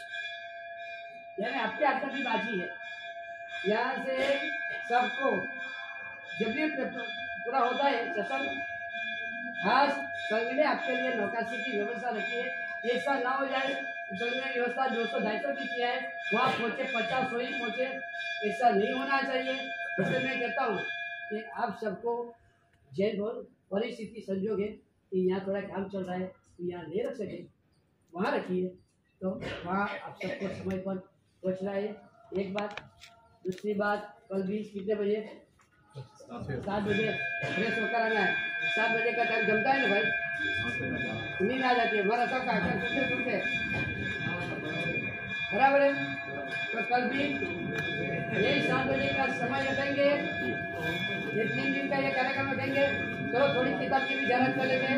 यानी आपके हाथ की बाजी है। यहाँ से सबको जब ये पूरा होता है सेशन, खास संघ ने आपके लिए नौकाशी की व्यवस्था रखी है। ऐसा ना हो जाए संघ ने व्यवस्था 200-250 की किया है, वहाँ पहुँचे 50 ही पहुँचे, ऐसा नहीं होना चाहिए। इसलिए मैं कहता हूँ कि आप सबको जेल भर परिस्थिति संजोग है कि यहाँ थोड़ा काम चल रहा है, तो यहाँ नहीं रख सके, वहाँ रखिए। तो वहाँ आप सबको समय पर पहुँचना है, एक बात। दूसरी बात, कल भी कितने बजे? 7 बजे फ्रेश होकर आना है। 7 बजे का टाइम जमता है ना भाई, नींद आ जाती है हमारा सबका आकर सुनते बराबर है। तो कल भी यही 7 बजे का समय रखेंगे, ये 3 दिन का ये कार्यक्रम रखेंगे। चलो थोड़ी किताब की भी जरूरत कर लेंगे।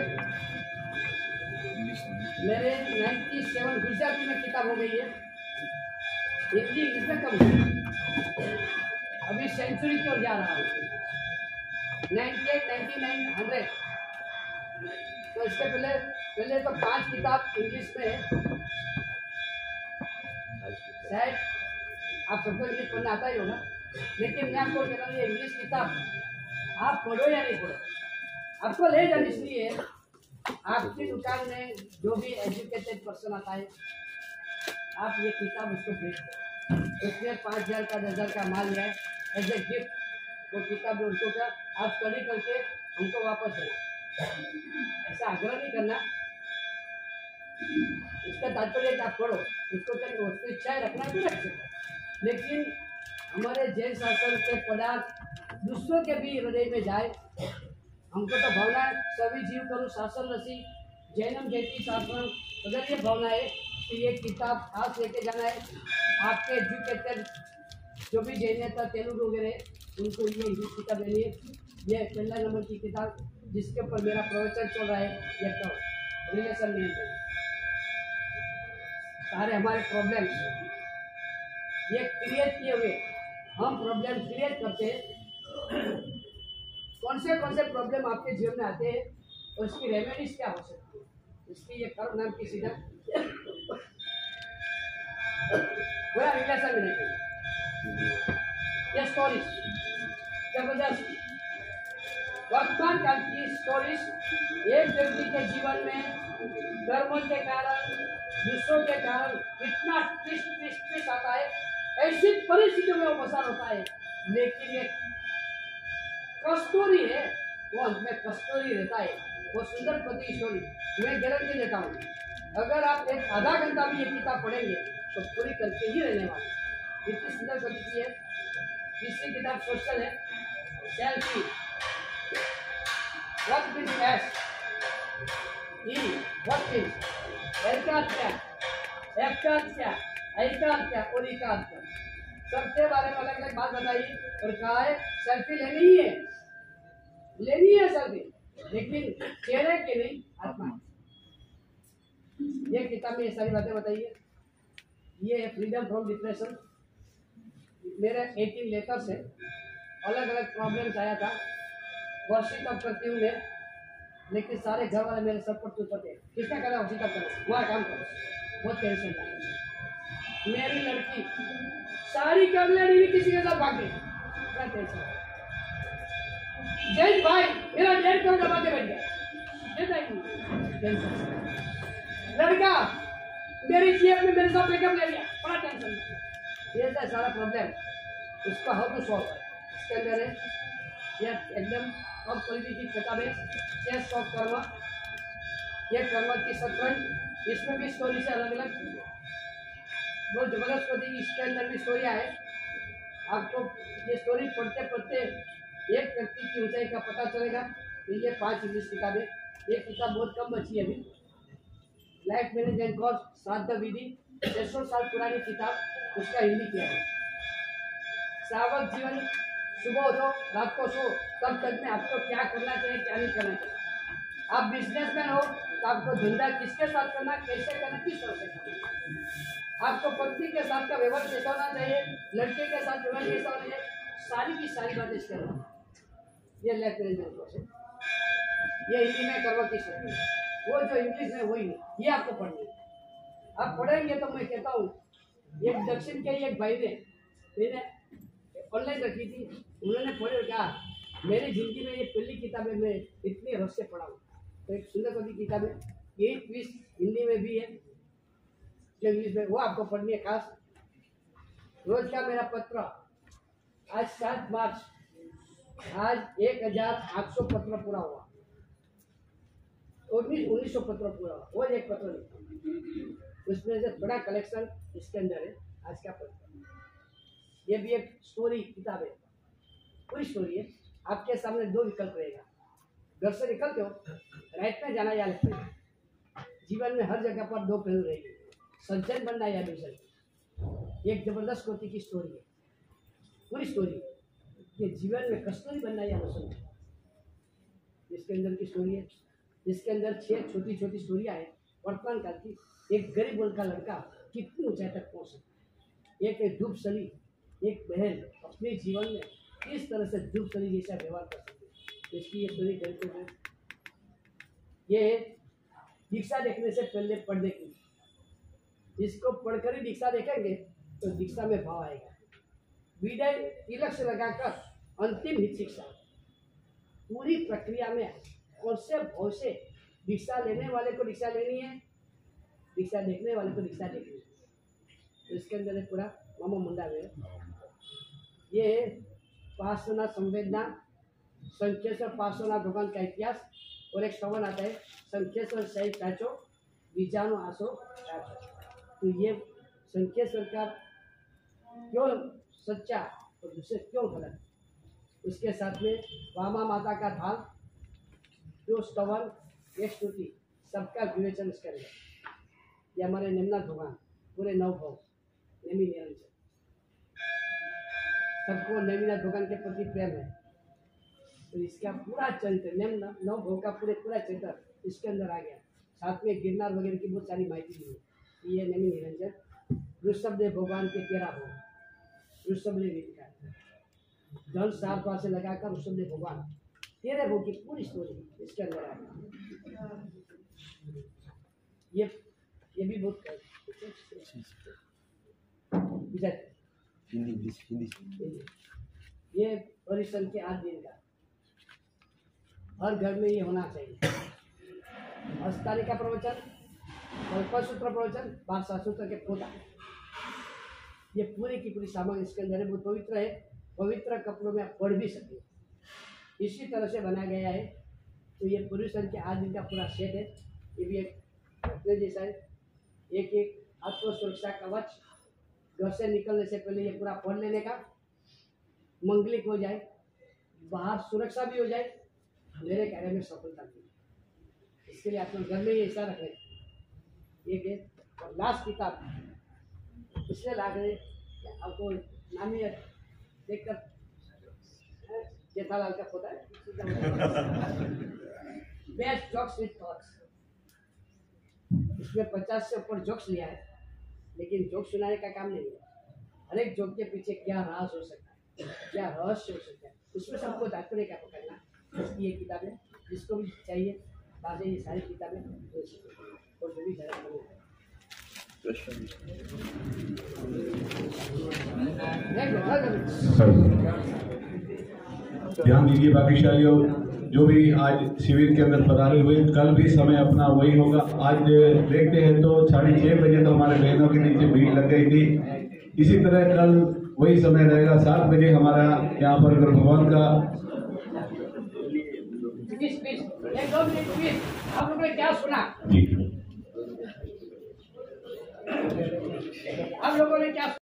मेरे 97 गुजराती में किताब हो गई है, हिंदी इसमें कम है। अभी सेंचुरी की ओर जा रहा हूँ, 98, 99, 100। तो इसके पहले तो 5 किताब इंग्लिश में है। शायद आप सबको इंग्लिश पढ़ना आता ही होगा, लेकिन मैं आपको कह रहा हूँ ये इंग्लिश किताब आप पढ़ो या नहीं पढ़ो, आपको ले जाना इसलिए आपकी दुकान में जो भी एजुकेटेड पर्सन आता है, आप ये किताब उसको भेज दो। उसमें 5,000 का 10,000 का माल है एज ए गिफ्ट, वो किताब उनको क्या आप स्टडी करके हमको वापस देना। ऐसा आग्रह नहीं करना, इसका तात्पर्य आप पढ़ो, उसको क्या उसको इच्छा है रखना भी रख सकते। लेकिन हमारे जैन शासन के पदार्थ दूसरों के भी हृदय में जाए, हमको तो भावना है सभी जीव करूँ शासन रसी जैनम जयती शास्त्रम। अगर ये भावना है तो ये किताब खास लेके जाना है। आपके एजुकेटेड जो भी जैन है तेलुगु वगैरह उनको ये इंग्लिश किताब लेनी है। ये पहला नंबर की किताब जिसके ऊपर मेरा प्रवचन चल रहा है ये तो रिलेशन मैनेजमेंट। सारे हमारे प्रॉब्लम्स ये क्रिएट किए हुए हम प्रॉब्लम क्रिएट करते हैं। कौन से प्रॉब्लम आपके जीवन में आते हैं और इसकी रेमेडीज क्या हो सकती है, इसकी ये कर्म नाम की सीधा पूरा रिलेशन मैनेजमेंट। ये स्टोरीज जबरदस्त वर्तमान काल की स्टोरीज एक व्यक्ति के जीवन में कर्मों के कारण दूसरों के कारण कितना ट्विस्ट आता है। ऐसी परिस्थितियों में वो पसार होता है लेकिन ये कस्तूरी है वो अंत में कस्तूरी रहता है। वो सुंदर पति स्टोरी मैं गारंटी देता हूँ अगर आप एक आधा घंटा भी ये किताब पढ़ेंगे तो पूरी करके ही रहने वाले। इतनी सुंदर पति की है। तीसरी किताब सोशल है selfie what means S E what means एकांत और एकांत सबके बारे में अलग अलग बात बताई और कहा है सेल्फी लेनी है सेल्फी लेकिन चेहरे के नहीं आत्मा। ये किताब में ये सारी बातें बताई है। ये है फ्रीडम फ्रॉम डिप्रेशन। मेरे 18 लेटर्स है अलग अलग प्रॉब्लम्स आया था वर्षित अप करती हूँ मैं लेकिन सारे घर वाले मेरे सर पर चुपते किसने कहा वर्षित अप करो वहाँ काम करो बहुत टेंशन था। मेरी लड़की सारी कर ले रही किसी के साथ भाग गई क्या टेंशन। जय भाई मेरा 1.5 करोड़ दबा के बैठ गया टेंशन। लड़का मेरी जेब में मेरे साथ ब्रेकअप ले लिया बड़ा टेंशन। ये सारा प्रॉब्लम उसका हाउ टू सॉल्व इसके अंदर है। यह एकदम और क्वालिटी की किताब है चेस ऑफ कर्म। ये कर्म की शतरंज इसमें भी स्टोरी से अलग अलग बहुत जबरदस्त होती है। इसके अंदर भी स्टोरियाँ है। आपको ये स्टोरी पढ़ते पढ़ते एक व्यक्ति की ऊंचाई का पता चलेगा। तो ये 5 इंग्लिश किताबें ये किताब बहुत कम बची है अभी। लाइफ मैनेजमेंट कोर्स साधना विधि 600 साल पुरानी किताब उसका हिंदी किया है। सावक जीवन सुबह उठो रात को सो तब तक में आपको क्या करना चाहिए क्या नहीं करना चाहिए। आप बिजनेसमैन हो तो आपको धंधा किसके साथ करना कैसे करना किस तरह से करना। आपको पत्नी के साथ का व्यवहार कैसा होना चाहिए लड़के के साथ व्यवहार कैसा होना चाहिए सारी की सारी बातें इसके अंदर। ये लाइफ मैनेजमेंट कोर्स है। ये हिंदी में करवा की सकते हैं वो जो इंग्लिश में वही नहीं ये आपको पढ़नी है। आप पढ़ेंगे तो मैं कहता हूँ एक दक्षिण के एक भाई ने मैंने ऑनलाइन रखी थी उन्होंने पढ़े और कहा मेरी जिंदगी में ये पहली किताबें मैं इतनी रस से पढ़ा हूँ। तो एक सुंदर पति किताब है ये ट्विस्ट हिंदी में भी है जो इंग्लिश में वो आपको पढ़नी है खास। रोज का मेरा पत्र आज 7 मार्च आज 1800 पत्र पूरा हुआ 1900 पत्र पूरा हुआ वो एक पत्र लिखा उसमें से बड़ा कलेक्शन इसके अंदर है आज का पत्र। ये भी एक स्टोरी किताब है पूरी स्टोरी है। आपके सामने 2 विकल्प रहेगा घर से निकलते हो राइट में जाना या लेफ्ट में। जीवन में हर जगह पर 2 पहलू रहेंगे सज्जन बनना या दूसरा। एक जबरदस्त कोटि की स्टोरी है पूरी स्टोरी ये जीवन में कस्तूरी बनना या दूसरा इसके अंदर की स्टोरी है। जिसके अंदर 6 छोटी छोटी स्टोरियाँ हैं वर्तमान काल की। एक गरीब वर्ग का लड़का कितनी ऊंचाई तक पहुँच सकता। एक धूप सली एक बहन अपने जीवन में किस तरह से धूप सली जैसा व्यवहार कर सकती है इसकी ये स्टोरी गरीब है। ये दीक्षा देखने से पहले पढ़ने की इसको पढ़कर ही दीक्षा देखेंगे तो दीक्षा में भाव आएगा। विदाई तिलक से लगाकर अंतिम हित शिक्षा पूरी प्रक्रिया में कौन से भाव से दीक्षा लेने वाले को दीक्षा लेनी है दीक्षा देखने वाले को दीक्षा देखनी है। तो इसके अंदर एक पूरा मामा मुंडा है। ये पार्श्वनाथ संवेदना संकेश्वर पार्श्वनाथ भगवान का इतिहास और एक श्रवण आता है संकेश्वर सही टाचो बीजाणु आसो टाचो। तो ये संकेश्वर का क्यों सच्चा और दूसरे क्यों गलत उसके साथ में वामा माता का थाल जो स्तवन ये स्तुति सबका विवेचन करेगा। ये हमारे निम्नाथ भगवान पूरे 9 भोग नेमी निरंजन, सबको नेमीनाथ भगवान के प्रति प्रेम है, तो इसका पूरा चरित्र 9 भोग का पूरा चरित्र इसके अंदर आ गया। साथ में गिरनार वगैरह की बहुत सारी माहिती दी है। ये नेमी निरंजन ऋषभदेव भगवान के 13 भोग ऋषभ ने भी लिखा है। धन 7 बार से लगाकर ऋषभदेव भगवान 13 भोग की पूरी स्टोरी इसके अंदर आ गई। ये भी बहुत हिंदी ये परिश्रम के 8 दिन का हर घर में ये होना चाहिए। अस्तारी का प्रवचन, कल्पसूत्र प्रवचन, 5 सूत्र के पोता, ये पूरी की पूरी सामग्री इसके अंदर बहुत पवित्र है। पवित्र कपड़ों में आप पढ़ भी सकते, इसी तरह से बनाया गया है। तो ये परिश्रम के 8 दिन का पूरा सेट है। ये भी एक रखने जैसा है। एक आत्म सुरक्षा कवच, घर से निकलने से पहले ये पूरा पढ़ लेने का, मंगलिक हो जाए, बाहर सुरक्षा भी हो जाए, मेरे कार्य में सफलता मिले। इसके लिए अपने घर में ये ऐसा रखें। एक है और लास्ट किताब इसलिए ला गए आपको नाम ही देखकर जेठालाल का पोता है बेस्ट जोक्स विद थॉट्स। इसमें 50 से ऊपर जोक्स लिया है, लेकिन जोक सुनाने का काम नहीं है। हर एक जोक के पीछे क्या राज हो सकता है, क्या रहस्य हो सकता है, उसमें सबको तात्पर्य का पकड़ना। इसकी ये किताबें जिसको भी चाहिए बातें, ये सारी किताबें और जो भी ध्यान दीजिए भाग्यशालियों, जो भी आज शिविर के अंदर पधारे हुए, कल भी समय अपना वही होगा। आज देखते हैं तो 6:30 बजे तो हमारे बहनों के नीचे भीड़ लग गई थी। इसी तरह कल वही समय रहेगा। 7 बजे हमारा यहाँ पर अगर भगवान का आप लोगों ने क्या सुना? जी आप लोगों ने क्या